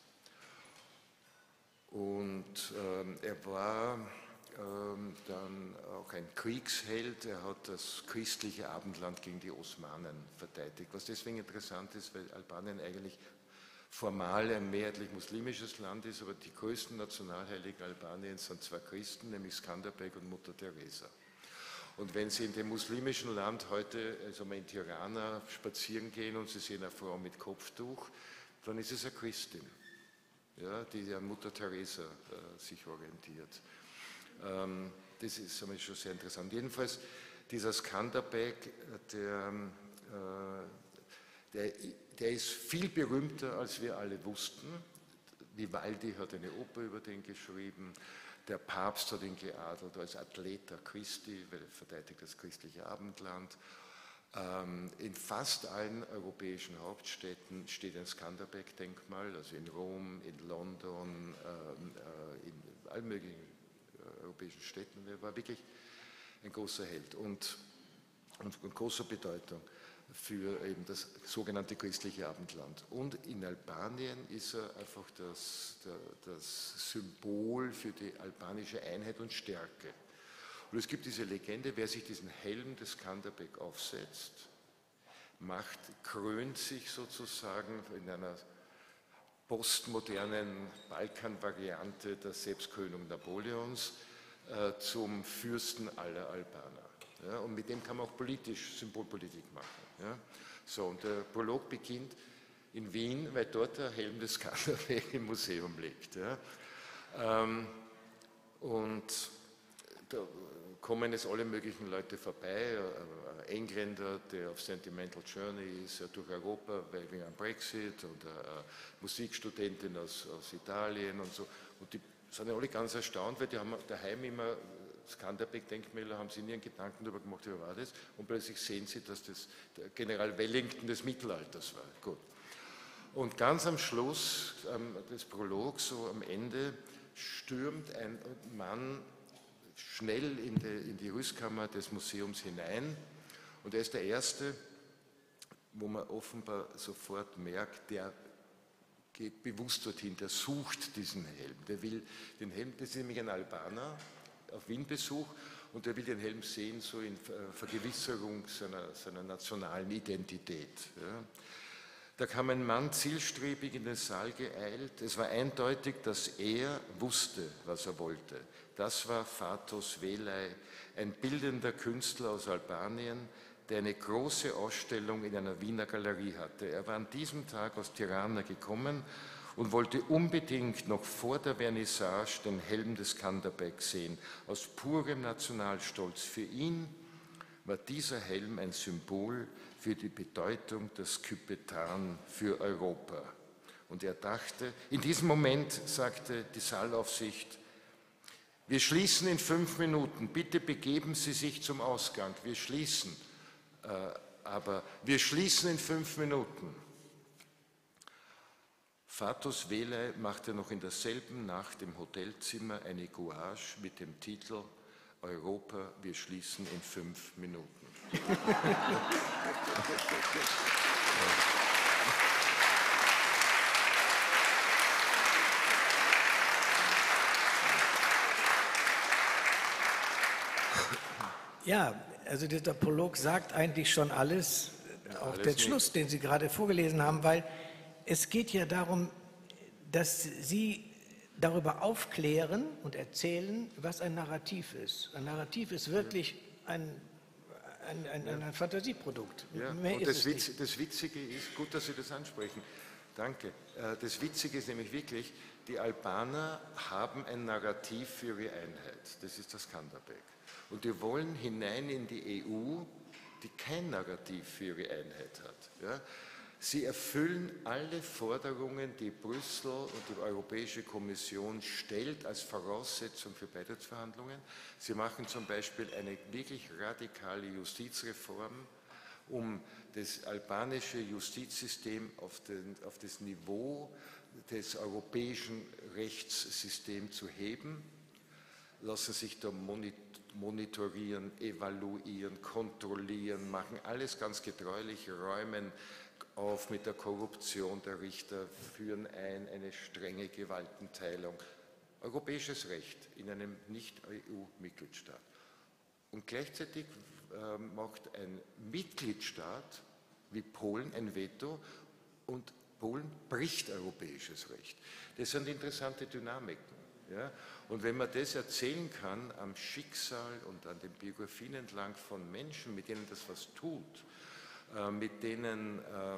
Und er war dann auch ein Kriegsheld. Er hat das christliche Abendland gegen die Osmanen verteidigt, was deswegen interessant ist, weil Albanien eigentlich formal ein mehrheitlich muslimisches Land ist, aber die größten Nationalheiligen Albaniens sind 2 Christen, nämlich Skanderbeg und Mutter Teresa. Und wenn Sie in dem muslimischen Land heute, also mal in Tirana, spazieren gehen und Sie sehen eine Frau mit Kopftuch, dann ist es eine Christin, ja, die an Mutter Teresa sich orientiert. Das ist schon sehr interessant. Jedenfalls, dieser Skanderbeg, der ist viel berühmter, als wir alle wussten. Vivaldi hat eine Oper über den geschrieben. Der Papst hat ihn geadelt als Athleta Christi, weil er verteidigt das christliche Abendland. In fast allen europäischen Hauptstädten steht ein Skanderbeg-Denkmal, also in Rom, in London, in allen möglichen europäischen Städten. Er war wirklich ein großer Held und von großer Bedeutung für eben das sogenannte christliche Abendland. Und in Albanien ist er einfach das Symbol für die albanische Einheit und Stärke. Und es gibt diese Legende, wer sich diesen Helm des Skanderbeg aufsetzt, krönt sich sozusagen in einer postmodernen Balkan-Variante der Selbstkrönung Napoleons zum Fürsten aller Albaner. Ja, und mit dem kann man auch Symbolpolitik machen. Ja. So, und der Prolog beginnt in Wien, weil dort der Helm des Skanderbeg im Museum liegt. Ja. Und da kommen jetzt alle möglichen Leute vorbei, ein Engländer, der auf Sentimental Journey ist, durch Europa wegen am Brexit, und eine Musikstudentin aus Italien und so. Und die sind ja alle ganz erstaunt, weil die haben daheim immer Skanderbeg-Denkmäler, haben sie nie einen Gedanken darüber gemacht, wie war das, und plötzlich sehen sie, dass das der General Wellington des Mittelalters war. Gut. Und ganz am Schluss des Prologs, so am Ende, stürmt ein Mann schnell in die Rüstkammer des Museums hinein, und er ist der Erste, wo man offenbar sofort merkt, der geht bewusst dorthin, der sucht diesen Helm, der will den Helm, das ist nämlich ein Albaner auf Wien-Besuch, und der will den Helm sehen, so in Vergewisserung seiner nationalen Identität. Ja. Da kam ein Mann zielstrebig in den Saal geeilt. Es war eindeutig, dass er wusste, was er wollte. Das war Fatos Velay, ein bildender Künstler aus Albanien, der eine große Ausstellung in einer Wiener Galerie hatte. Er war an diesem Tag aus Tirana gekommen und wollte unbedingt noch vor der Vernissage den Helm des Skanderbeg sehen, aus purem Nationalstolz. Für ihn war dieser Helm ein Symbol für die Bedeutung der Skypetan für Europa. Und er dachte, in diesem Moment sagte die Saalaufsicht, wir schließen in 5 Minuten, bitte begeben Sie sich zum Ausgang, wir schließen, aber wir schließen in 5 Minuten. Fatos Velay machte noch in derselben Nacht im Hotelzimmer eine Gouache mit dem Titel Europa, wir schließen in 5 Minuten. Ja, also dieser Prolog sagt eigentlich schon alles, auch der Schluss, den Sie gerade vorgelesen haben, weil es geht ja darum, dass Sie darüber aufklären und erzählen, was ein Narrativ ist. Ein Narrativ ist wirklich ein Fantasieprodukt. Ja, Mehr und ist es das Witzige ist, gut, dass Sie das ansprechen, danke. Das Witzige ist nämlich wirklich, die Albaner haben ein Narrativ für ihre Einheit. Das ist das Skanderbeg. Und die wollen hinein in die EU, die kein Narrativ für ihre Einheit hat. Ja? Sie erfüllen alle Forderungen, die Brüssel und die Europäische Kommission stellt als Voraussetzung für Beitrittsverhandlungen. Sie machen zum Beispiel eine wirklich radikale Justizreform, um das albanische Justizsystem auf das Niveau des europäischen Rechtssystems zu heben, lassen sich da monitorieren, evaluieren, kontrollieren, machen alles ganz getreulich, räumen auf mit der Korruption der Richter, führen eine strenge Gewaltenteilung. Europäisches Recht in einem Nicht-EU-Mitgliedstaat. Und gleichzeitig macht ein Mitgliedstaat wie Polen ein Veto und Polen bricht europäisches Recht. Das sind interessante Dynamiken. Ja? Und wenn man das erzählen kann am Schicksal und an den Biografien entlang von Menschen, mit denen das was tut, mit denen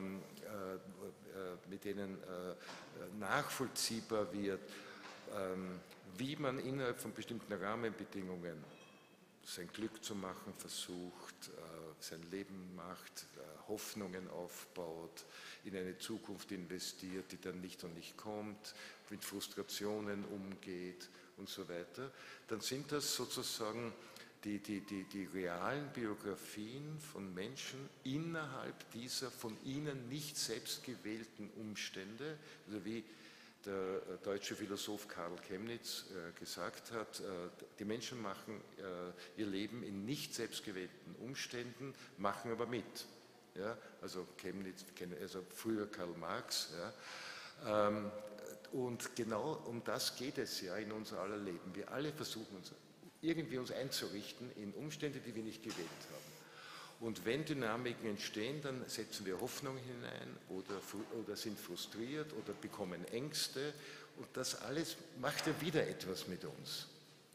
nachvollziehbar wird, wie man innerhalb von bestimmten Rahmenbedingungen sein Glück zu machen versucht, sein Leben macht, Hoffnungen aufbaut, in eine Zukunft investiert, die dann nicht und nicht kommt, mit Frustrationen umgeht und so weiter, dann sind das sozusagen die realen Biografien von Menschen innerhalb dieser von ihnen nicht selbst gewählten Umstände, also wie der deutsche Philosoph Karl Chemnitz gesagt hat, die Menschen machen ihr Leben in nicht selbstgewählten Umständen, machen aber mit. Ja? Also Chemnitz, also früher Karl Marx. Ja? Und genau um das geht es ja in unser aller Leben. Wir alle versuchen uns irgendwie einzurichten in Umstände, die wir nicht gewählt haben. Und wenn Dynamiken entstehen, dann setzen wir Hoffnung hinein oder sind frustriert oder bekommen Ängste. Und das alles macht ja wieder etwas mit uns.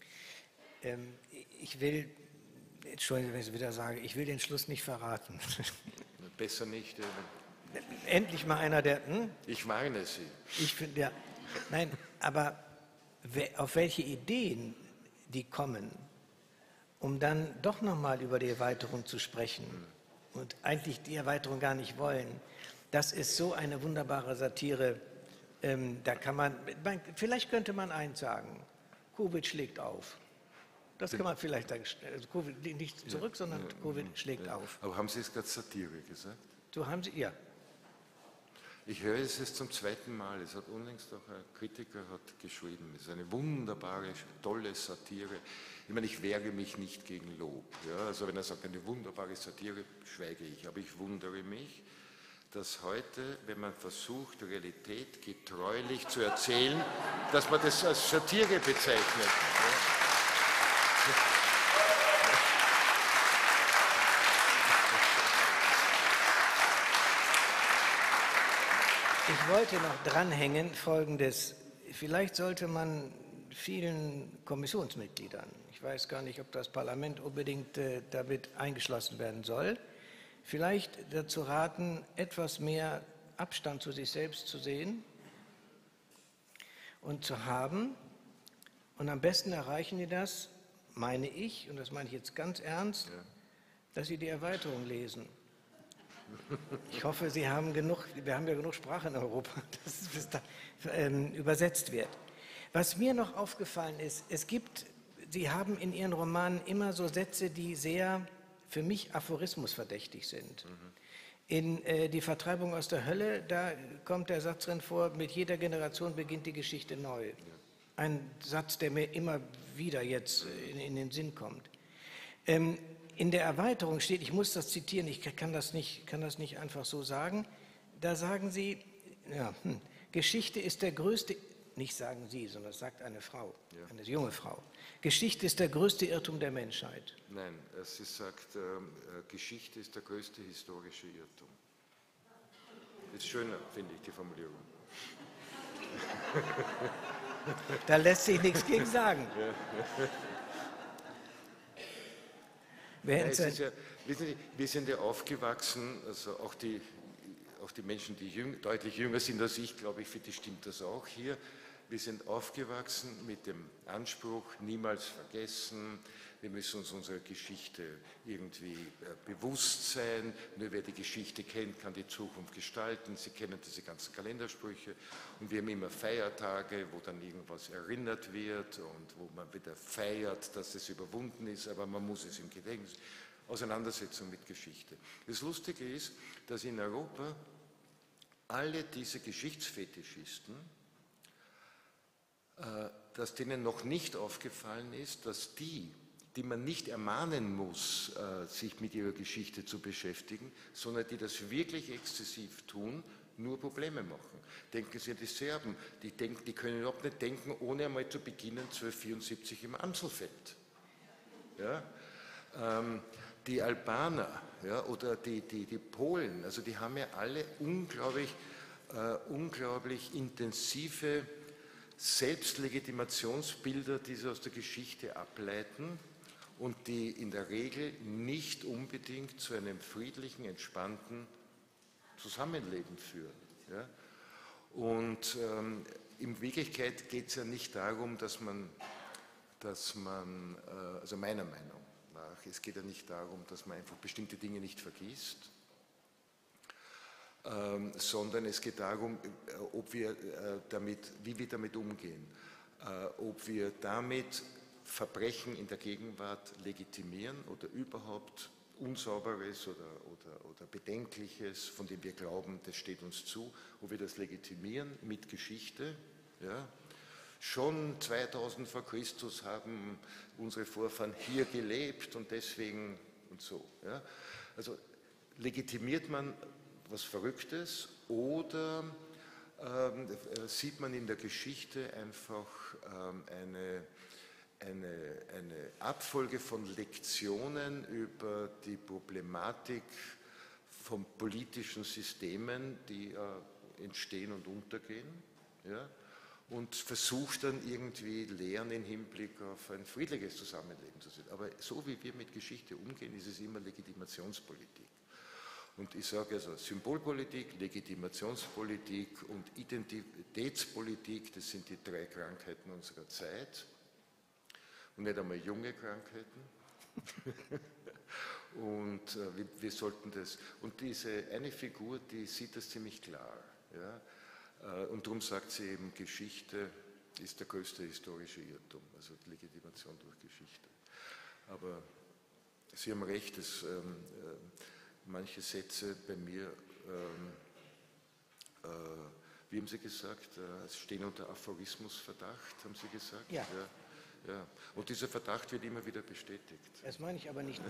Ich will, Entschuldigung, wenn ich es wieder sage, ich will den Schluss nicht verraten. Besser nicht. Endlich mal einer, der... Ich meine Sie. Ich finde, ja. Nein, aber auf welche Ideen die kommen, um dann doch nochmal über die Erweiterung zu sprechen und eigentlich die Erweiterung gar nicht wollen, das ist so eine wunderbare Satire, da kann man, vielleicht könnte man eins sagen, Covid schlägt auf. Das kann man vielleicht sagen, also Covid liegt nicht zurück, sondern Covid schlägt auf. Aber haben Sie es gerade Satire gesagt? So haben Sie, ja. Ich höre es jetzt zum zweiten Mal. Es hat unlängst auch ein Kritiker hat geschrieben. Es ist eine wunderbare, tolle Satire. Ich meine, ich wehre mich nicht gegen Lob. Ja? Also wenn er sagt, eine wunderbare Satire, schweige ich. Aber ich wundere mich, dass heute, wenn man versucht, Realität getreulich zu erzählen, dass man das als Satire bezeichnet. Ja? Ich wollte noch dranhängen, Folgendes. Vielleicht sollte man vielen Kommissionsmitgliedern, ich weiß gar nicht, ob das Parlament unbedingt damit eingeschlossen werden soll, vielleicht dazu raten, etwas mehr Abstand zu sich selbst zu sehen und zu haben. Und am besten erreichen die das, meine ich, und das meine ich jetzt ganz ernst, dass sie die Erweiterung lesen. Ich hoffe, Sie haben genug, wir haben ja genug Sprache in Europa, dass es bis da übersetzt wird. Was mir noch aufgefallen ist, Sie haben in Ihren Romanen immer so Sätze, die sehr für mich aphorismusverdächtig sind. In Die Vertreibung aus der Hölle, da kommt der Satz drin vor, mit jeder Generation beginnt die Geschichte neu. Ein Satz, der mir immer wieder jetzt in den Sinn kommt. In der Erweiterung steht, ich muss das zitieren, ich kann das nicht einfach so sagen, da sagen Sie, ja, Geschichte ist der größte, nicht sagen Sie, sondern das sagt eine Frau, eine junge Frau, Geschichte ist der größte Irrtum der Menschheit. Nein, sie sagt, Geschichte ist der größte historische Irrtum. Ist schöner, finde ich, die Formulierung. Da lässt sich nichts gegen sagen. Es ist ja, wissen Sie, wir sind ja aufgewachsen, also auch die Menschen, die deutlich jünger sind als ich, glaube ich, für die stimmt das auch hier. Wir sind aufgewachsen mit dem Anspruch, niemals vergessen, wir müssen uns unserer Geschichte irgendwie bewusst sein. Nur wer die Geschichte kennt, kann die Zukunft gestalten. Sie kennen diese ganzen Kalendersprüche. Und wir haben immer Feiertage, wo dann irgendwas erinnert wird und wo man wieder feiert, dass es überwunden ist, aber man muss es im Gedächtnis. Auseinandersetzung mit Geschichte. Das Lustige ist, dass in Europa alle diese Geschichtsfetischisten, dass denen noch nicht aufgefallen ist, dass die man nicht ermahnen muss, sich mit ihrer Geschichte zu beschäftigen, sondern die das wirklich exzessiv tun, nur Probleme machen. Denken Sie an die Serben, die können überhaupt nicht denken, ohne einmal zu beginnen, 1274 im Amselfeld. Ja? Die Albaner, ja, oder die Polen, also die haben ja alle unglaublich intensive Selbstlegitimationsbilder, die sie aus der Geschichte ableiten und die in der Regel nicht unbedingt zu einem friedlichen, entspannten Zusammenleben führen. Ja? Und in Wirklichkeit geht es ja nicht darum, dass man, also meiner Meinung nach, es geht ja nicht darum, dass man einfach bestimmte Dinge nicht vergisst, sondern es geht darum, wie wir damit umgehen, ob wir damit Verbrechen in der Gegenwart legitimieren oder überhaupt Unsauberes oder Bedenkliches, von dem wir glauben, das steht uns zu, wo wir das legitimieren mit Geschichte. Ja. Schon 2000 vor Christus haben unsere Vorfahren hier gelebt und deswegen und so. Ja. Also legitimiert man was Verrücktes oder sieht man in der Geschichte einfach eine Abfolge von Lektionen über die Problematik von politischen Systemen, die entstehen und untergehen, ja, und versucht dann irgendwie Lehren im Hinblick auf ein friedliches Zusammenleben zu sehen. Aber so wie wir mit Geschichte umgehen, ist es immer Legitimationspolitik. Und ich sage also Symbolpolitik, Legitimationspolitik und Identitätspolitik, das sind die 3 Krankheiten unserer Zeit. Und nicht einmal junge Krankheiten. Und wir sollten das, und diese eine Figur, die sieht das ziemlich klar. Ja? Und darum sagt sie eben, Geschichte ist der größte historische Irrtum, also Legitimation durch Geschichte. Aber Sie haben recht, dass manche Sätze bei mir, wie haben Sie gesagt, stehen unter Aphorismusverdacht, haben Sie gesagt? Ja. Ja. Und dieser Verdacht wird immer wieder bestätigt. Das meine ich aber nicht.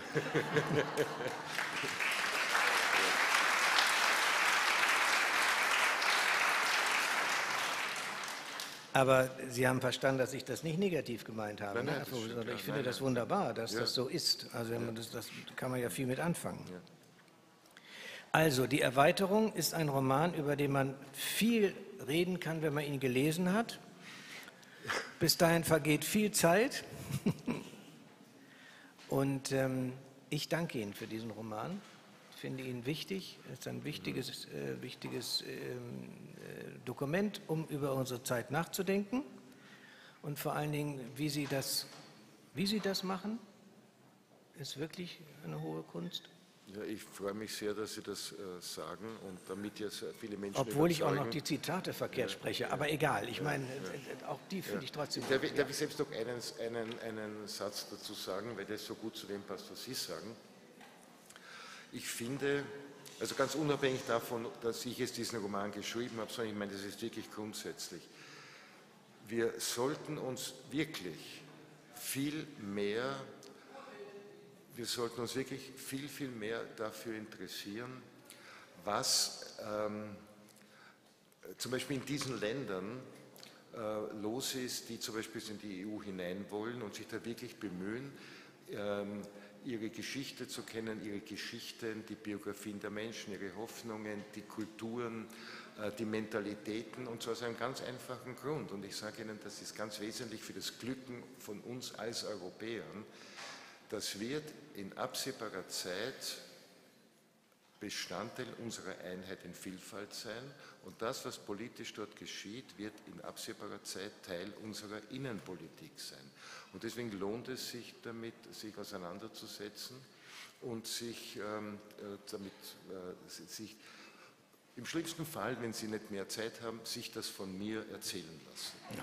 Aber Sie haben verstanden, dass ich das nicht negativ gemeint habe. Nein, ne? Ich finde das wunderbar, dass das so ist. Also das kann man ja viel mit anfangen. Ja. Also, die Erweiterung ist ein Roman, über den man viel reden kann, wenn man ihn gelesen hat. Bis dahin vergeht viel Zeit. Und ich danke Ihnen für diesen Roman. Ich finde ihn wichtig. Es ist ein wichtiges Dokument, um über unsere Zeit nachzudenken. Und vor allen Dingen, wie Sie das machen, ist wirklich eine hohe Kunst. Ja, ich freue mich sehr, dass Sie das sagen und damit jetzt viele Menschen obwohl ich auch noch die Zitate verkehrt spreche, aber egal, ich meine, auch die finde ich trotzdem gut. Darf ich selbst noch einen Satz dazu sagen, weil das so gut zu dem passt, was Sie sagen. Ich finde, also ganz unabhängig davon, dass ich jetzt diesen Roman geschrieben habe, sondern ich meine, das ist wirklich grundsätzlich. Wir sollten uns wirklich viel mehr dafür interessieren, was zum Beispiel in diesen Ländern los ist, die zum Beispiel in die EU hinein wollen und sich da wirklich bemühen, ihre Geschichte zu kennen, ihre Geschichten, die Biografien der Menschen, ihre Hoffnungen, die Kulturen, die Mentalitäten und zwar aus einem ganz einfachen Grund. Und ich sage Ihnen, das ist ganz wesentlich für das Glücken von uns als Europäern. Das wird in absehbarer Zeit Bestandteil unserer Einheit in Vielfalt sein und das, was politisch dort geschieht, wird in absehbarer Zeit Teil unserer Innenpolitik sein. Und deswegen lohnt es sich damit, sich auseinanderzusetzen und sich im schlimmsten Fall, wenn Sie nicht mehr Zeit haben, sich das von mir erzählen lassen. Ja.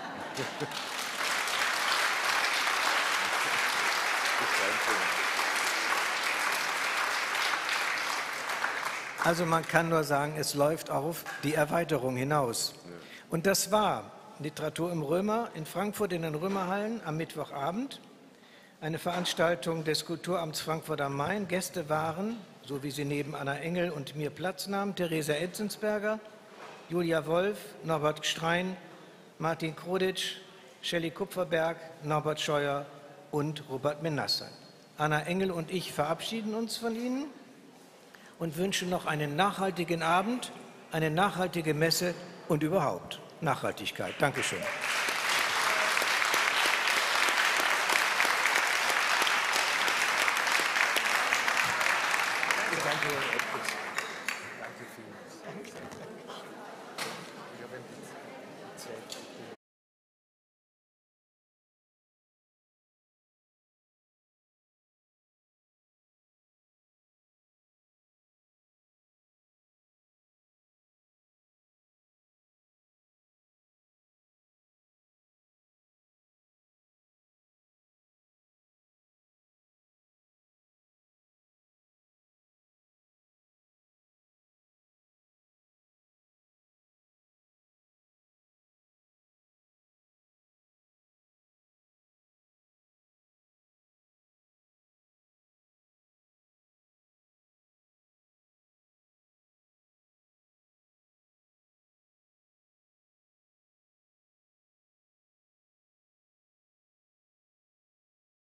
Also man kann nur sagen, es läuft auf die Erweiterung hinaus. Und das war Literatur im Römer in Frankfurt in den Römerhallen am Mittwochabend. Eine Veranstaltung des Kulturamts Frankfurt am Main. Gäste waren, so wie sie neben Anna Engel und mir Platz nahmen, Theresa Etzensberger, Julia Wolf, Norbert Gstrein, Martin Kroditsch, Shelley Kupferberg, Norbert Scheuer und Robert Menasse. Anna Engel und ich verabschieden uns von Ihnen und wünschen noch einen nachhaltigen Abend, eine nachhaltige Messe und überhaupt Nachhaltigkeit. Dankeschön. Danke.